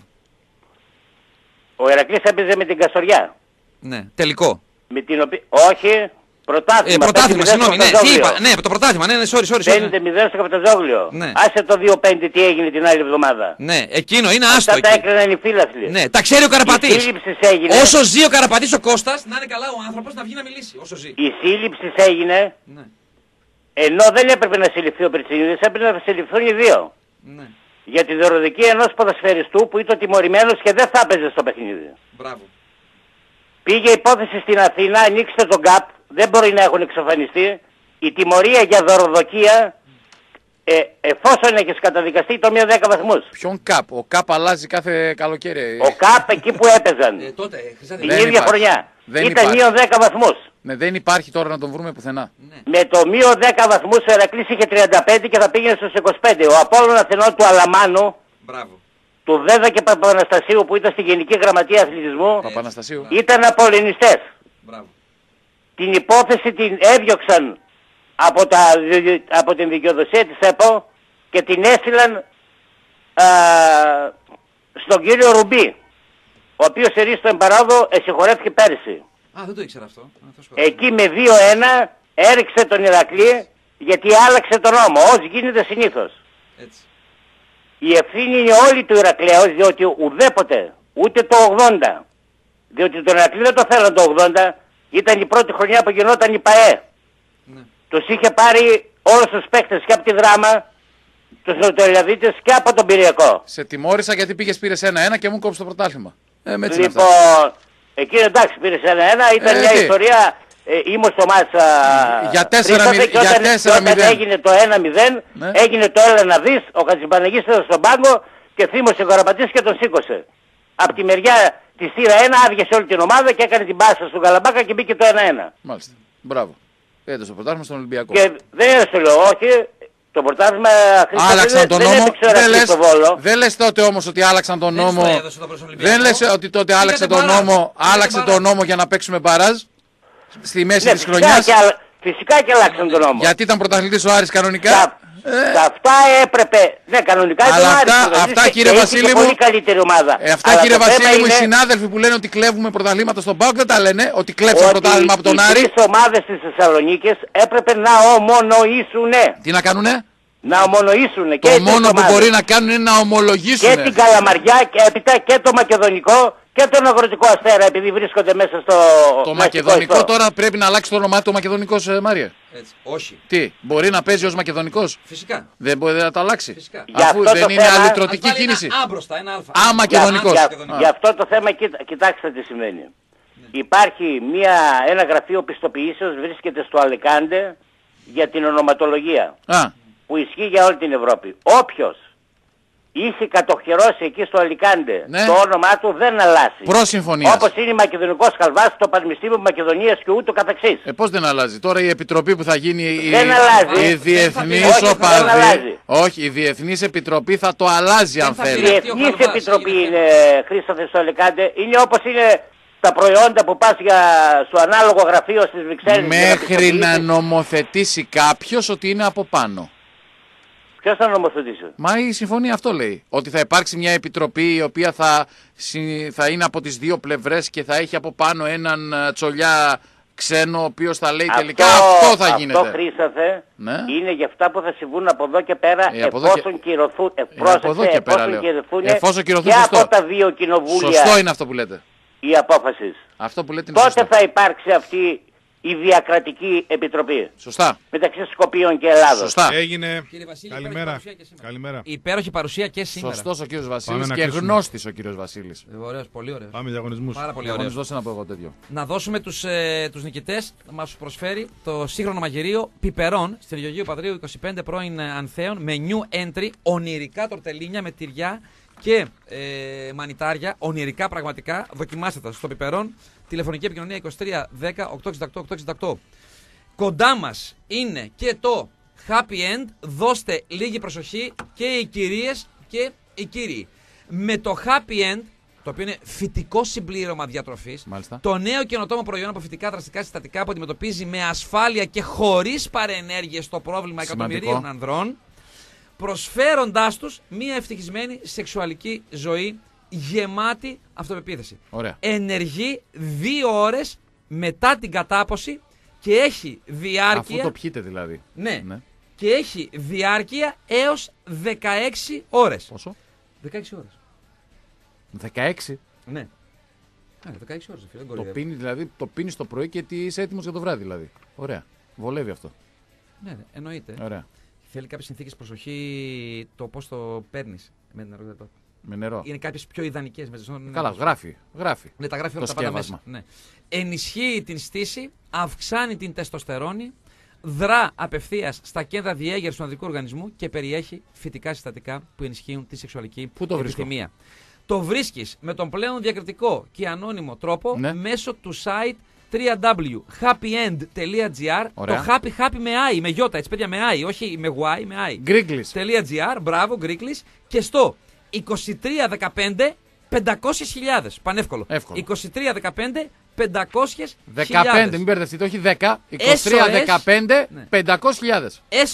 Ο Ηρακλής έπαιζε με την Καστοριά. Ναι. Τελικό. Με την οποία. Όχι. Πρωτάθλημα. Πρωτάθλημα, συγγνώμη. Ναι, τι είπα. Ναι, το πρωτάθλημα. Ναι, sorry. 5-0 στο Καπταζόγλιο. Ναι. Άσε το 2-5 τι έγινε την άλλη εβδομάδα. Ναι, εκείνο είναι άστο. Αυτά τα έκριναν οι φίλαθλοι. Ναι, τα ξέρει ο Καραπατής. Έγινε. Όσο ζει ο Καραπατής ο Κώστας, να είναι καλά ο άνθρωπος να βγει να μιλήσει. Όσο ζει. Η σύλληψη έγινε. Ναι. Ενώ δεν έπρεπε να συλληφθεί ο Περτσινίδης, έπρεπε να συλληφθούν οι δύο. Ναι. Για τη δωροδοκή ενός ποδοσφαιριστού που ήταν τιμωρημένος και δεν θα έπαιζε στο παιχνίδι. Μπράβο. Πήγε υπόθεση στην Αθήνα, ανοίξτε τον ΚΑΠ, δεν μπορεί να έχουν εξαφανιστεί. Η τιμωρία για δωροδοκία, εφόσον έχεις καταδικαστεί, το 10 βαθμούς. Ποιον ΚΑΠ? Ο ΚΑΠ αλλάζει κάθε καλοκαίρι. Ο ΚΑΠ εκεί που έπαιζαν. Την ίδια χρονιά. Ήταν μείον 10 βαθμούς. Ναι, δεν υπάρχει τώρα να τον βρούμε πουθενά. Ναι. Με το μείον 10 βαθμούς ο Ηρακλής είχε 35 και θα πήγαινε στους 25. Ο Απόλλων Αθηνών του Αλαμάνου. Μπράβο. Του Δέδα και Παπαναστασίου που ήταν στη Γενική Γραμματεία Αθλητισμού ήταν απολυνιστές. Την υπόθεση την έδιωξαν από την δικαιοδοσία της ΕΠΟ και την έστειλαν στον κύριο Ρουμπί, ο οποίος ερίστο εμπαράδο συγχωρέθηκε πέρυσι. Α, δεν το ήξερα αυτό. Εκεί με 2-1 έριξε τον Ηρακλή γιατί άλλαξε τον νόμο, ως γίνεται συνήθως. Έτσι. Η ευθύνη είναι όλη του Ηρακλέως, διότι ουδέποτε, ούτε το 80, διότι τον Ηρακλή δεν το θέλαν το 80, ήταν η πρώτη χρονιά που γινόταν η ΠΑΕ. Ναι. Τους είχε πάρει όλους τους παίκτες και από τη Δράμα, τους Νοτοελιαδίτες και από τον Πυριακό. Σε τιμώρησα γιατί πήγες πήρες 1-1 και μου κόψεις το πρωτάθλημα. Λοιπόν, εκείνο εντάξει πήρες 1-1, ήταν μια ιστορία... ήμουν στο μάτσα για 4-0 και όταν έγινε το 1-0, ναι. Έγινε το έλα να δεις, ο Χατζηπαναγής ήταν στον πάγκο και θύμωσε ο Καραπατής και τον σήκωσε. Από τη μεριά της θύρα 1 άδειασε όλη την ομάδα και έκανε την πάσα στον Καλαμπάκα και μπήκε το 1-1. Μάλιστα, μπράβο. Έντος το πρωτάθλημα στον Ολυμπιακό. Και δεν είναι στο λέω, όχι, το πρωτάθλημα άλλαξαν τον νόμο. Δεν λες τότε όμως ότι άλλαξαν τον νόμο. Δεν λες ότι τότε άλλαξε τον νόμο, άλλαξε τον νόμο για να παίξουμε μπαράζ. Στη μέση της χρονιάς. Φυσικά και αλλάξαν τον νόμο. Γιατί ήταν πρωταθλητής ο Άρης κανονικά. Αυτά έπρεπε. Ναι, κανονικά ήταν ο Άρης. Αυτά κύριε Βασίλη μου. Πολύ καλύτερη ομάδα. Αυτά κύριε Βασίλη μου, οι συνάδελφοι που λένε ότι κλέβουμε πρωταθλήματα στον ΠΑΟΚ δεν τα λένε. Ότι κλέψαν πρωτάθλημα από τον Άρη. Οι τρεις ομάδες της Θεσσαλονίκης έπρεπε να ομονοήσουνε. Τι να κάνουνε? Να ομονοήσουνε. Το μόνο που μπορεί να κάνουν είναι να ομολογήσουν. Και την Καλαμαριά και έπειτα και το Μακεδονικό. Και τον Αγροτικό Αστέρα, επειδή βρίσκονται μέσα στο... Το Μακεδονικό τώρα πρέπει να αλλάξει το όνομά του το Μακεδονικός, Μάρια. Έτσι. Όχι. Τι, μπορεί να παίζει ως Μακεδονικός? Φυσικά. Δεν μπορεί να το αλλάξει? Φυσικά. Αφού δεν είναι αλλητρωτική κίνηση. Ένα άμπροστα, ένα αλφα. Μακεδονικός. Γι' αυτό το θέμα, κοιτάξτε τι σημαίνει. Ναι. Υπάρχει ένα γραφείο πιστοποιήσεως, βρίσκεται στο Αλικάντε για την ονοματολογία. Που ισχύει για όλη την Ευρώπη. Όποιος είχε κατοχυρώσει εκεί στο Αλικάντε, ναι. Το όνομά του δεν αλλάζει. Προσυμφωνίας. Όπως είναι η Μακεδονικός Χαλβάς, το Πανεπιστήμιο Μακεδονίας και ούτω καθεξής. Πώς δεν αλλάζει? Τώρα η επιτροπή που θα γίνει η διεθνής οπαδή. Όχι, η Διεθνής Επιτροπή θα το αλλάζει αν θέλει. Η Διεθνής Επιτροπή είναι, Χρήστοθε, στο Αλικάντε, είναι όπως είναι τα προϊόντα που πας στο ανάλογο γραφείο στις Βρυξέλλες. Μέχρι να νομοθετήσει κάποιος ότι είναι από πάνω. Ποιος θα νομοθετήσει? Μα η συμφωνία αυτό λέει. Ότι θα υπάρξει μια επιτροπή η οποία θα είναι από τις δύο πλευρές και θα έχει από πάνω έναν τσολιά ξένο ο οποίος θα λέει τελικά αυτό θα γίνεται. Αυτό, Χρήστοθε, ναι. Είναι για αυτά που θα συμβούν από εδώ και πέρα εφόσον κυρωθούν και από τα δύο κοινοβούλια. Σωστό είναι αυτό που λέτε. Η απόφαση. Αυτό που λέτε είναι τότε σωστό. Θα υπάρξει αυτή η διακρατική επιτροπή. Σωστά. Μεταξύ Σκοπίων και Ελλάδος. Σωστά. Έγινε. Κύριε Βασίλη, καλημέρα. Καλημέρα. Υπέροχη παρουσία και σήμερα. Σωστός ο κύριος Βασίλης και γνώστης ο κύριος Βασίλης. Ωραίος, πολύ ωραίος. Πάμε διαγωνισμούς. Πάρα πολύ ωραίος. Δώσε να πω εγώ τέτοιο. Να δώσουμε τους νικητές. Μας προσφέρει το σύγχρονο μαγειρίο πιπερών στην Γεωργίου Παδρίου 25 πρώην Ανθέων με new entry, ονειρικά τορτελίνια με τυριά και μανιτάρια, ονειρικά πραγματικά. Δοκιμάστε τα στο πιπερών. Τηλεφωνική επικοινωνία 23 10 868 868. Κοντά μας είναι και το Happy End. Δώστε λίγη προσοχή και οι κυρίες και οι κύριοι. με το Happy End, το οποίο είναι φυτικό συμπλήρωμα διατροφής, το νέο καινοτόμο προϊόν από φυτικά δραστικά συστατικά που αντιμετωπίζει με ασφάλεια και χωρίς παρενέργειες το πρόβλημα εκατομμυρίων ανδρών, προσφέροντάς τους μια ευτυχισμένη σεξουαλική ζωή γεμάτη αυτοπεποίθηση. Ωραία. Ενεργεί 2 ώρες μετά την κατάποση και έχει διάρκεια. Αφού το πιείτε δηλαδή. Ναι. Και έχει διάρκεια έως 16 ώρες. Πόσο? 16 ώρες. 16. Ναι. 16 ώρες, φίλε. Το πίνει δηλαδή, το πίνεις το πρωί και είσαι έτοιμος για το βράδυ δηλαδή. Ωραία. Βολεύει αυτό. Ναι, εννοείται. Ωραία. Θέλει κάποιες συνθήκες προσοχή το πώς το παίρνεις με νερό. Με νερό. Είναι κάποιες πιο ιδανικές. Καλά, γράφει. Ναι, τα γράφει όλα τα πάντα μέσα. Ναι. Ενισχύει την στήση, αυξάνει την τεστοστερόνη, δρά απευθείας στα κέντρα διέγερσης του ανδρικού οργανισμού και περιέχει φυτικά συστατικά που ενισχύουν τη σεξουαλική επιθυμία. Το βρίσκεις με τον πλέον διακριτικό και ανώνυμο τρόπο μέσω του site www.happyend.gr. Το happy με i, με γιώτα, έτσι παιδιά, με i, όχι με y, με i. Γκρίκλις.gr, μπράβο, Γκρίκλις. Και στο 2315 500.000. Πανεύκολο. 2315 500.000. 15, μην μπερδευτείτε, όχι 10. 2315 500.000.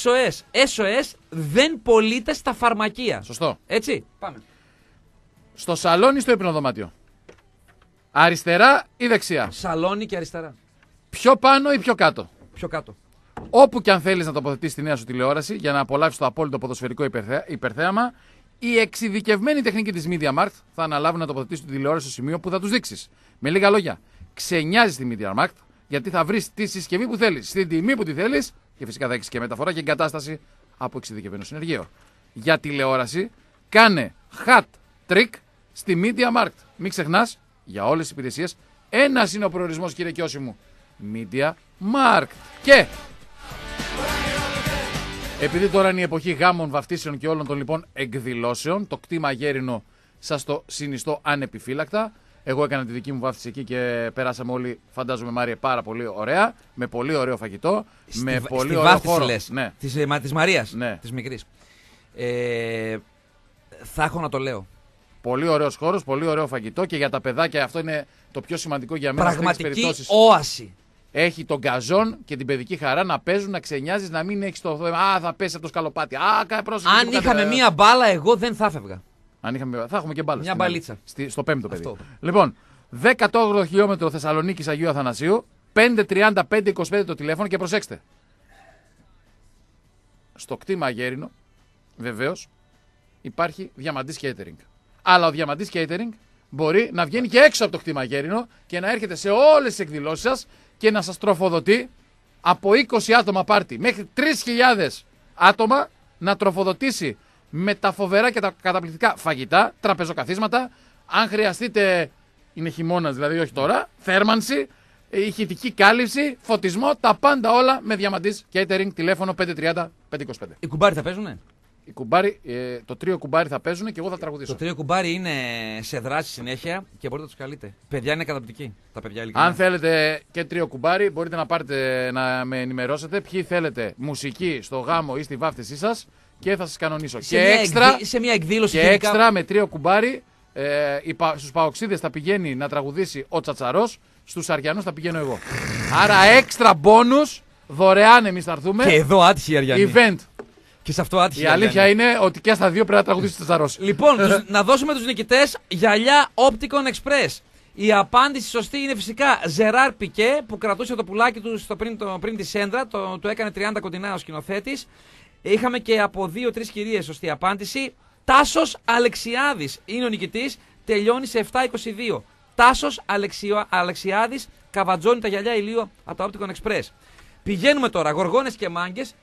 SOS δεν πωλείται στα φαρμακεία. Σωστό. Έτσι, πάμε. Στο σαλόνι, στο υπνοδωμάτιο. Αριστερά ή δεξιά? Σαλόνι και αριστερά. Πιο πάνω ή πιο κάτω? Πιο κάτω. Όπου και αν θέλεις να τοποθετήσεις τη νέα σου τηλεόραση για να απολαύσεις το απόλυτο ποδοσφαιρικό υπερθέαμα, η εξειδικευμένη τεχνική της MediaMarkt θα αναλάβουν να τοποθετήσουν τη τηλεόραση στο σημείο που θα τους δείξεις. Με λίγα λόγια, ξενιάζεις τη MediaMarkt γιατί θα βρεις τη συσκευή που θέλεις, στην τιμή που τη θέλεις και φυσικά θα έχεις και μεταφορά και εγκατάσταση από εξειδικευμένο συνεργείο. Για τηλεόραση, κάνε hat trick στη MediaMarkt. Μην ξεχνάς, για όλες τις υπηρεσίες, ένας είναι ο προορισμός, κύριε Κιώση μου. MediaMarkt. Και επειδή τώρα είναι η εποχή γάμων, βαφτίσεων και όλων των λοιπόν εκδηλώσεων, το κτήμα Γέρινο σας το συνιστώ ανεπιφύλακτα. Εγώ έκανα τη δική μου βάφτιση εκεί και περάσαμε όλοι, φαντάζομαι Μάρια, πάρα πολύ ωραία. Με πολύ ωραίο φαγητό. Με πολύ ωραίο χώρο. Ναι. Της Μαρίας, ναι. Της μικρής. Θα έχω να το λέω. Πολύ ωραίος χώρος, πολύ ωραίο φαγητό και για τα παιδάκια αυτό είναι το πιο σημαντικό για μένα. Πραγματική όαση. Έχει τον γκαζόν και την παιδική χαρά να παίζουν, να ξενιάζεις, να μην έχεις το θέμα. Α, θα πέσει από το σκαλοπάτι. Αν είχαμε μία μπάλα, εγώ δεν θα έφευγα. Αν είχαμε, θα έχουμε και μπάλα. Μια μπαλίτσα. Στο 5ο παιδί. Λοιπόν, 18 χιλιόμετρο Θεσσαλονίκης Αγίου Αθανασίου, 535-25 το τηλέφωνο και προσέξτε. Στο κτήμα Αγέρινο, βεβαίως, υπάρχει Διαμαντής Catering. Αλλά ο Διαμαντής Catering μπορεί να βγαίνει και έξω από το κτήμα Αγέρινο και να έρχεται σε όλες τις εκδηλώσεις σας και να σας τροφοδοτεί από 20 άτομα πάρτι μέχρι 3.000 άτομα να τροφοδοτήσει με τα φοβερά και τα καταπληκτικά φαγητά, τραπεζοκαθίσματα. Αν χρειαστείτε, είναι χειμώνας δηλαδή, όχι τώρα, θέρμανση, ηχητική κάλυψη, φωτισμό, τα πάντα όλα με Διαμαντής Catering, τηλέφωνο 530-525. Οι κουμπάροι θα παίζουνε? Οι κουμπάροι, το τρίο κουμπάρι θα παίζουν και εγώ θα τραγουδήσω. Το τρίο κουμπάρι είναι σε δράση συνέχεια και μπορείτε να τους καλείτε. Παιδιά είναι καταπληκτικοί. Τα παιδιά ειλικρινά. Αν θέλετε και τρίο κουμπάρι, μπορείτε να πάρετε να με ενημερώσετε ποιοι θέλετε μουσική στο γάμο ή στη βάφτισή σας και θα σας κανονίσω. Σε μια εκδήλωση και έξτρα με τρίο κουμπάρι, στους Παοξίδες θα πηγαίνει να τραγουδήσει ο Τσατσαρός, στους Αριανούς θα πηγαίνω εγώ. Άρα έξτρα μπόνους, δωρεάν εμείς θα έρθουμε. Και εδώ άτυχη η Αριανή. Event. Και σε αυτό άτυχη. Η αλήθεια είναι ότι και στα δύο πρέπει να τραγουδήσει το Τσατσαρός. Λοιπόν, να δώσουμε τους νικητές γυαλιά Opticon Express. Η απάντηση σωστή είναι φυσικά Ζεράρ Πικέ που κρατούσε το πουλάκι του πριν τη σέντρα. Το έκανε 30 κοντινά ο σκηνοθέτης. Είχαμε και από 2-3 κυρίες σωστή απάντηση. Τάσος Αλεξιάδης είναι ο νικητής. Τελειώνει σε 7-22. Τάσος Αλεξιάδης καβατζώνει τα γυαλιά ηλίου από το Opticon Express. Πηγαίνουμε τώρα, γοργόνες και μάγκες.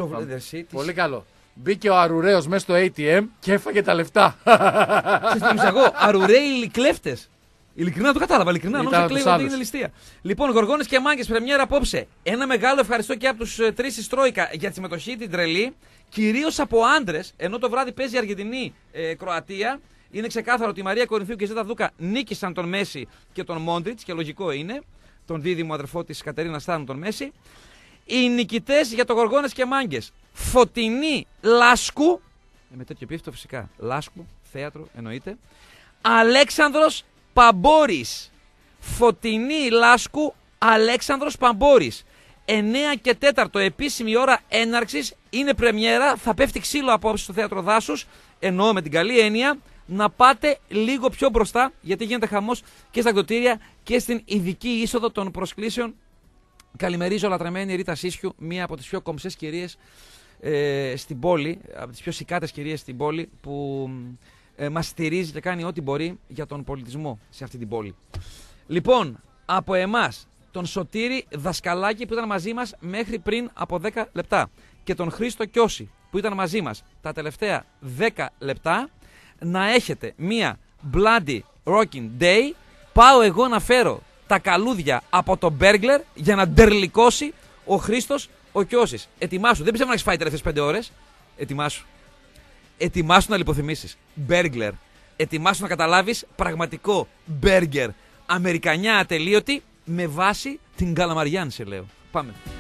Πολύ καλό. Μπήκε ο Αρουραίος μέσα στο ATM και έφαγε τα λεφτά. Συστήμισα εγώ, Αρουραίοι κλέφτες. Ειλικρινά το κατάλαβα, ειλικρινά νόμιζα κλαίω ότι είναι ληστεία. Λοιπόν, γοργόνες και μάγκες, πρεμιέρα απόψε. Ένα μεγάλο ευχαριστώ και από τους τρεις της Τρόικα για τη συμμετοχή, την τρελή. Κυρίως από άντρες, ενώ το βράδυ παίζει η Αργεντινή Κροατία. Είναι ξεκάθαρο ότι η Μαρία Κορινθίου και η Ζέτα Δούκα νίκησαν τον Μέση και τον Μόντριτς και λογικό είναι. Τον δίδυμο αδερφό της Κατερίνα Στάνου, τον Μέση. Οι νικητές για το Γοργόνες και Μάγκες. Φωτεινή Λάσκου. Με τέτοιο επίθετο φυσικά. Λάσκου. θέατρο εννοείται. Αλέξανδρος Παμπόρης. Φωτεινή Λάσκου, Αλέξανδρος Παμπόρης. 9 και 4 επίσημη ώρα έναρξης. Είναι πρεμιέρα. Θα πέφτει ξύλο απόψε στο θέατρο Δάσους. Εννοώ με την καλή έννοια. Να πάτε λίγο πιο μπροστά, γιατί γίνεται χαμός και στα εκδοτήρια και στην ειδική είσοδο των προσκλήσεων. Καλημερίζω λατρεμένη Ρίτα Σίσιου, μία από τις πιο κομψές κυρίες στην πόλη, από τις πιο σικάτες κυρίες στην πόλη, που μας στηρίζει και κάνει ό,τι μπορεί για τον πολιτισμό σε αυτή την πόλη. Λοιπόν, από εμάς, τον Σωτήρη Δασκαλάκη που ήταν μαζί μας μέχρι πριν από 10 λεπτά και τον Χρήστο Κιώση που ήταν μαζί μας τα τελευταία 10 λεπτά, να έχετε μία bloody rocking day. Πάω εγώ να φέρω τα καλούδια από το Μπέργκλερ για να ντερλικώσει ο Χρήστος ο Κιώσης. Ετοιμάσου, δεν πιστεύω να έχεις φάει τελευταίες 5 ώρες. Ετοιμάσου. Ετοιμάσου να λιποθυμήσεις. Μπέργκλερ. Ετοιμάσου να καταλάβεις πραγματικό μπέργκερ. Αμερικανιά ατελείωτη με βάση την Καλαμαριάν, σε λέω. Πάμε.